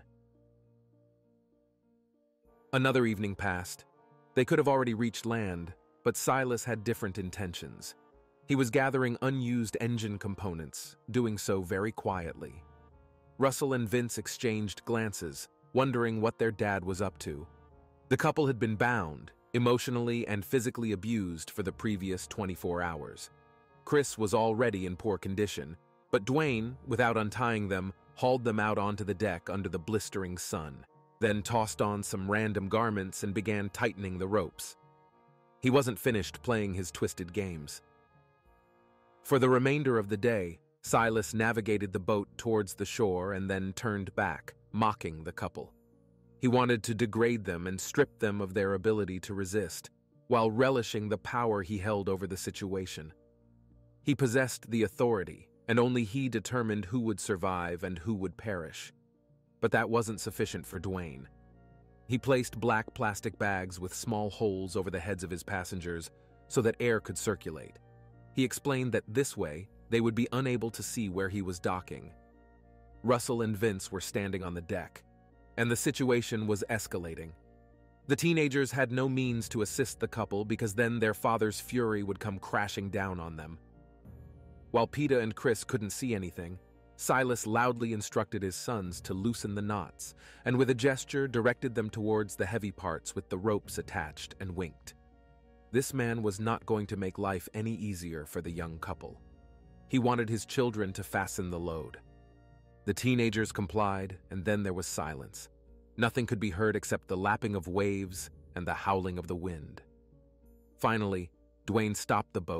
Another evening passed. They could have already reached land, but Silas had different intentions. He was gathering unused engine components, doing so very quietly. Russell and Vince exchanged glances, wondering what their dad was up to. The couple had been bound, emotionally and physically abused for the previous twenty-four hours. Chris was already in poor condition, but Duane, without untying them, hauled them out onto the deck under the blistering sun, then tossed on some random garments and began tightening the ropes. He wasn't finished playing his twisted games. For the remainder of the day, Silas navigated the boat towards the shore and then turned back, mocking the couple. He wanted to degrade them and strip them of their ability to resist, while relishing the power he held over the situation. He possessed the authority, and only he determined who would survive and who would perish. But that wasn't sufficient for Duane. He placed black plastic bags with small holes over the heads of his passengers so that air could circulate. He explained that this way, they would be unable to see where he was docking. Russell and Vince were standing on the deck, and the situation was escalating. The teenagers had no means to assist the couple because then their father's fury would come crashing down on them. While Peta and Chris couldn't see anything, Silas loudly instructed his sons to loosen the knots, and with a gesture directed them towards the heavy parts with the ropes attached and winked. This man was not going to make life any easier for the young couple. He wanted his children to fasten the load. The teenagers complied, and then there was silence. Nothing could be heard except the lapping of waves and the howling of the wind. Finally, Duane stopped the boat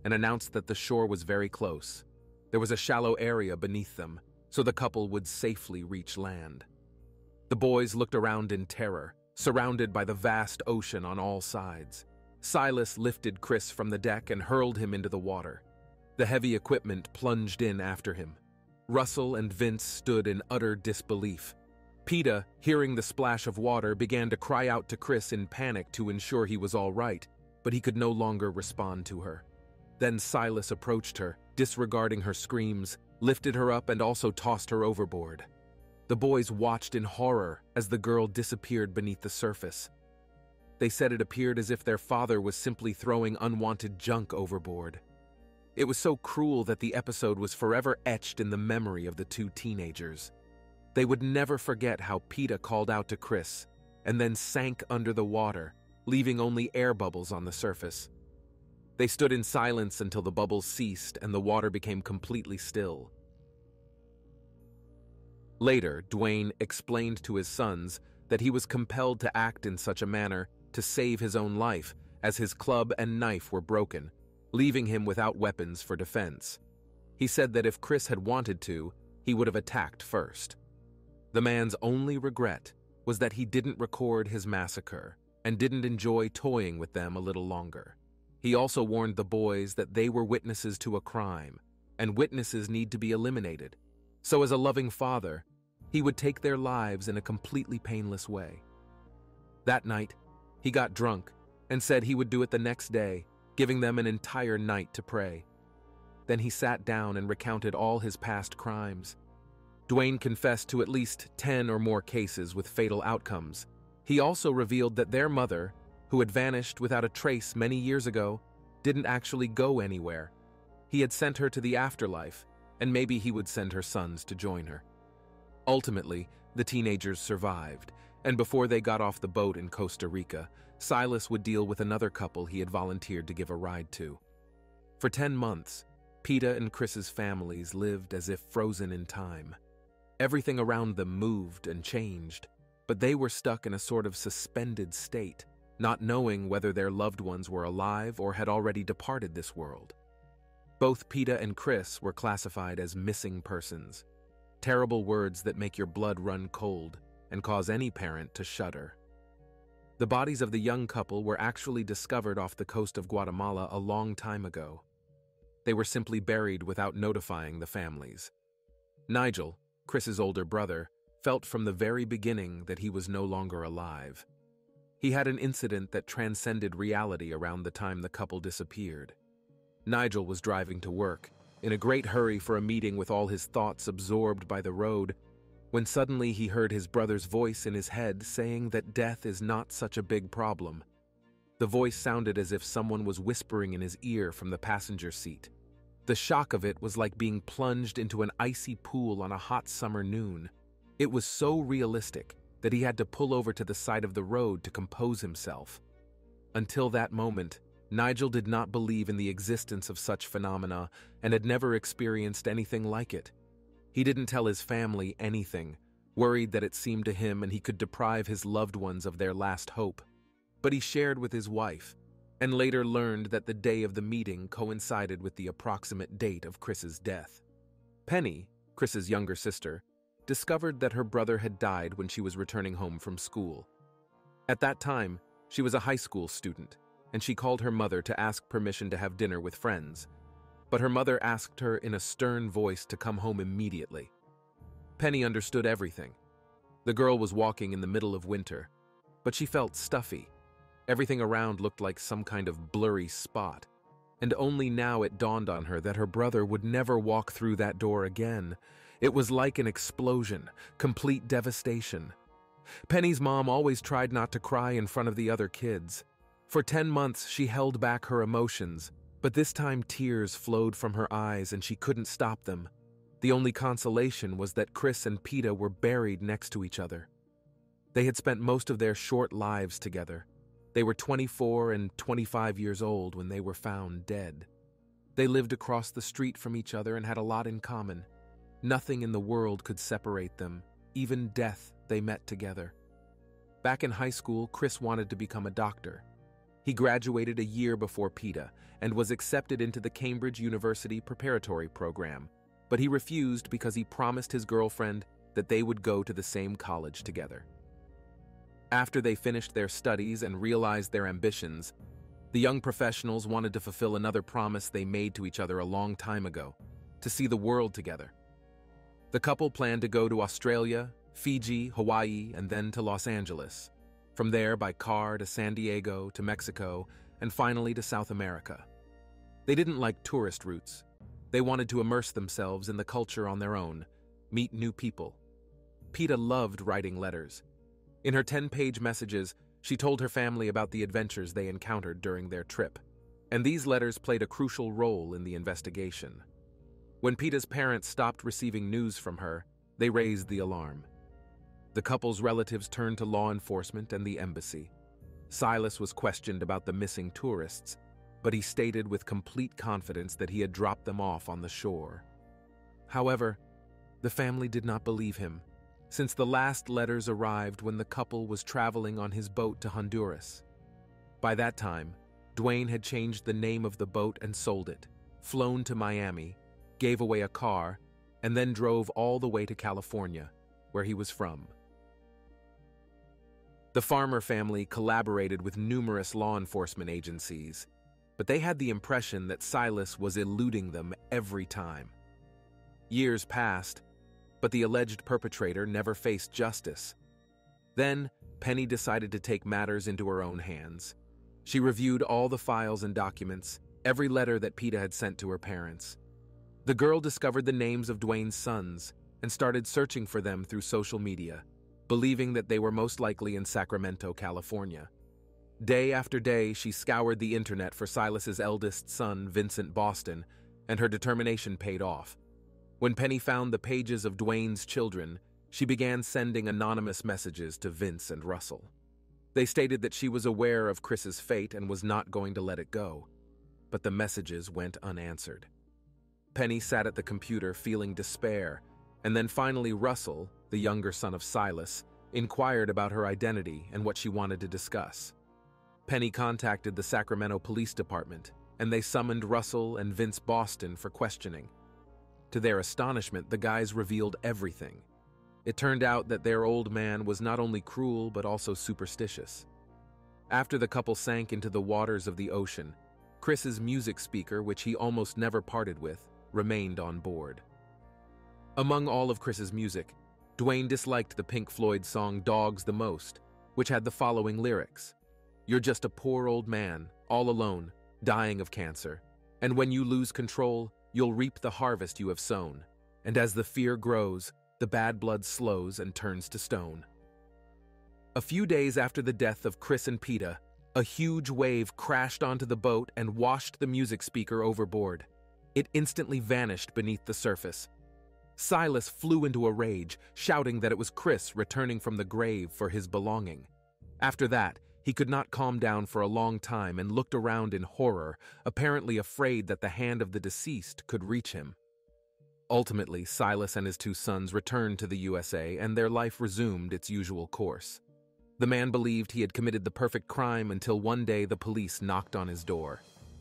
and announced that the shore was very close. There was a shallow area beneath them, so the couple would safely reach land. The boys looked around in terror, surrounded by the vast ocean on all sides. Silas lifted Chris from the deck and hurled him into the water. The heavy equipment plunged in after him. Russell and Vince stood in utter disbelief. Peta, hearing the splash of water, began to cry out to Chris in panic to ensure he was all right, but he could no longer respond to her. Then Silas approached her, disregarding her screams, lifted her up and also tossed her overboard. The boys watched in horror as the girl disappeared beneath the surface. They said it appeared as if their father was simply throwing unwanted junk overboard. It was so cruel that the episode was forever etched in the memory of the two teenagers. They would never forget how Peta called out to Chris and then sank under the water, leaving only air bubbles on the surface. They stood in silence until the bubbles ceased and the water became completely still. Later, Duane explained to his sons that he was compelled to act in such a manner to save his own life, as his club and knife were broken, leaving him without weapons for defense. He said that if Chris had wanted to, he would have attacked first. The man's only regret was that he didn't record his massacre and didn't enjoy toying with them a little longer. He also warned the boys that they were witnesses to a crime, and witnesses need to be eliminated. So as a loving father, he would take their lives in a completely painless way. That night, he got drunk and said he would do it the next day, giving them an entire night to pray. Then he sat down and recounted all his past crimes. Duane confessed to at least ten or more cases with fatal outcomes. He also revealed that their mother, who had vanished without a trace many years ago, didn't actually go anywhere. He had sent her to the afterlife, and maybe he would send her sons to join her. Ultimately, the teenagers survived, and before they got off the boat in Costa Rica, Silas would deal with another couple he had volunteered to give a ride to. For ten months, Peta and Chris's families lived as if frozen in time. Everything around them moved and changed, but they were stuck in a sort of suspended state, not knowing whether their loved ones were alive or had already departed this world. Both Peta and Chris were classified as missing persons, terrible words that make your blood run cold and cause any parent to shudder. The bodies of the young couple were actually discovered off the coast of Guatemala a long time ago. They were simply buried without notifying the families. Nigel, Chris's older brother, felt from the very beginning that he was no longer alive. He had an incident that transcended reality around the time the couple disappeared. Nigel was driving to work, in a great hurry for a meeting with all his thoughts absorbed by the road, when suddenly he heard his brother's voice in his head saying that death is not such a big problem. The voice sounded as if someone was whispering in his ear from the passenger seat. The shock of it was like being plunged into an icy pool on a hot summer noon. It was so realistic that he had to pull over to the side of the road to compose himself. Until that moment, Nigel did not believe in the existence of such phenomena and had never experienced anything like it. He didn't tell his family anything, worried that it seemed to him and he could deprive his loved ones of their last hope. But he shared with his wife, and later learned that the day of the meeting coincided with the approximate date of Chris's death. Penny, Chris's younger sister, discovered that her brother had died when she was returning home from school. At that time, she was a high school student, and she called her mother to ask permission to have dinner with friends. But her mother asked her in a stern voice to come home immediately. Penny understood everything. The girl was walking in the middle of winter, but she felt stuffy. Everything around looked like some kind of blurry spot, and only now it dawned on her that her brother would never walk through that door again. It was like an explosion, complete devastation. Penny's mom always tried not to cry in front of the other kids. For ten months, she held back her emotions, but this time tears flowed from her eyes and she couldn't stop them. The only consolation was that Chris and Peta were buried next to each other. They had spent most of their short lives together. They were twenty-four and twenty-five years old when they were found dead. They lived across the street from each other and had a lot in common. Nothing in the world could separate them, even death they met together. Back in high school, Chris wanted to become a doctor. He graduated a year before Peta and was accepted into the Cambridge University preparatory program, but he refused because he promised his girlfriend that they would go to the same college together. After they finished their studies and realized their ambitions, the young professionals wanted to fulfill another promise they made to each other a long time ago, to see the world together. The couple planned to go to Australia, Fiji, Hawaii, and then to Los Angeles. From there, by car to San Diego, to Mexico, and finally to South America. They didn't like tourist routes. They wanted to immerse themselves in the culture on their own, meet new people. Peta loved writing letters. In her ten-page messages, she told her family about the adventures they encountered during their trip, and these letters played a crucial role in the investigation. When Peta's parents stopped receiving news from her, they raised the alarm. The couple's relatives turned to law enforcement and the embassy. Silas was questioned about the missing tourists, but he stated with complete confidence that he had dropped them off on the shore. However, the family did not believe him, since the last letters arrived when the couple was traveling on his boat to Honduras. By that time, Duane had changed the name of the boat and sold it, flown to Miami, gave away a car, and then drove all the way to California, where he was from. The Farmer family collaborated with numerous law enforcement agencies, but they had the impression that Silas was eluding them every time. Years passed, but the alleged perpetrator never faced justice. Then, Penny decided to take matters into her own hands. She reviewed all the files and documents, every letter that Peta had sent to her parents. The girl discovered the names of Duane's sons and started searching for them through social media, believing that they were most likely in Sacramento, California. Day after day, she scoured the internet for Silas's eldest son, Vincent Boston, and her determination paid off. When Penny found the pages of Duane's children, she began sending anonymous messages to Vince and Russell. They stated that she was aware of Chris's fate and was not going to let it go, but the messages went unanswered. Penny sat at the computer feeling despair, and then finally Russell, the younger son of Silas, inquired about her identity and what she wanted to discuss. Penny contacted the Sacramento Police Department, and they summoned Russell and Vince Boston for questioning. To their astonishment, the guys revealed everything. It turned out that their old man was not only cruel but also superstitious. After the couple sank into the waters of the ocean, Chris's music speaker, which he almost never parted with, remained on board. Among all of Chris's music, Duane disliked the Pink Floyd song Dogs the most, which had the following lyrics: "You're just a poor old man, all alone, dying of cancer, and when you lose control, you'll reap the harvest you have sown, and as the fear grows, the bad blood slows and turns to stone." A few days after the death of Chris and Peta, a huge wave crashed onto the boat and washed the music speaker overboard. It instantly vanished beneath the surface. Silas flew into a rage, shouting that it was Chris returning from the grave for his belonging. After that, he could not calm down for a long time and looked around in horror, apparently afraid that the hand of the deceased could reach him. Ultimately, Silas and his two sons returned to the U S A and their life resumed its usual course. The man believed he had committed the perfect crime until one day the police knocked on his door.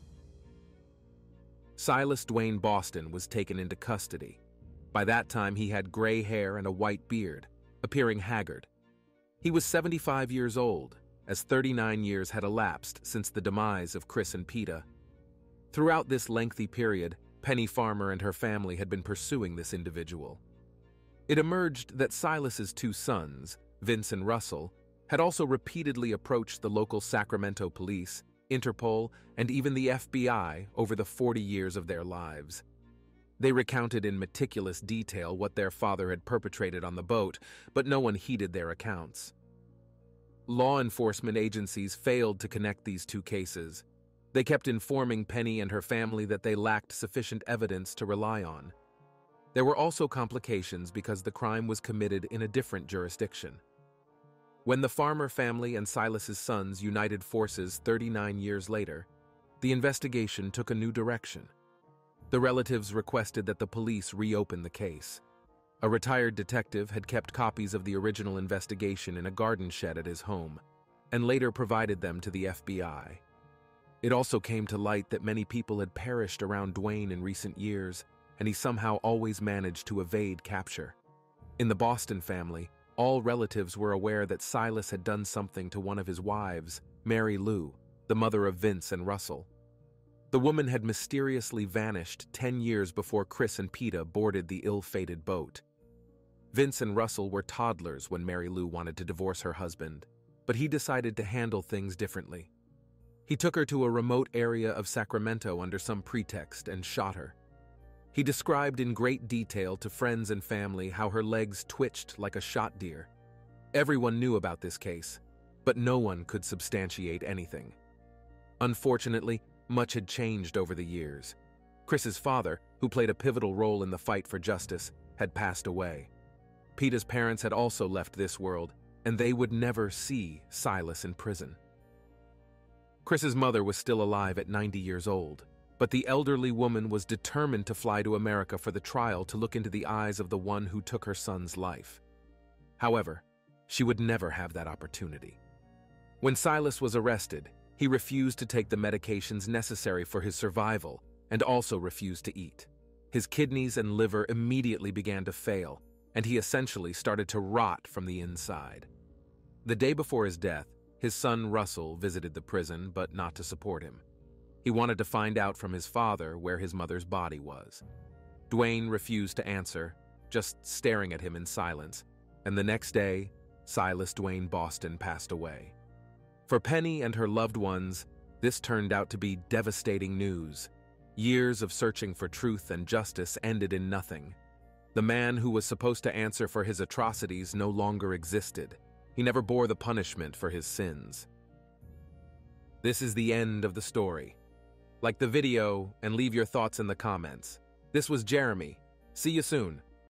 Silas Duane Boston was taken into custody. By that time, he had gray hair and a white beard, appearing haggard. He was seventy-five years old, as thirty-nine years had elapsed since the demise of Chris and Peta. Throughout this lengthy period, Penny Farmer and her family had been pursuing this individual. It emerged that Silas's two sons, Vince and Russell, had also repeatedly approached the local Sacramento police, Interpol, and even the F B I over the forty years of their lives. They recounted in meticulous detail what their father had perpetrated on the boat, but no one heeded their accounts. Law enforcement agencies failed to connect these two cases. They kept informing Penny and her family that they lacked sufficient evidence to rely on. There were also complications because the crime was committed in a different jurisdiction. When the Farmer family and Silas's sons united forces thirty-nine years later, the investigation took a new direction. The relatives requested that the police reopen the case. A retired detective had kept copies of the original investigation in a garden shed at his home, and later provided them to the F B I. It also came to light that many people had perished around Duane in recent years, and he somehow always managed to evade capture. In the Boston family, all relatives were aware that Silas had done something to one of his wives, Mary Lou, the mother of Vince and Russell. The woman had mysteriously vanished ten years before Chris and Peta boarded the ill-fated boat. Vince and Russell were toddlers when Mary Lou wanted to divorce her husband, but he decided to handle things differently. He took her to a remote area of Sacramento under some pretext and shot her. He described in great detail to friends and family how her legs twitched like a shot deer. Everyone knew about this case, but no one could substantiate anything. Unfortunately, much had changed over the years. Chris's father, who played a pivotal role in the fight for justice, had passed away. Peta's parents had also left this world, and they would never see Silas in prison. Chris's mother was still alive at ninety years old, but the elderly woman was determined to fly to America for the trial to look into the eyes of the one who took her son's life. However, she would never have that opportunity. When Silas was arrested, he refused to take the medications necessary for his survival and also refused to eat. His kidneys and liver immediately began to fail, and he essentially started to rot from the inside. The day before his death, his son Russell visited the prison, but not to support him. He wanted to find out from his father where his mother's body was. Duane refused to answer, just staring at him in silence, and the next day, Silas Duane Boston passed away. For Penny and her loved ones, this turned out to be devastating news. Years of searching for truth and justice ended in nothing. The man who was supposed to answer for his atrocities no longer existed. He never bore the punishment for his sins. This is the end of the story. Like the video and leave your thoughts in the comments. This was Jeremy. See you soon.